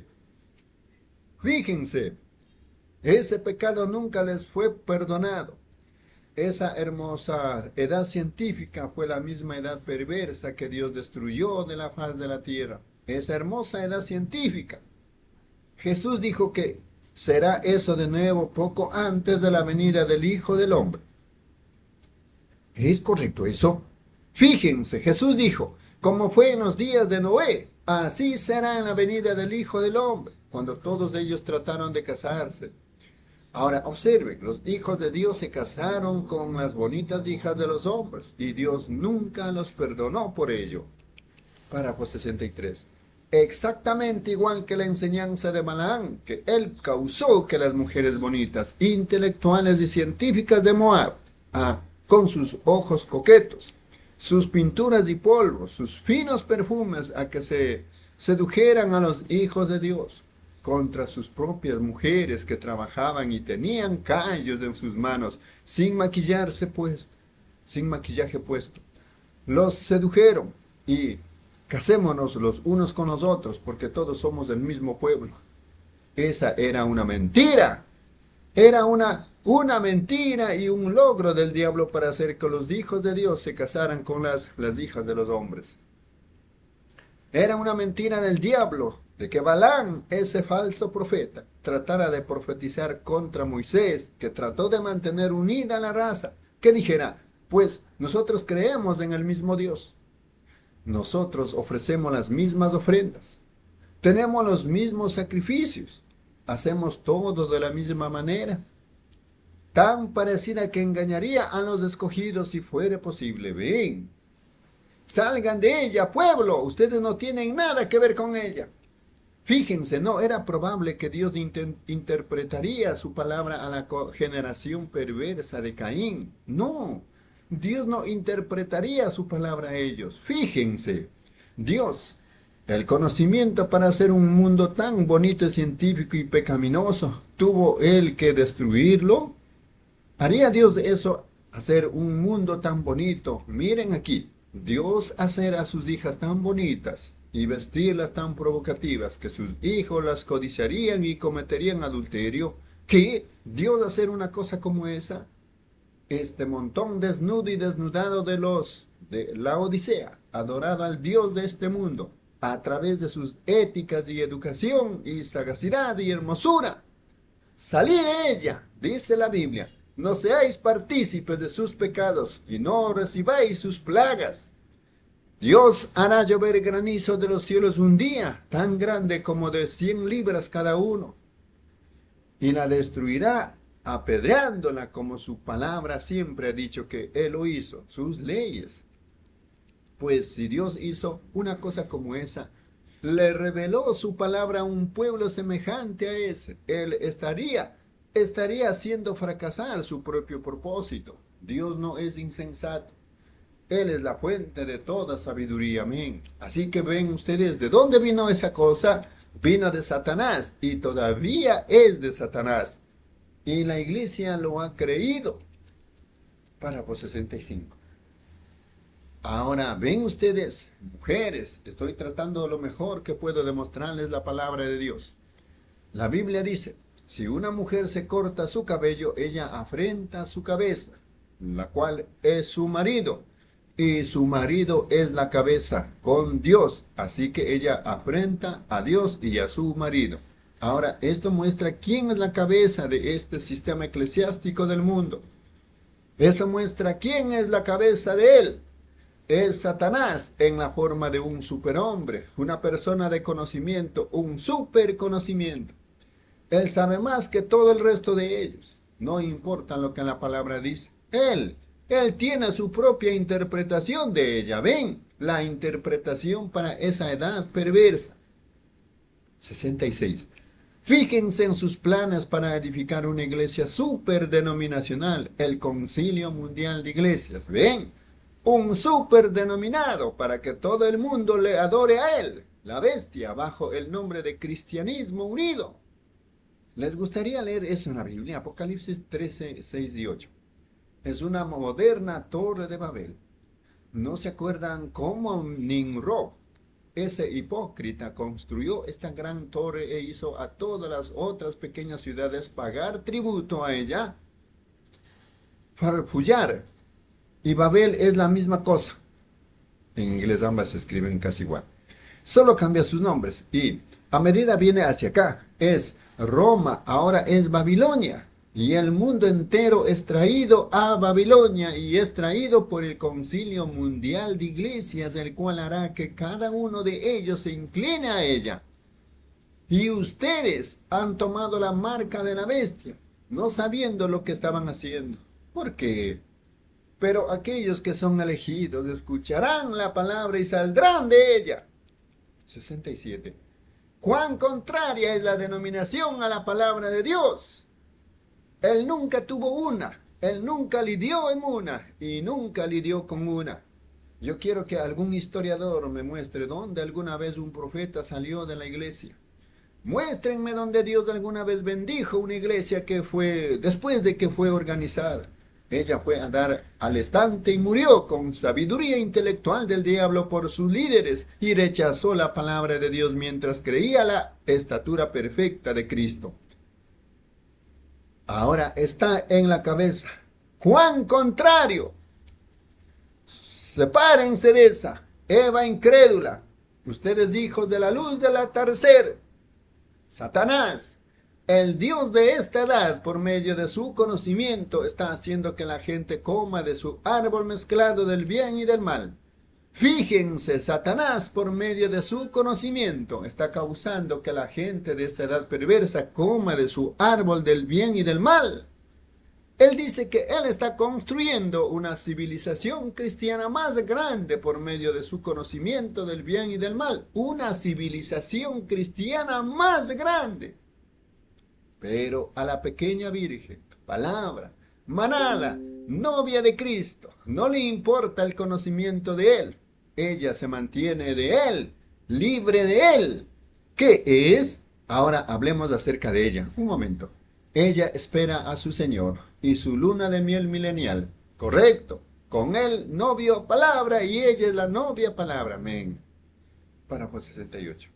Fíjense. Ese pecado nunca les fue perdonado. Esa hermosa edad científica fue la misma edad perversa que Dios destruyó de la faz de la tierra. Esa hermosa edad científica. Jesús dijo que será eso de nuevo poco antes de la venida del Hijo del Hombre. ¿Es correcto eso? Fíjense, Jesús dijo, como fue en los días de Noé, así será en la venida del Hijo del Hombre, cuando todos ellos trataron de casarse. Ahora observen, los hijos de Dios se casaron con las bonitas hijas de los hombres, y Dios nunca los perdonó por ello. Párrafo sesenta y tres. Exactamente igual que la enseñanza de Balaam, que él causó que las mujeres bonitas, intelectuales y científicas de Moab, ah, con sus ojos coquetos, sus pinturas y polvos, sus finos perfumes, a que se sedujeran a los hijos de Dios, contra sus propias mujeres que trabajaban y tenían callos en sus manos, sin maquillarse puesto, sin maquillaje puesto. Los sedujeron y casémonos los unos con los otros, porque todos somos del mismo pueblo. Esa era una mentira. Era una, una mentira y un logro del diablo para hacer que los hijos de Dios se casaran con las, las hijas de los hombres. Era una mentira del diablo, de que Balaam, ese falso profeta, tratara de profetizar contra Moisés, que trató de mantener unida la raza, que dijera, pues nosotros creemos en el mismo Dios. Nosotros ofrecemos las mismas ofrendas. Tenemos los mismos sacrificios. Hacemos todo de la misma manera. Tan parecida que engañaría a los escogidos si fuera posible. Ven, salgan de ella, pueblo. Ustedes no tienen nada que ver con ella. Fíjense, no era probable que Dios inter- interpretaría su palabra a la generación perversa de Caín. No. Dios no interpretaría su palabra a ellos. Fíjense, Dios, el conocimiento para hacer un mundo tan bonito, científico y pecaminoso, ¿tuvo Él que destruirlo? ¿Haría Dios de eso, hacer un mundo tan bonito? Miren aquí, Dios hacer a sus hijas tan bonitas y vestirlas tan provocativas que sus hijos las codiciarían y cometerían adulterio. ¿Qué? ¿Dios hacer una cosa como esa? Este montón desnudo y desnudado de los de la Odisea, adorado al Dios de este mundo, a través de sus éticas y educación y sagacidad y hermosura. Salid de ella, dice la Biblia, no seáis partícipes de sus pecados y no recibáis sus plagas. Dios hará llover granizo de los cielos un día, tan grande como de cien libras cada uno, y la destruirá, apedreándola como su palabra siempre ha dicho que Él lo hizo, sus leyes. Pues si Dios hizo una cosa como esa, le reveló su palabra a un pueblo semejante a ese, Él estaría, estaría haciendo fracasar su propio propósito. Dios no es insensato. Él es la fuente de toda sabiduría, amén. Así que ven ustedes, ¿de dónde vino esa cosa? Vino de Satanás y todavía es de Satanás. Y la iglesia lo ha creído. Párrafo sesenta y cinco. Ahora, ven ustedes, mujeres, estoy tratando lo mejor que puedo demostrarles la palabra de Dios. La Biblia dice, si una mujer se corta su cabello, ella afrenta su cabeza, la cual es su marido, y su marido es la cabeza con Dios, así que ella afrenta a Dios y a su marido. Ahora, esto muestra quién es la cabeza de este sistema eclesiástico del mundo. Eso muestra quién es la cabeza de él. Es Satanás en la forma de un superhombre, una persona de conocimiento, un superconocimiento. Él sabe más que todo el resto de ellos. No importa lo que la palabra dice. Él, él tiene su propia interpretación de ella. Ven, la interpretación para esa edad perversa. sesenta y seis. Fíjense en sus planes para edificar una iglesia superdenominacional, el Concilio Mundial de Iglesias. Ven, un superdenominado para que todo el mundo le adore a él, la bestia, bajo el nombre de Cristianismo Unido. ¿Les gustaría leer eso en la Biblia? Apocalipsis trece, seis y ocho. Es una moderna torre de Babel. ¿No se acuerdan cómo Nimrod, ese hipócrita, construyó esta gran torre e hizo a todas las otras pequeñas ciudades pagar tributo a ella? Farfullar. Y Babel es la misma cosa. En inglés ambas se escriben casi igual. Solo cambia sus nombres. Y a medida viene hacia acá. Es Roma, ahora es Babilonia. Y el mundo entero es traído a Babilonia y es traído por el Concilio Mundial de Iglesias, el cual hará que cada uno de ellos se incline a ella. Y ustedes han tomado la marca de la bestia, no sabiendo lo que estaban haciendo. ¿Por qué? Pero aquellos que son elegidos escucharán la palabra y saldrán de ella. sesenta y siete. ¿Cuán contraria es la denominación a la palabra de Dios? Él nunca tuvo una, él nunca lidió en una y nunca lidió con una. Yo quiero que algún historiador me muestre dónde alguna vez un profeta salió de la iglesia. Muéstrenme dónde Dios alguna vez bendijo una iglesia que fue, después de que fue organizada. Ella fue a dar al estante y murió con sabiduría intelectual del diablo por sus líderes y rechazó la palabra de Dios mientras creía la estatura perfecta de Cristo. Ahora está en la cabeza. ¡Cuán contrario! Sepárense de esa. Eva incrédula. Ustedes hijos de la luz del atardecer. Satanás, el Dios de esta edad, por medio de su conocimiento, está haciendo que la gente coma de su árbol mezclado del bien y del mal. Fíjense, Satanás, por medio de su conocimiento, está causando que la gente de esta edad perversa coma de su árbol del bien y del mal. Él dice que él está construyendo una civilización cristiana más grande por medio de su conocimiento del bien y del mal. Una civilización cristiana más grande. Pero a la pequeña virgen, palabra, manada, novia de Cristo, no le importa el conocimiento de él. Ella se mantiene de él, libre de él. ¿Qué es? Ahora hablemos acerca de ella. Un momento. Ella espera a su Señor y su luna de miel milenial. Correcto. Con él, novio, palabra, y ella es la novia, palabra. Amén. Párrafo sesenta y ocho.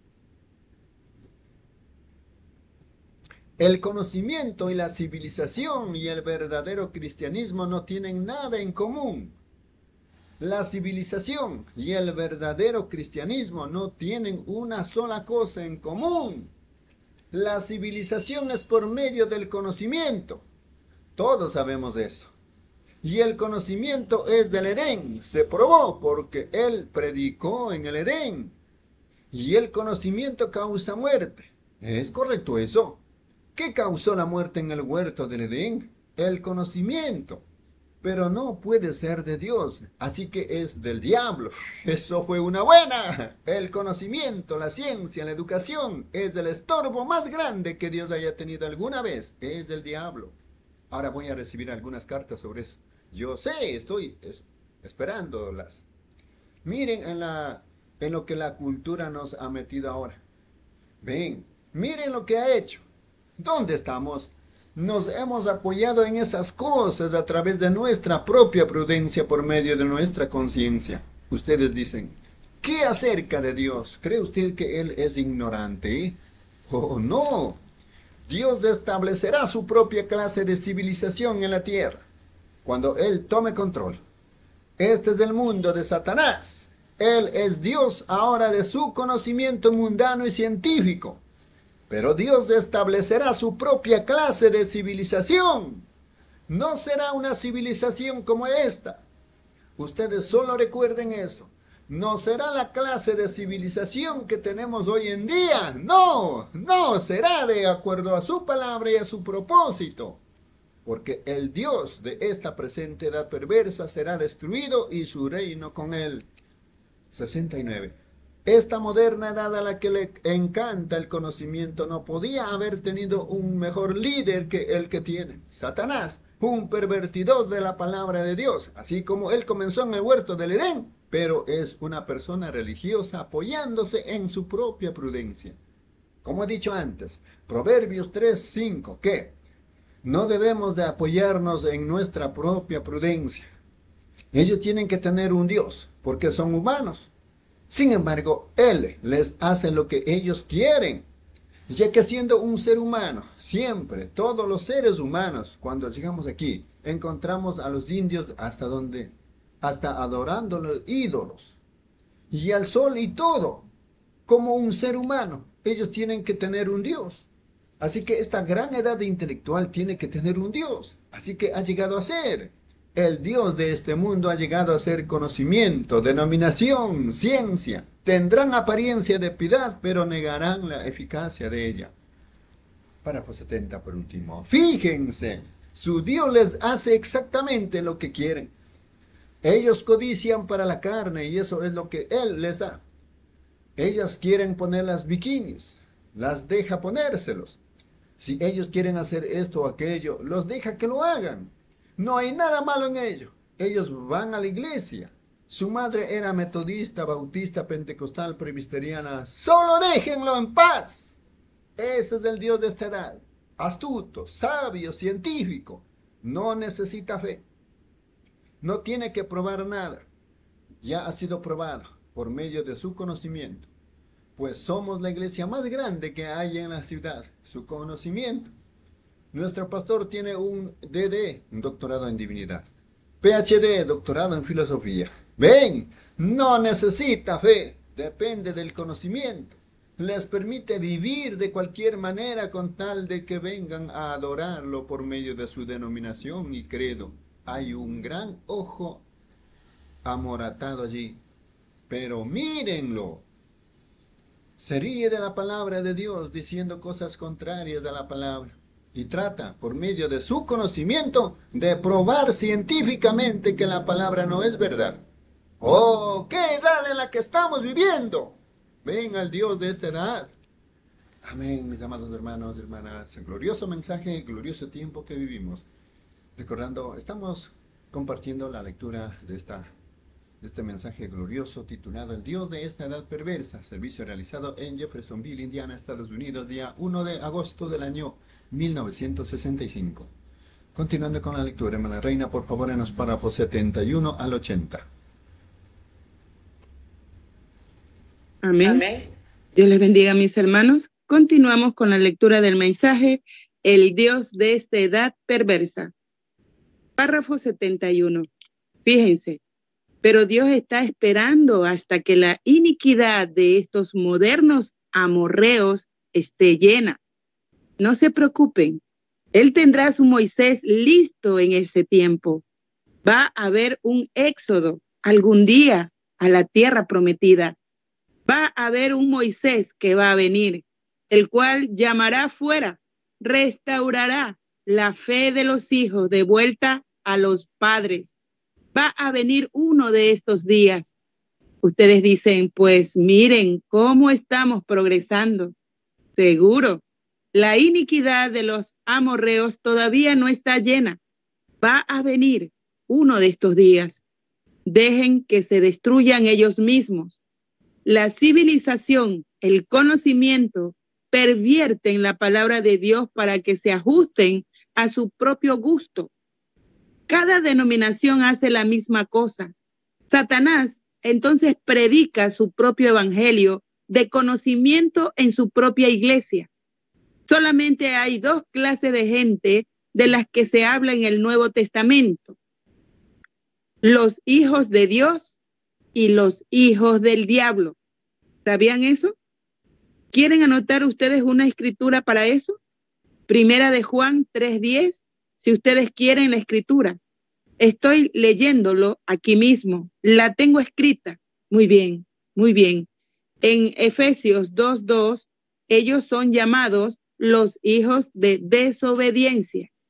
El conocimiento y la civilización y el verdadero cristianismo no tienen nada en común. La civilización y el verdadero cristianismo no tienen una sola cosa en común. La civilización es por medio del conocimiento. Todos sabemos eso. Y el conocimiento es del Edén. Se probó porque él predicó en el Edén. Y el conocimiento causa muerte. ¿Es correcto eso? ¿Qué causó la muerte en el huerto del Edén? El conocimiento. Pero no puede ser de Dios, así que es del diablo. Eso fue una buena. El conocimiento, la ciencia, la educación es el estorbo más grande que Dios haya tenido alguna vez. Es del diablo. Ahora voy a recibir algunas cartas sobre eso. Yo sé, estoy es, esperándolas. Miren en, la, en lo que la cultura nos ha metido ahora. Ven, miren lo que ha hecho. ¿Dónde estamos? Nos hemos apoyado en esas cosas a través de nuestra propia prudencia por medio de nuestra conciencia. Ustedes dicen, ¿qué acerca de Dios? ¿Cree usted que Él es ignorante? Oh, no. Dios establecerá su propia clase de civilización en la tierra cuando Él tome control. Este es el mundo de Satanás. Él es Dios ahora de su conocimiento mundano y científico. Pero Dios establecerá su propia clase de civilización. No será una civilización como esta. Ustedes solo recuerden eso. No será la clase de civilización que tenemos hoy en día. No, no, será de acuerdo a su palabra y a su propósito. porque el Dios de esta presente edad perversa será destruido y su reino con él. sesenta y nueve. Esta moderna edad a la que le encanta el conocimiento no podía haber tenido un mejor líder que el que tiene. Satanás, un pervertidor de la palabra de Dios, así como él comenzó en el huerto del Edén, pero es una persona religiosa apoyándose en su propia prudencia. Como he dicho antes, Proverbios tres, cinco, que no debemos de apoyarnos en nuestra propia prudencia. Ellos tienen que tener un Dios, porque son humanos. Sin embargo, Él les hace lo que ellos quieren, ya que siendo un ser humano, siempre, todos los seres humanos, cuando llegamos aquí, encontramos a los indios hasta donde, hasta adorando los ídolos, y al sol y todo, como un ser humano, ellos tienen que tener un Dios. Así que esta gran edad intelectual tiene que tener un Dios, así que ha llegado a ser. El Dios de este mundo ha llegado a ser conocimiento, denominación, ciencia. Tendrán apariencia de piedad, pero negarán la eficacia de ella. Párrafo setenta por último. Fíjense, su Dios les hace exactamente lo que quieren. Ellos codician para la carne y eso es lo que Él les da. Ellas quieren poner las bikinis, las deja ponérselos. Si ellos quieren hacer esto o aquello, los deja que lo hagan. No hay nada malo en ello. Ellos van a la iglesia. Su madre era metodista, bautista, pentecostal, presbiteriana. Solo déjenlo en paz. Ese es el Dios de esta edad. Astuto, sabio, científico. No necesita fe. No tiene que probar nada. Ya ha sido probado por medio de su conocimiento. Pues somos la iglesia más grande que hay en la ciudad. Su conocimiento. Nuestro pastor tiene un D D, un doctorado en divinidad. P H D, doctorado en filosofía. Ven, no necesita fe, depende del conocimiento. Les permite vivir de cualquier manera con tal de que vengan a adorarlo por medio de su denominación y credo. Hay un gran ojo amoratado allí. Pero mírenlo. Se ríe de la palabra de Dios diciendo cosas contrarias a la palabra. Y trata, por medio de su conocimiento, de probar científicamente que la palabra no es verdad. ¡Oh, qué edad en la que estamos viviendo! Ven al Dios de esta edad. Amén, mis amados hermanos y hermanas. El glorioso mensaje, el glorioso tiempo que vivimos. Recordando, estamos compartiendo la lectura de, esta, de este mensaje glorioso titulado El Dios de esta edad perversa. Servicio realizado en Jeffersonville, Indiana, Estados Unidos, día uno de agosto del año mil novecientos sesenta y cinco. Continuando con la lectura, hermana Reina, por favor, en los párrafos setenta y uno al ochenta. Amén. Amén. Dios les bendiga, mis hermanos. Continuamos con la lectura del mensaje El Dios de esta edad perversa. Párrafo setenta y uno. Fíjense, pero Dios está esperando hasta que la iniquidad de estos modernos amorreos esté llena. No se preocupen, Él tendrá su Moisés listo en ese tiempo. Va a haber un éxodo algún día a la tierra prometida. Va a haber un Moisés que va a venir, el cual llamará fuera, restaurará la fe de los hijos de vuelta a los padres. Va a venir uno de estos días. Ustedes dicen, pues miren cómo estamos progresando. Seguro. La iniquidad de los amorreos todavía no está llena. Va a venir uno de estos días. Dejen que se destruyan ellos mismos. La civilización, el conocimiento, pervierten la palabra de Dios para que se ajusten a su propio gusto. Cada denominación hace la misma cosa. Satanás entonces predica su propio evangelio de conocimiento en su propia iglesia. Solamente hay dos clases de gente de las que se habla en el Nuevo Testamento. Los hijos de Dios y los hijos del diablo. ¿Sabían eso? ¿Quieren anotar ustedes una escritura para eso? Primera de Juan tres diez, si ustedes quieren la escritura. Estoy leyéndolo aquí mismo. La tengo escrita. Muy bien, muy bien. En Efesios dos dos, ellos son llamados los hijos de desobediencia.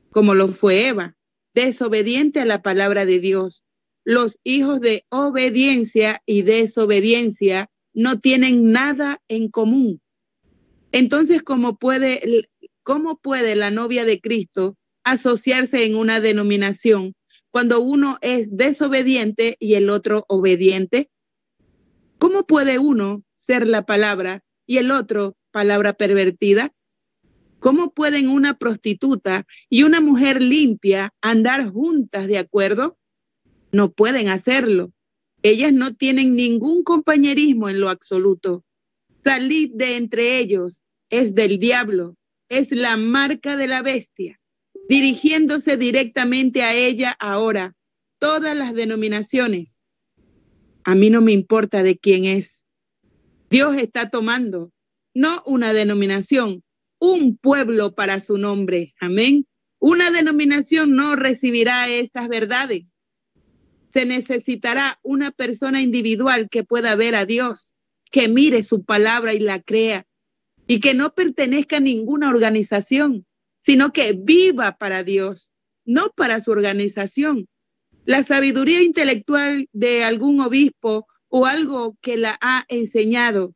como lo fue Eva, desobediente a la palabra de Dios. Los hijos de obediencia y desobediencia no tienen nada en común. Entonces, ¿cómo puede, cómo puede la novia de Cristo asociarse en una denominación cuando uno es desobediente y el otro obediente? ¿Cómo puede uno ser la palabra y el otro palabra pervertida? ¿Cómo pueden una prostituta y una mujer limpia andar juntas de acuerdo? No pueden hacerlo. Ellas no tienen ningún compañerismo en lo absoluto. Salid de entre ellos, es del diablo, es la marca de la bestia. Dirigiéndose directamente a ella ahora, todas las denominaciones. A mí no me importa de quién es. Dios está tomando, no una denominación, un pueblo para su nombre. Amén. Una denominación no recibirá estas verdades. Se necesitará una persona individual que pueda ver a Dios, que mire su palabra y la crea, y que no pertenezca a ninguna organización, sino que viva para Dios, no para su organización. La sabiduría intelectual de algún obispo o algo que la ha enseñado.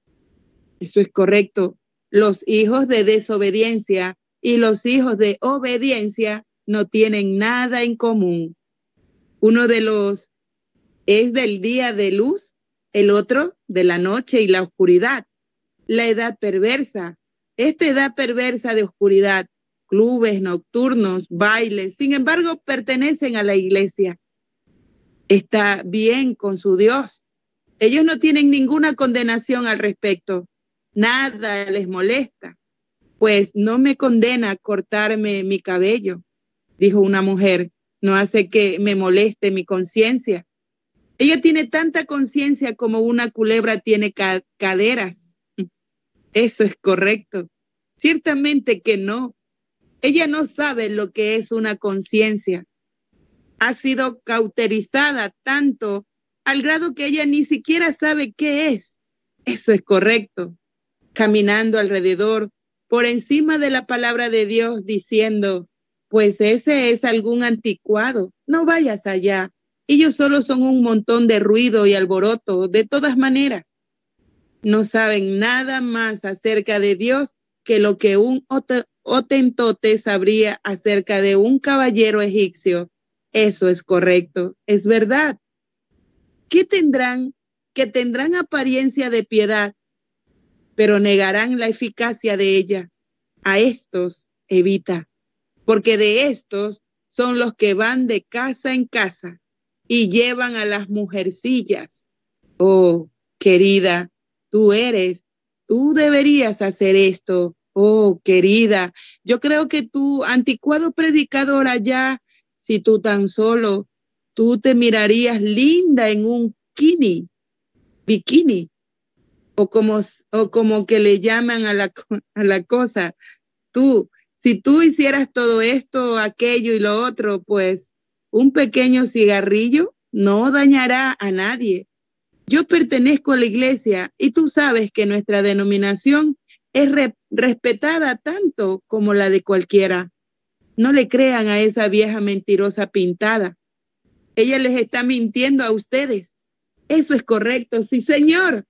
Eso es correcto. Los hijos de desobediencia y los hijos de obediencia no tienen nada en común. Uno de los es del día de luz, el otro de la noche y la oscuridad. La edad perversa, esta edad perversa de oscuridad, clubes nocturnos, bailes, sin embargo, pertenecen a la iglesia. Está bien con su Dios. Ellos no tienen ninguna condenación al respecto. Nada les molesta. Pues no me condena cortarme mi cabello, dijo una mujer. No hace que me moleste mi conciencia. Ella tiene tanta conciencia como una culebra tiene ca caderas. Eso es correcto. Ciertamente que no. Ella no sabe lo que es una conciencia. Ha sido cauterizada tanto al grado que ella ni siquiera sabe qué es. Eso es correcto. Caminando alrededor, por encima de la palabra de Dios, diciendo, pues ese es algún anticuado, no vayas allá. Ellos solo son un montón de ruido y alboroto, de todas maneras. No saben nada más acerca de Dios que lo que un hotentote sabría acerca de un caballero egipcio. Eso es correcto, es verdad. ¿Qué tendrán? Que tendrán apariencia de piedad, pero negarán la eficacia de ella. A estos evita, porque de estos son los que van de casa en casa y llevan a las mujercillas. Oh, querida, tú eres, tú deberías hacer esto. Oh, querida, yo creo que tú, anticuado predicador allá, si tú tan solo, tú te mirarías linda en un bikini, bikini, o como, o como que le llaman a la, a la cosa. Tú, si tú hicieras todo esto, aquello y lo otro, pues un pequeño cigarrillo no dañará a nadie. Yo pertenezco a la iglesia y tú sabes que nuestra denominación es re respetada tanto como la de cualquiera. No le crean a esa vieja mentirosa pintada. Ella les está mintiendo a ustedes. Eso es correcto, sí, señor.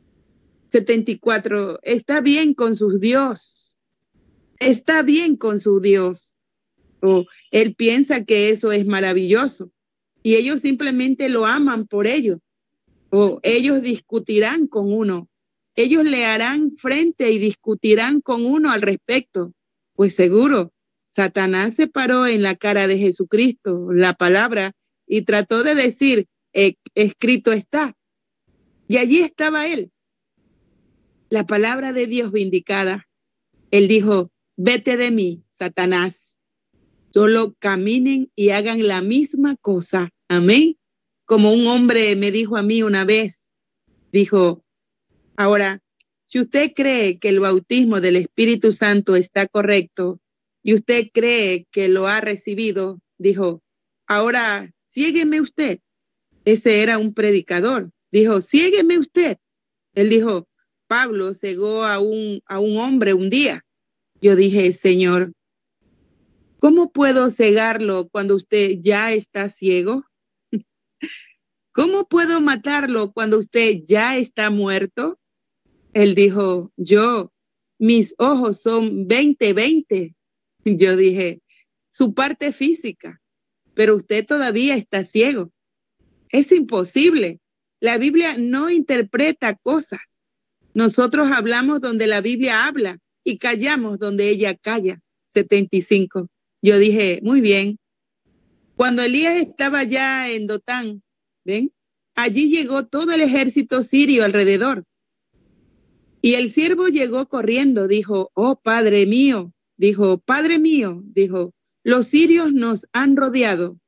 setenta y cuatro. Está bien con su Dios. Está bien con su Dios. Oh, él piensa que eso es maravilloso y ellos simplemente lo aman por ello. O ellos discutirán con uno. Ellos le harán frente y discutirán con uno al respecto. Pues seguro, Satanás se paró en la cara de Jesucristo, la palabra, y trató de decir, eh, escrito está. Y allí estaba él, la palabra de Dios vindicada. Él dijo, vete de mí, Satanás. Solo caminen y hagan la misma cosa. Amén. Como un hombre me dijo a mí una vez, dijo, ahora, si usted cree que el bautismo del Espíritu Santo está correcto y usted cree que lo ha recibido, dijo, ahora, siégueme usted. Ese era un predicador. Dijo, siégueme usted. Él dijo, Pablo cegó a un, a un hombre un día. Yo dije, Señor, ¿Cómo puedo cegarlo cuando usted ya está ciego? ¿Cómo puedo matarlo cuando usted ya está muerto? Él dijo, yo, mis ojos son veinte veinte. Yo dije, su parte física, pero usted todavía está ciego. Es imposible. La Biblia no interpreta cosas. Nosotros hablamos donde la Biblia habla y callamos donde ella calla. setenta y cinco. Yo dije, muy bien. Cuando Elías estaba ya en Dotán, ¿ven? Allí llegó todo el ejército sirio alrededor. Y el siervo llegó corriendo, dijo, oh, Padre mío, dijo, Padre mío, dijo, los sirios nos han rodeado.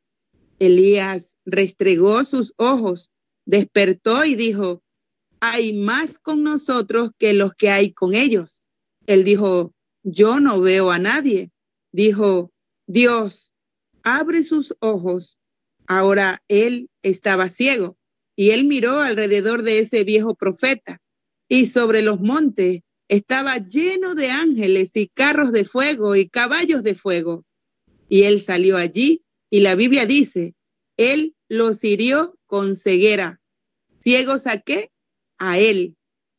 Elías restregó sus ojos, despertó y dijo, hay más con nosotros que los que hay con ellos. Él dijo, yo no veo a nadie. Dijo, Dios, abre sus ojos. Ahora él estaba ciego y él miró alrededor de ese viejo profeta y sobre los montes estaba lleno de ángeles y carros de fuego y caballos de fuego. Y él salió allí y la Biblia dice, él los hirió con ceguera. ¿Ciegos a qué? A él.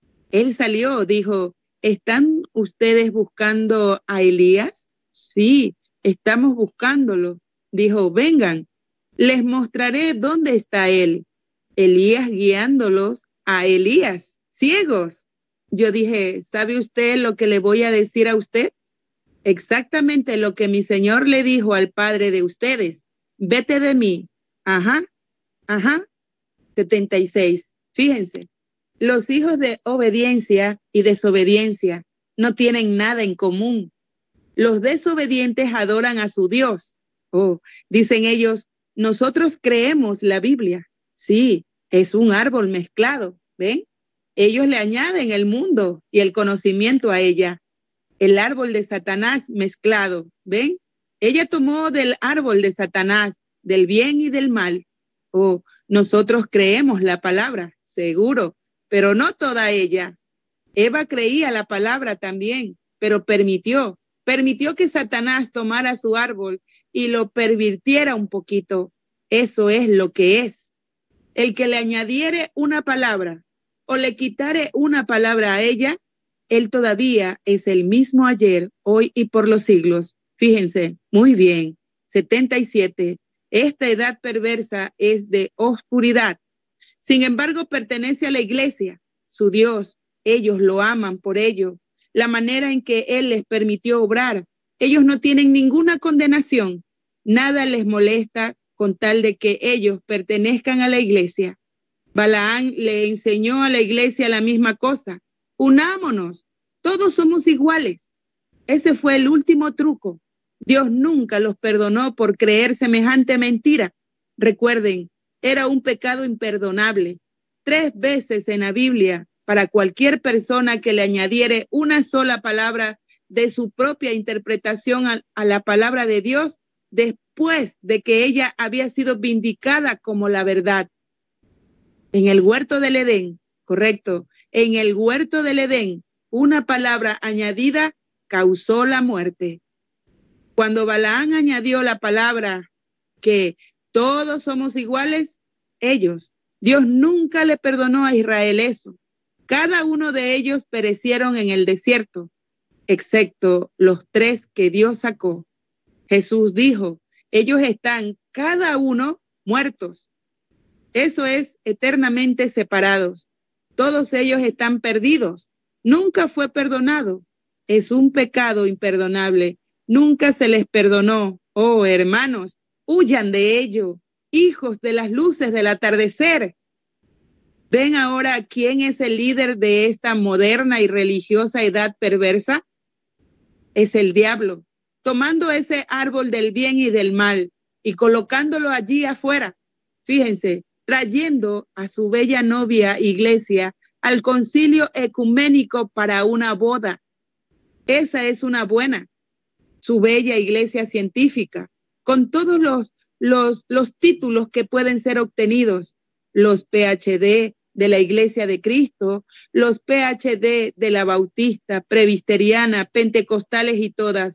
Él salió, dijo, ¿están ustedes buscando a Elías? Sí, estamos buscándolo. Dijo, vengan, les mostraré dónde está él. Elías guiándolos a Elías, ciegos. Yo dije, ¿sabe usted lo que le voy a decir a usted? Exactamente lo que mi Señor le dijo al padre de ustedes. Vete de mí. Ajá, ajá. setenta y seis. Fíjense, los hijos de obediencia y desobediencia no tienen nada en común. Los desobedientes adoran a su Dios. Oh, dicen ellos, nosotros creemos la Biblia. Sí, es un árbol mezclado, ¿ven? Ellos le añaden el mundo y el conocimiento a ella. El árbol de Satanás mezclado, ¿ven? Ella tomó del árbol de Satanás, del bien y del mal. Oh, nosotros creemos la palabra, seguro, pero no toda ella. Eva creía la palabra también, pero permitió, permitió que Satanás tomara su árbol y lo pervirtiera un poquito. Eso es lo que es. El que le añadiere una palabra o le quitare una palabra a ella, él todavía es el mismo ayer, hoy y por los siglos. Fíjense, muy bien. setenta y siete. Esta edad perversa es de oscuridad. Sin embargo, pertenece a la iglesia, su Dios. Ellos lo aman por ello. La manera en que Él les permitió obrar. Ellos no tienen ninguna condenación. Nada les molesta con tal de que ellos pertenezcan a la iglesia. Balaán le enseñó a la iglesia la misma cosa. Unámonos, todos somos iguales. Ese fue el último truco. Dios nunca los perdonó por creer semejante mentira. Recuerden, era un pecado imperdonable. Tres veces en la Biblia, para cualquier persona que le añadiere una sola palabra de su propia interpretación a, a la palabra de Dios, después de que ella había sido vindicada como la verdad. En el huerto del Edén, correcto, en el huerto del Edén, una palabra añadida causó la muerte. Cuando Balaán añadió la palabra que todos somos iguales, ellos, Dios nunca le perdonó a Israel eso. Cada uno de ellos perecieron en el desierto, excepto los tres que Dios sacó. Jesús dijo, ellos están cada uno muertos. Eso es eternamente separados. Todos ellos están perdidos. Nunca fue perdonado. Es un pecado imperdonable. Nunca se les perdonó. Oh, hermanos, huyan de ello, hijos de las luces del atardecer. ¿Ven ahora quién es el líder de esta moderna y religiosa edad perversa? Es el diablo, tomando ese árbol del bien y del mal y colocándolo allí afuera. Fíjense, trayendo a su bella novia iglesia al concilio ecuménico para una boda. Esa es una buena, su bella iglesia científica, con todos los, los, los títulos que pueden ser obtenidos, los P H D de la Iglesia de Cristo, los P H D de la Bautista, Presbiteriana, Pentecostales y todas.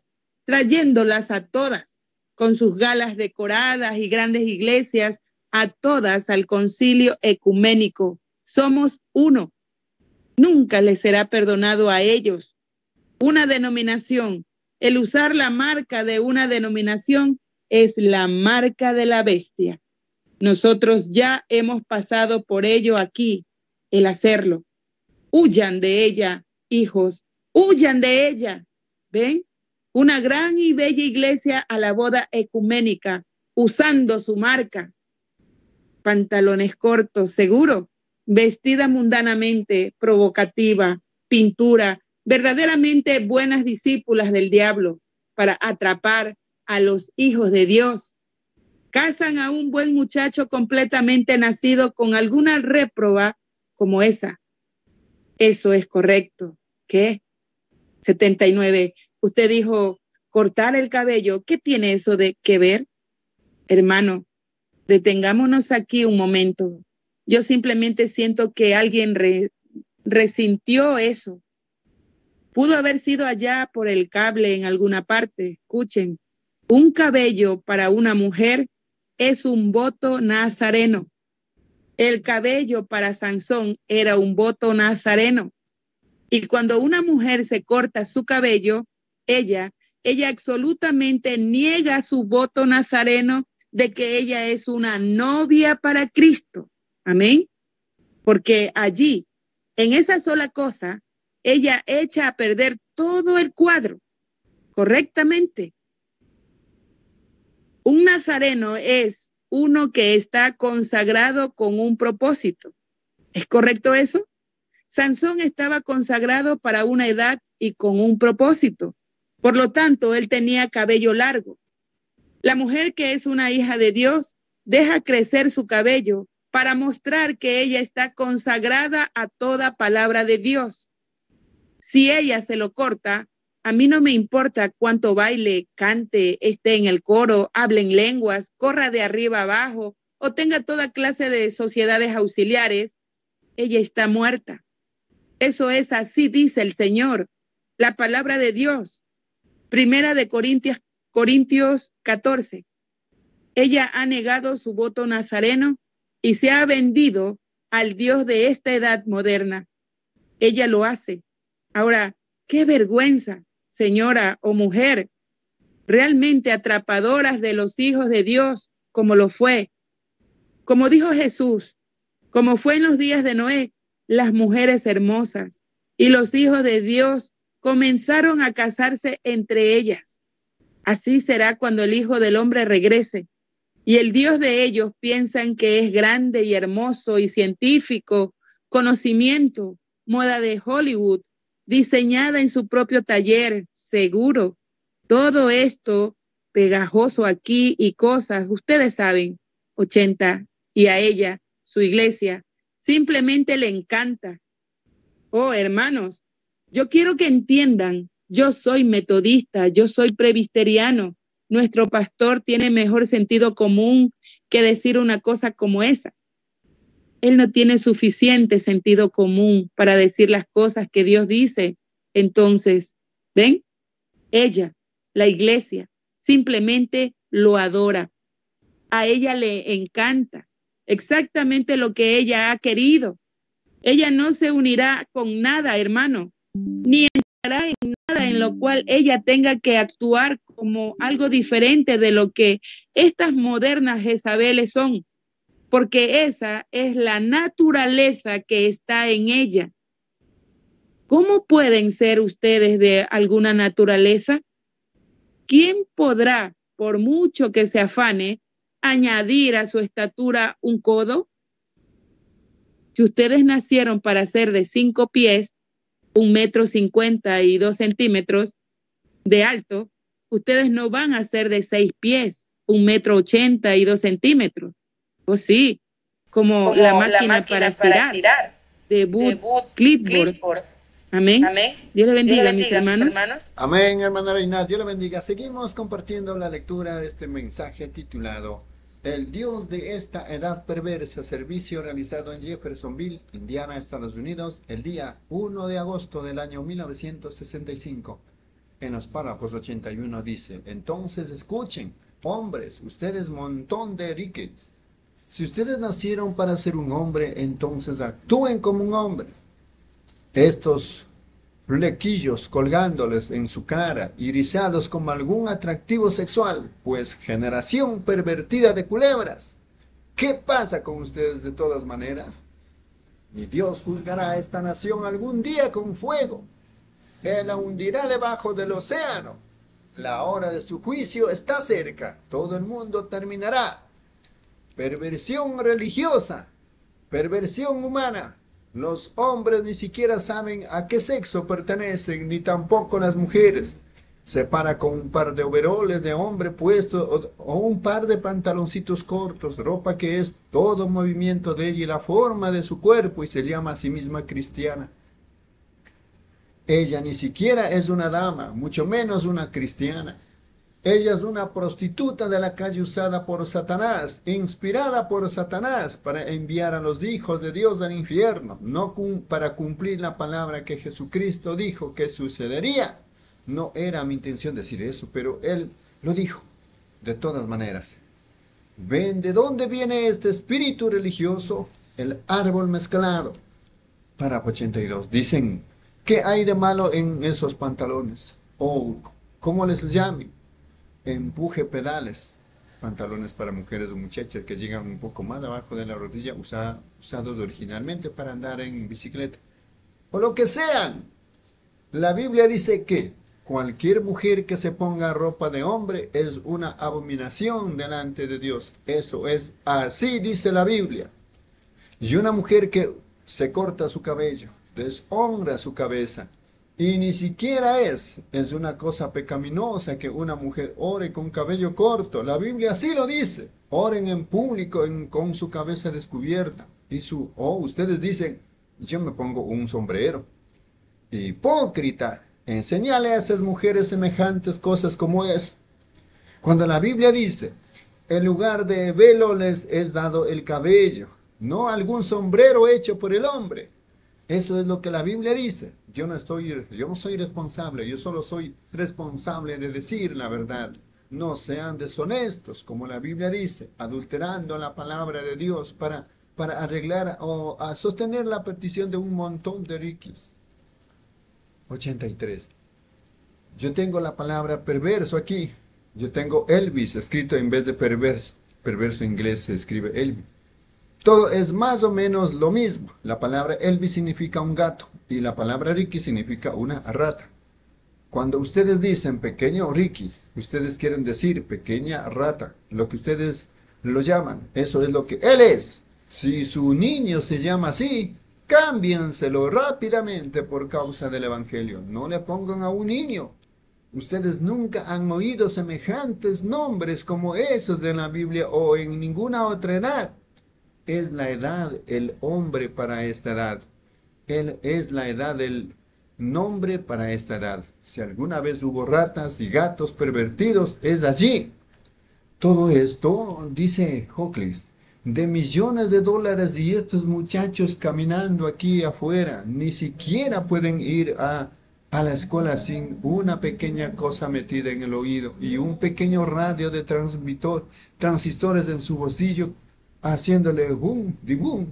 trayéndolas a todas, con sus galas decoradas y grandes iglesias, a todas al concilio ecuménico. Somos uno. Nunca les será perdonado a ellos. Una denominación, el usar la marca de una denominación es la marca de la bestia. Nosotros ya hemos pasado por ello aquí, el hacerlo. Huyan de ella, hijos, huyan de ella. ¿Ven? Una gran y bella iglesia a la boda ecuménica, usando su marca. Pantalones cortos, seguro, vestida mundanamente, provocativa, pintura, verdaderamente buenas discípulas del diablo para atrapar a los hijos de Dios. Casan a un buen muchacho completamente nacido con alguna réproba como esa. Eso es correcto. ¿Qué? setenta y nueve. Usted dijo cortar el cabello. ¿Qué tiene eso de que ver? Hermano, detengámonos aquí un momento. Yo simplemente siento que alguien re, resintió eso. Pudo haber sido allá por el cable en alguna parte. Escuchen, un cabello para una mujer es un voto nazareno. El cabello para Sansón era un voto nazareno. Y cuando una mujer se corta su cabello, ella, ella absolutamente niega su voto nazareno de que ella es una novia para Cristo. Amén. Porque allí, en esa sola cosa, ella echa a perder todo el cuadro correctamente. Un nazareno es uno que está consagrado con un propósito. ¿Es correcto eso? Sansón estaba consagrado para una edad y con un propósito. Por lo tanto, él tenía cabello largo. La mujer que es una hija de Dios deja crecer su cabello para mostrar que ella está consagrada a toda palabra de Dios. Si ella se lo corta, a mí no me importa cuánto baile, cante, esté en el coro, hable en lenguas, corra de arriba abajo o tenga toda clase de sociedades auxiliares, ella está muerta. Eso es así, dice el Señor, la palabra de Dios. Primera de Corintios, Corintios catorce. Ella ha negado su voto nazareno y se ha vendido al Dios de esta edad moderna. Ella lo hace. Ahora, qué vergüenza, señora o mujer, realmente atrapadoras de los hijos de Dios, como lo fue. Como dijo Jesús, como fue en los días de Noé, las mujeres hermosas y los hijos de Dios comenzaron a casarse entre ellas. Así será cuando el Hijo del Hombre regrese y el Dios de ellos piensan que es grande y hermoso y científico, conocimiento, moda de Hollywood, diseñada en su propio taller, seguro. Todo esto pegajoso aquí y cosas, ustedes saben, ochenta, y a ella, su iglesia, simplemente le encanta. Oh, hermanos, yo quiero que entiendan, yo soy metodista, yo soy presbiteriano. Nuestro pastor tiene mejor sentido común que decir una cosa como esa. Él no tiene suficiente sentido común para decir las cosas que Dios dice. Entonces, ¿ven? Ella, la iglesia, simplemente lo adora. A ella le encanta exactamente lo que ella ha querido. Ella no se unirá con nada, hermano, ni entrará en nada en lo cual ella tenga que actuar como algo diferente de lo que estas modernas Jezabeles son, porque esa es la naturaleza que está en ella. ¿Cómo pueden ser ustedes de alguna naturaleza? ¿Quién podrá, por mucho que se afane, añadir a su estatura un codo? Si ustedes nacieron para ser de cinco pies, un metro cincuenta y dos centímetros de alto, ustedes no van a ser de seis pies, un metro ochenta y dos centímetros. O sí, como, como la, máquina la máquina para estirar, para estirar de Booth Clipboard. Amén. Amén. Dios le bendiga, Dios le bendiga mis, hermanos. mis hermanos. Amén, hermana Reina. Dios le bendiga. Seguimos compartiendo la lectura de este mensaje titulado El Dios de esta edad perversa, servicio realizado en Jeffersonville, Indiana, Estados Unidos, el día primero de agosto del año mil novecientos sesenta y cinco. En los párrafos ochenta y uno dice, entonces escuchen, hombres, ustedes montón de riques. Si ustedes nacieron para ser un hombre, entonces actúen como un hombre. Estos flequillos colgándoles en su cara, irisados como algún atractivo sexual, pues generación pervertida de culebras. ¿Qué pasa con ustedes de todas maneras? Y Dios juzgará a esta nación algún día con fuego. Él la hundirá debajo del océano. La hora de su juicio está cerca. Todo el mundo terminará. Perversión religiosa, perversión humana. Los hombres ni siquiera saben a qué sexo pertenecen, ni tampoco las mujeres. Se para con un par de overoles de hombre puesto o, o un par de pantaloncitos cortos, ropa que es todo movimiento de ella y la forma de su cuerpo, y se llama a sí misma cristiana. Ella ni siquiera es una dama, mucho menos una cristiana. Ella es una prostituta de la calle usada por Satanás, inspirada por Satanás para enviar a los hijos de Dios al infierno, no cum- para cumplir la palabra que Jesucristo dijo que sucedería. No era mi intención decir eso, pero Él lo dijo. De todas maneras, ¿ven de dónde viene este espíritu religioso? El árbol mezclado. Párrafo ochenta y dos. Dicen, ¿qué hay de malo en esos pantalones? O, ¿cómo les llamen? Empuje pedales, pantalones para mujeres o muchachas que llegan un poco más abajo de la rodilla, usa, usados originalmente para andar en bicicleta, o lo que sean. La Biblia dice que cualquier mujer que se ponga ropa de hombre es una abominación delante de Dios. Eso es así, dice la Biblia. Y una mujer que se corta su cabello, deshonra su cabeza, y ni siquiera es, es una cosa pecaminosa que una mujer ore con cabello corto. La Biblia así lo dice. Oren en público en, con su cabeza descubierta. Y su, oh, ustedes dicen, yo me pongo un sombrero. Hipócrita, enséñale a esas mujeres semejantes cosas como es. Cuando la Biblia dice, en lugar de velo les es dado el cabello, no algún sombrero hecho por el hombre. Eso es lo que la Biblia dice. Yo no estoy, yo no soy responsable, yo solo soy responsable de decir la verdad. No sean deshonestos, como la Biblia dice, adulterando la palabra de Dios para, para arreglar o a sostener la petición de un montón de riquis. ochenta y tres. Yo tengo la palabra perverso aquí. Yo tengo Elvis escrito en vez de perverso. Perverso en inglés se escribe Elvis. Todo es más o menos lo mismo. La palabra Elvis significa un gato y la palabra Ricky significa una rata. Cuando ustedes dicen pequeño Ricky, ustedes quieren decir pequeña rata. Lo que ustedes lo llaman, eso es lo que él es. Si su niño se llama así, cámbienselo rápidamente por causa del Evangelio. No le pongan a un niño. Ustedes nunca han oído semejantes nombres como esos de la Biblia o en ninguna otra edad. Es la edad, el hombre para esta edad. Él es la edad del nombre para esta edad. Si alguna vez hubo ratas y gatos pervertidos, es allí. Todo esto, dice Hawkins, de millones de dólares y estos muchachos caminando aquí afuera, ni siquiera pueden ir a, a la escuela sin una pequeña cosa metida en el oído y un pequeño radio de transmitor, transistores en su bolsillo, haciéndole boom, di boom.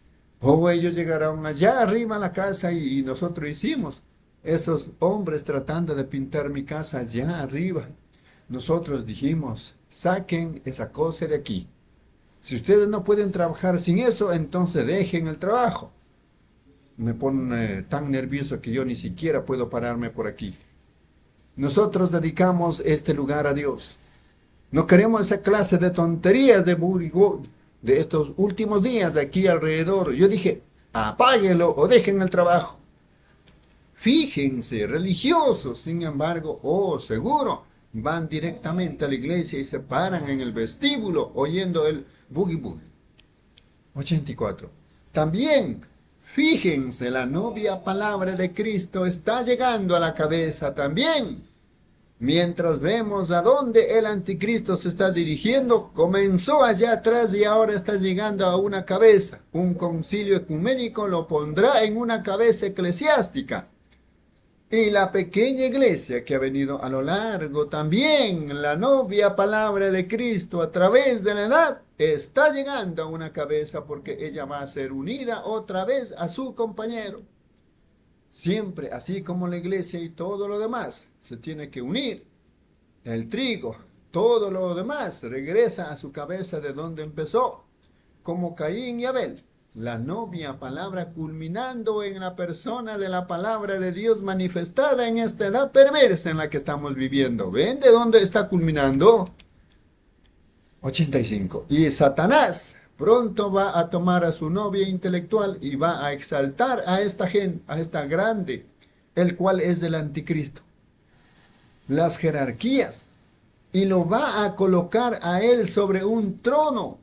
O ellos llegaron allá arriba a la casa y, y nosotros hicimos. Esos hombres tratando de pintar mi casa allá arriba. Nosotros dijimos, saquen esa cosa de aquí. Si ustedes no pueden trabajar sin eso, entonces dejen el trabajo. Me pone tan nervioso que yo ni siquiera puedo pararme por aquí. Nosotros dedicamos este lugar a Dios. No queremos esa clase de tonterías de burigó de estos últimos días de aquí alrededor. Yo dije, apáguenlo o dejen el trabajo. Fíjense, religiosos, sin embargo, oh, seguro, van directamente a la iglesia y se paran en el vestíbulo oyendo el boogie boogie. ochenta y cuatro. También, fíjense, la novia palabra de Cristo está llegando a la cabeza también. Mientras vemos a dónde el anticristo se está dirigiendo, comenzó allá atrás y ahora está llegando a una cabeza. Un concilio ecuménico lo pondrá en una cabeza eclesiástica. Y la pequeña iglesia que ha venido a lo largo también, la novia palabra de Cristo a través de la edad, está llegando a una cabeza porque ella va a ser unida otra vez a su compañero. Siempre, así como la iglesia y todo lo demás, se tiene que unir. El trigo, todo lo demás, regresa a su cabeza de donde empezó, como Caín y Abel. La novia palabra culminando en la persona de la palabra de Dios manifestada en esta edad perversa en la que estamos viviendo. ¿Ven de dónde está culminando? ochenta y cinco. Y Satanás pronto va a tomar a su novia intelectual y va a exaltar a esta gente, a esta grande, el cual es del anticristo. Las jerarquías. Y lo va a colocar a él sobre un trono.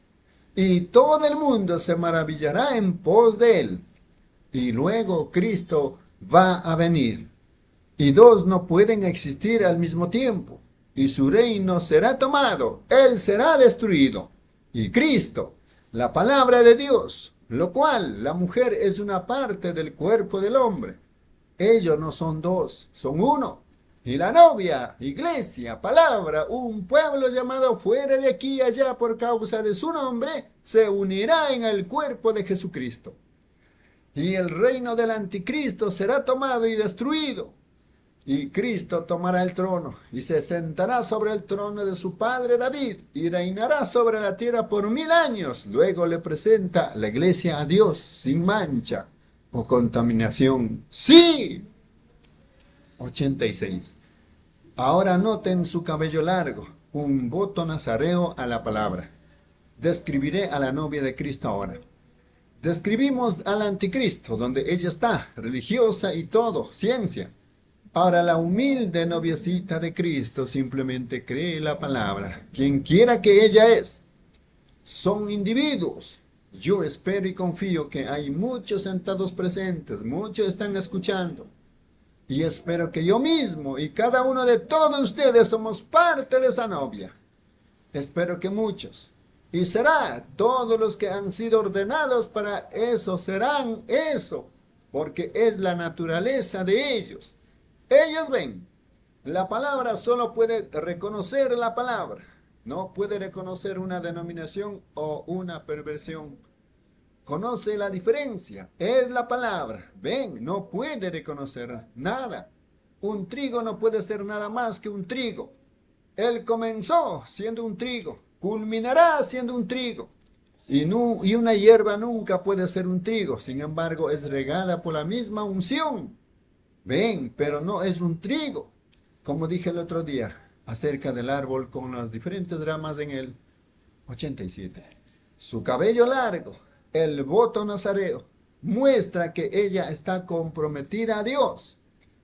Y todo el mundo se maravillará en pos de él. Y luego Cristo va a venir. Y dos no pueden existir al mismo tiempo. Y su reino será tomado. Él será destruido. Y Cristo, la palabra de Dios, lo cual la mujer es una parte del cuerpo del hombre. Ellos no son dos, son uno. Y la novia, iglesia, palabra, un pueblo llamado fuera de aquí y allá por causa de su nombre, se unirá en el cuerpo de Jesucristo. Y el reino del anticristo será tomado y destruido. Y Cristo tomará el trono y se sentará sobre el trono de su padre David y reinará sobre la tierra por mil años. Luego le presenta la iglesia a Dios sin mancha o contaminación. ¡Sí! ochenta y seis. Ahora noten su cabello largo, un voto nazareo a la palabra. Describiré a la novia de Cristo ahora. Describimos al anticristo, donde ella está, religiosa y todo, ciencia. Ahora la humilde noviecita de Cristo simplemente cree la palabra, quien quiera que ella es. Son individuos. Yo espero y confío que hay muchos sentados presentes, muchos están escuchando. Y espero que yo mismo y cada uno de todos ustedes somos parte de esa novia. Espero que muchos. Y será todos los que han sido ordenados para eso, serán eso. Porque es la naturaleza de ellos. Ellos ven. La palabra solo puede reconocer la palabra. No puede reconocer una denominación o una perversión. Conoce la diferencia, es la palabra. Ven, no puede reconocer nada. Un trigo no puede ser nada más que un trigo. Él comenzó siendo un trigo, culminará siendo un trigo. Y, no, y una hierba nunca puede ser un trigo, sin embargo es regada por la misma unción. Ven, pero no es un trigo. Como dije el otro día, acerca del árbol con las diferentes ramas en él. ochenta y siete. Su cabello largo. El voto nazareo muestra que ella está comprometida a Dios.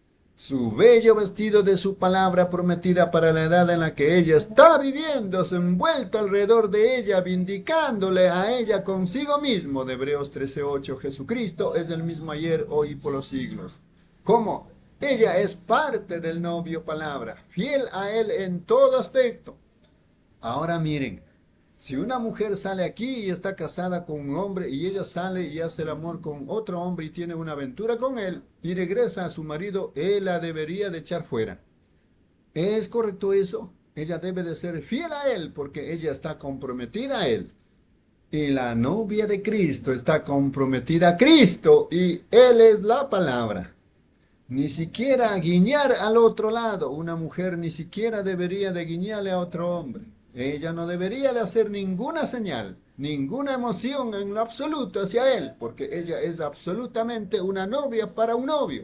Su bello vestido de su palabra prometida para la edad en la que ella está viviendo, se envuelto alrededor de ella, vindicándole a ella consigo mismo. De Hebreos trece ocho, Jesucristo es el mismo ayer, hoy y por los siglos. ¿Cómo? Ella es parte del novio palabra, fiel a él en todo aspecto. Ahora miren. Si una mujer sale aquí y está casada con un hombre y ella sale y hace el amor con otro hombre y tiene una aventura con él y regresa a su marido, él la debería de echar fuera. ¿Es correcto eso? Ella debe de ser fiel a él porque ella está comprometida a él. Y la novia de Cristo está comprometida a Cristo y él es la palabra. Ni siquiera guiñar al otro lado. Una mujer ni siquiera debería de guiñarle a otro hombre. Ella no debería de hacer ninguna señal, ninguna emoción en lo absoluto hacia él, porque ella es absolutamente una novia para un novio.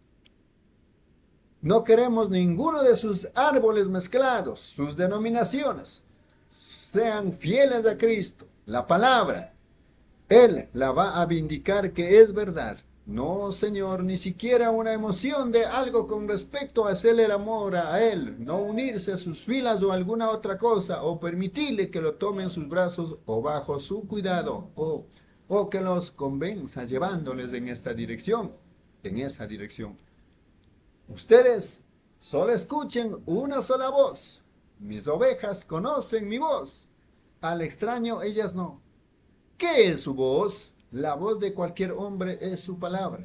No queremos ninguno de sus árboles mezclados, sus denominaciones. Sean fieles a Cristo, la palabra. Él la va a vindicar que es verdad. No, Señor, ni siquiera una emoción de algo con respecto a hacerle el amor a Él, no unirse a sus filas o alguna otra cosa, o permitirle que lo tome en sus brazos o bajo su cuidado, o, o que los convenza llevándoles en esta dirección, en esa dirección. Ustedes solo escuchen una sola voz. Mis ovejas conocen mi voz. Al extraño ellas no. ¿Qué es su voz? La voz de cualquier hombre es su palabra.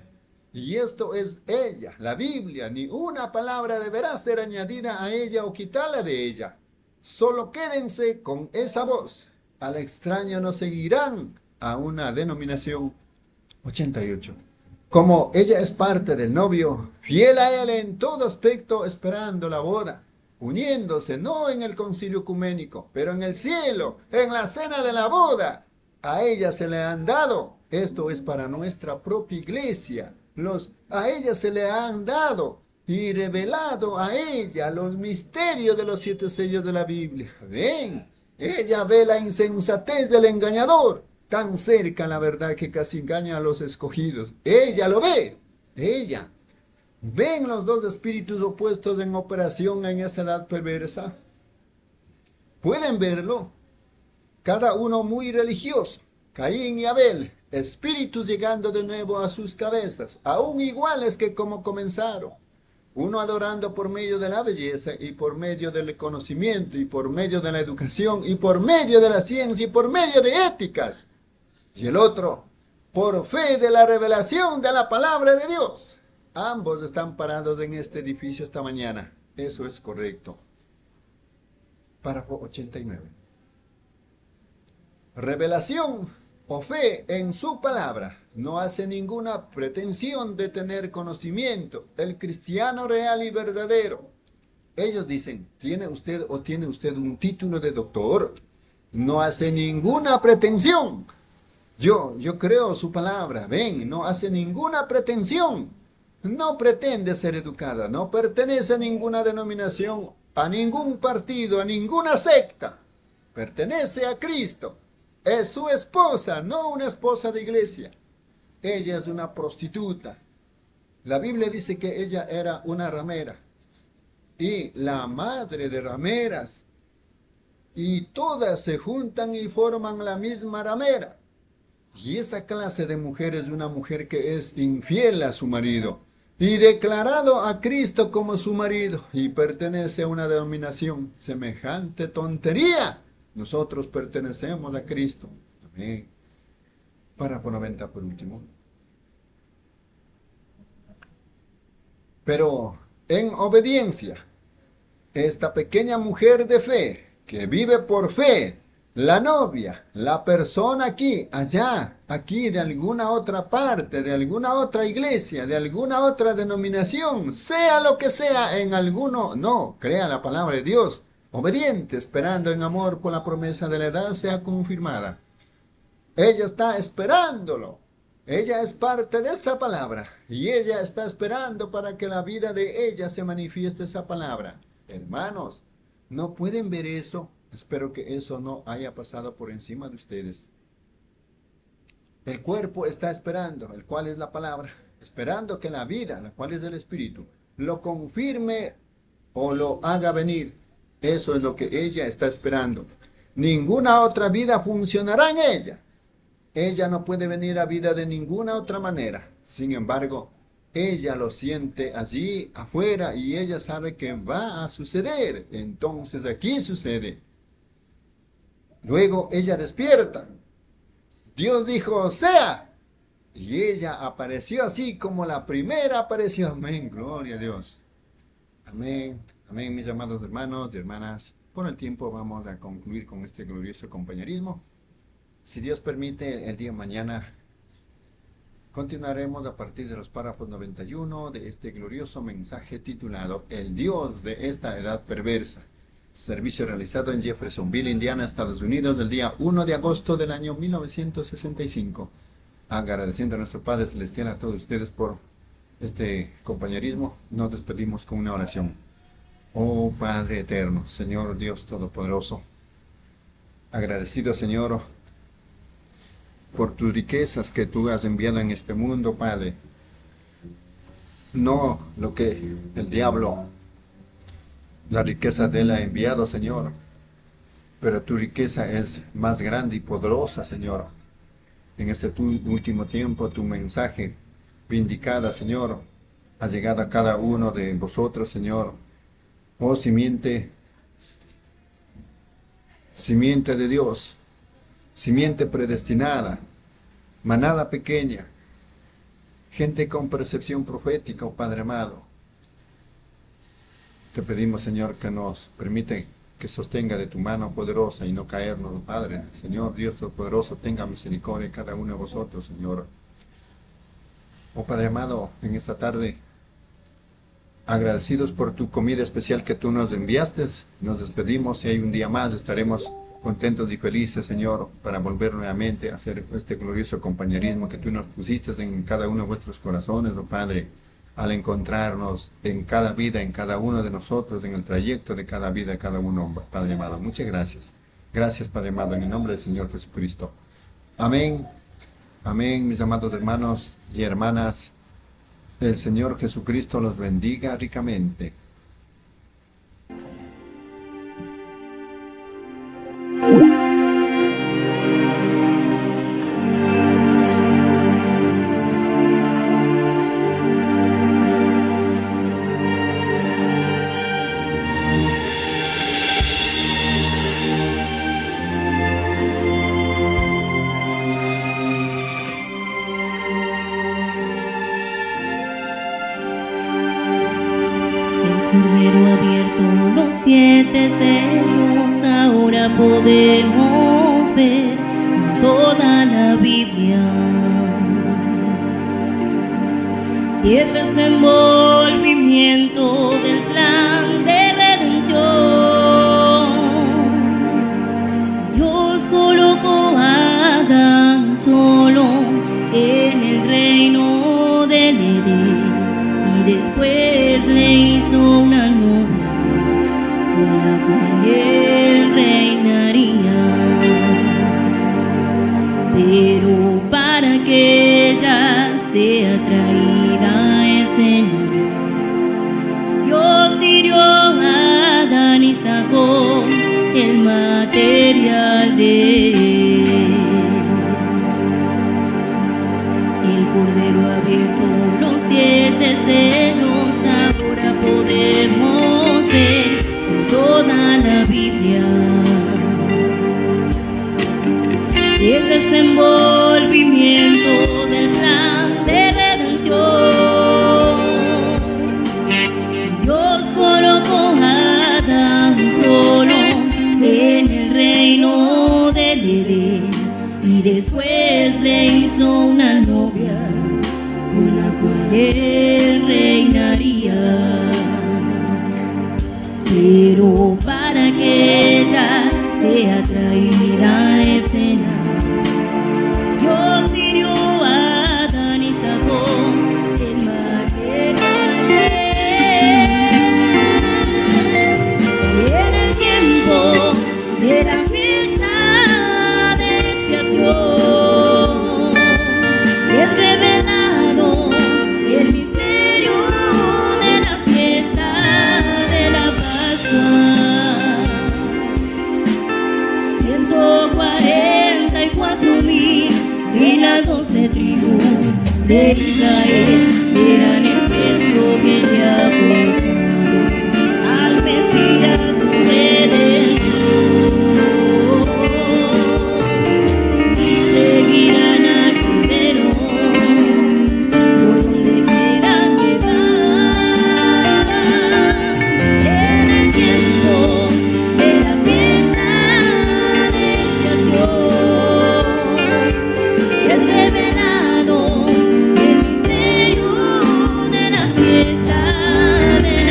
Y esto es ella, la Biblia. Ni una palabra deberá ser añadida a ella o quitarla de ella. Solo quédense con esa voz. Al extraño no seguirán a una denominación. ochenta y ocho. Como ella es parte del novio, fiel a él en todo aspecto, esperando la boda, uniéndose no en el concilio ecuménico, pero en el cielo, en la cena de la boda. A ella se le han dado, esto es para nuestra propia iglesia, los, a ella se le han dado y revelado a ella los misterios de los siete sellos de la Biblia. Ven, ella ve la insensatez del engañador, tan cerca la verdad que casi engaña a los escogidos. Ella lo ve, ella. ¿Ven los dos espíritus opuestos en operación en esta edad perversa? ¿Pueden verlo? Cada uno muy religioso, Caín y Abel, espíritus llegando de nuevo a sus cabezas, aún iguales que como comenzaron. Uno adorando por medio de la belleza y por medio del conocimiento y por medio de la educación y por medio de la ciencia y por medio de éticas. Y el otro, por fe de la revelación de la palabra de Dios. Ambos están parados en este edificio esta mañana. Eso es correcto. Párrafo ochenta y nueve. Revelación o fe en su palabra no hace ninguna pretensión de tener conocimiento. El cristiano real y verdadero. Ellos dicen, ¿tiene usted o tiene usted un título de doctor? No hace ninguna pretensión. Yo, yo creo su palabra, ven, no hace ninguna pretensión, no pretende ser educada, no pertenece a ninguna denominación, a ningún partido, a ninguna secta, pertenece a Cristo, es su esposa, no una esposa de iglesia, ella es una prostituta, la Biblia dice que ella era una ramera, y la madre de rameras, y todas se juntan y forman la misma ramera. Y esa clase de mujer es una mujer que es infiel a su marido y declarado a Cristo como su marido y pertenece a una denominación. Semejante tontería. Nosotros pertenecemos a Cristo. Amén. Párrafo noventa por último. Pero en obediencia, esta pequeña mujer de fe que vive por fe, la novia, la persona aquí, allá, aquí, de alguna otra parte, de alguna otra iglesia, de alguna otra denominación, sea lo que sea, en alguno, no, crea la palabra de Dios, obediente, esperando en amor por la promesa de la edad sea confirmada. Ella está esperándolo, ella es parte de esa palabra, y ella está esperando para que la vida de ella se manifieste esa palabra. Hermanos, ¿no pueden ver eso? Espero que eso no haya pasado por encima de ustedes. El cuerpo está esperando, el cual es la palabra, esperando que la vida, la cual es el espíritu, lo confirme o lo haga venir. Eso es lo que ella está esperando. Ninguna otra vida funcionará en ella. Ella no puede venir a vida de ninguna otra manera. Sin embargo, ella lo siente allí afuera y ella sabe que va a suceder. Entonces aquí sucede. Luego ella despierta. Dios dijo, sea. Y ella apareció así como la primera apareció. Amén, gloria a Dios. Amén, amén, mis amados hermanos y hermanas. Por el tiempo vamos a concluir con este glorioso compañerismo. Si Dios permite, el día de mañana continuaremos a partir de los párrafos noventa y uno de este glorioso mensaje titulado El Dios de esta edad perversa. Servicio realizado en Jeffersonville, Indiana, Estados Unidos, el día primero de agosto del año mil novecientos sesenta y cinco. Agradeciendo a nuestro Padre Celestial a todos ustedes por este compañerismo, nos despedimos con una oración. Oh Padre eterno, Señor Dios Todopoderoso, agradecido Señor por tus riquezas que tú has enviado en este mundo, Padre. No lo que el diablo, la riqueza de él ha enviado, Señor, pero tu riqueza es más grande y poderosa, Señor. En este tu último tiempo, tu mensaje vindicada, Señor, ha llegado a cada uno de vosotros, Señor. Oh simiente, simiente de Dios, simiente predestinada, manada pequeña, gente con percepción profética, oh Padre amado. Te pedimos, Señor, que nos permite que sostenga de tu mano poderosa y no caernos, oh Padre. Señor Dios Todopoderoso, tenga misericordia de cada uno de vosotros, Señor. Oh Padre amado, en esta tarde, agradecidos por tu comida especial que tú nos enviaste, nos despedimos y hay un día más estaremos contentos y felices, Señor, para volver nuevamente a hacer este glorioso compañerismo que tú nos pusiste en cada uno de vuestros corazones, oh Padre, al encontrarnos en cada vida, en cada uno de nosotros, en el trayecto de cada vida, de cada uno, Padre amado. Muchas gracias. Gracias, Padre amado, en el nombre del Señor Jesucristo. Amén. Amén, mis amados hermanos y hermanas. El Señor Jesucristo los bendiga ricamente. Cordero abierto los siete sellos, ahora podemos ver en toda la Biblia y el desenvolvimiento del plan de redención. Dios colocó a Adán solo en el reino del Edén y después le hizo una novia con la cual él reinaría, pero para que ella sea traída a escena, Dios hirió a Adán y sacó el material de él. El Cordero abierto los siete sellos, ahora podemos ver en toda la Biblia el desenvolvimiento del plan de redención. Dios colocó a Adán solo en el reino del Edén y después le hizo una novia con la cual él reinaría, pero para que ella sea traída a escena, Dios hirió a Adán y sacó el material de él. Y en el tiempo de la fiesta de expiación es revelado el misterio de la fiesta de la Pascua. Ciento cuarenta y cuatro mil y las doce tribus de Israel eran el peso que le ha costado al Mesías redentor, y seguirán al Cordero por donde quieran llegar. En el tiempo de la fiesta de expiación es revelado el misterio de la fiesta de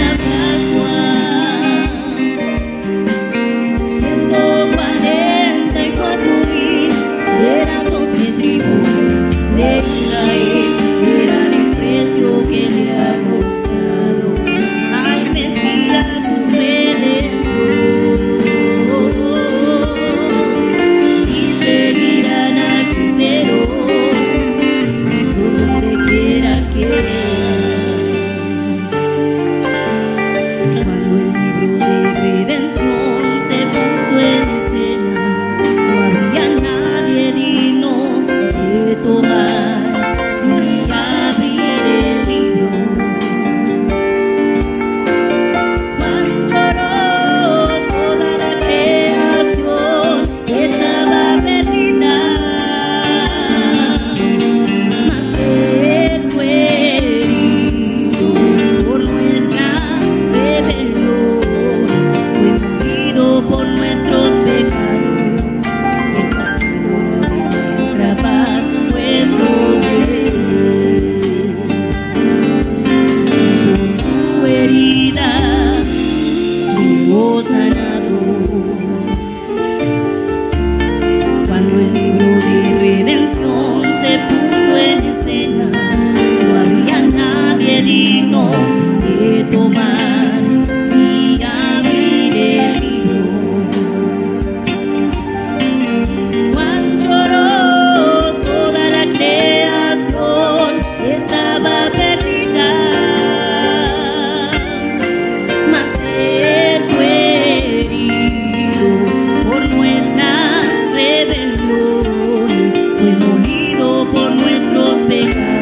fue molido por nuestros pecados.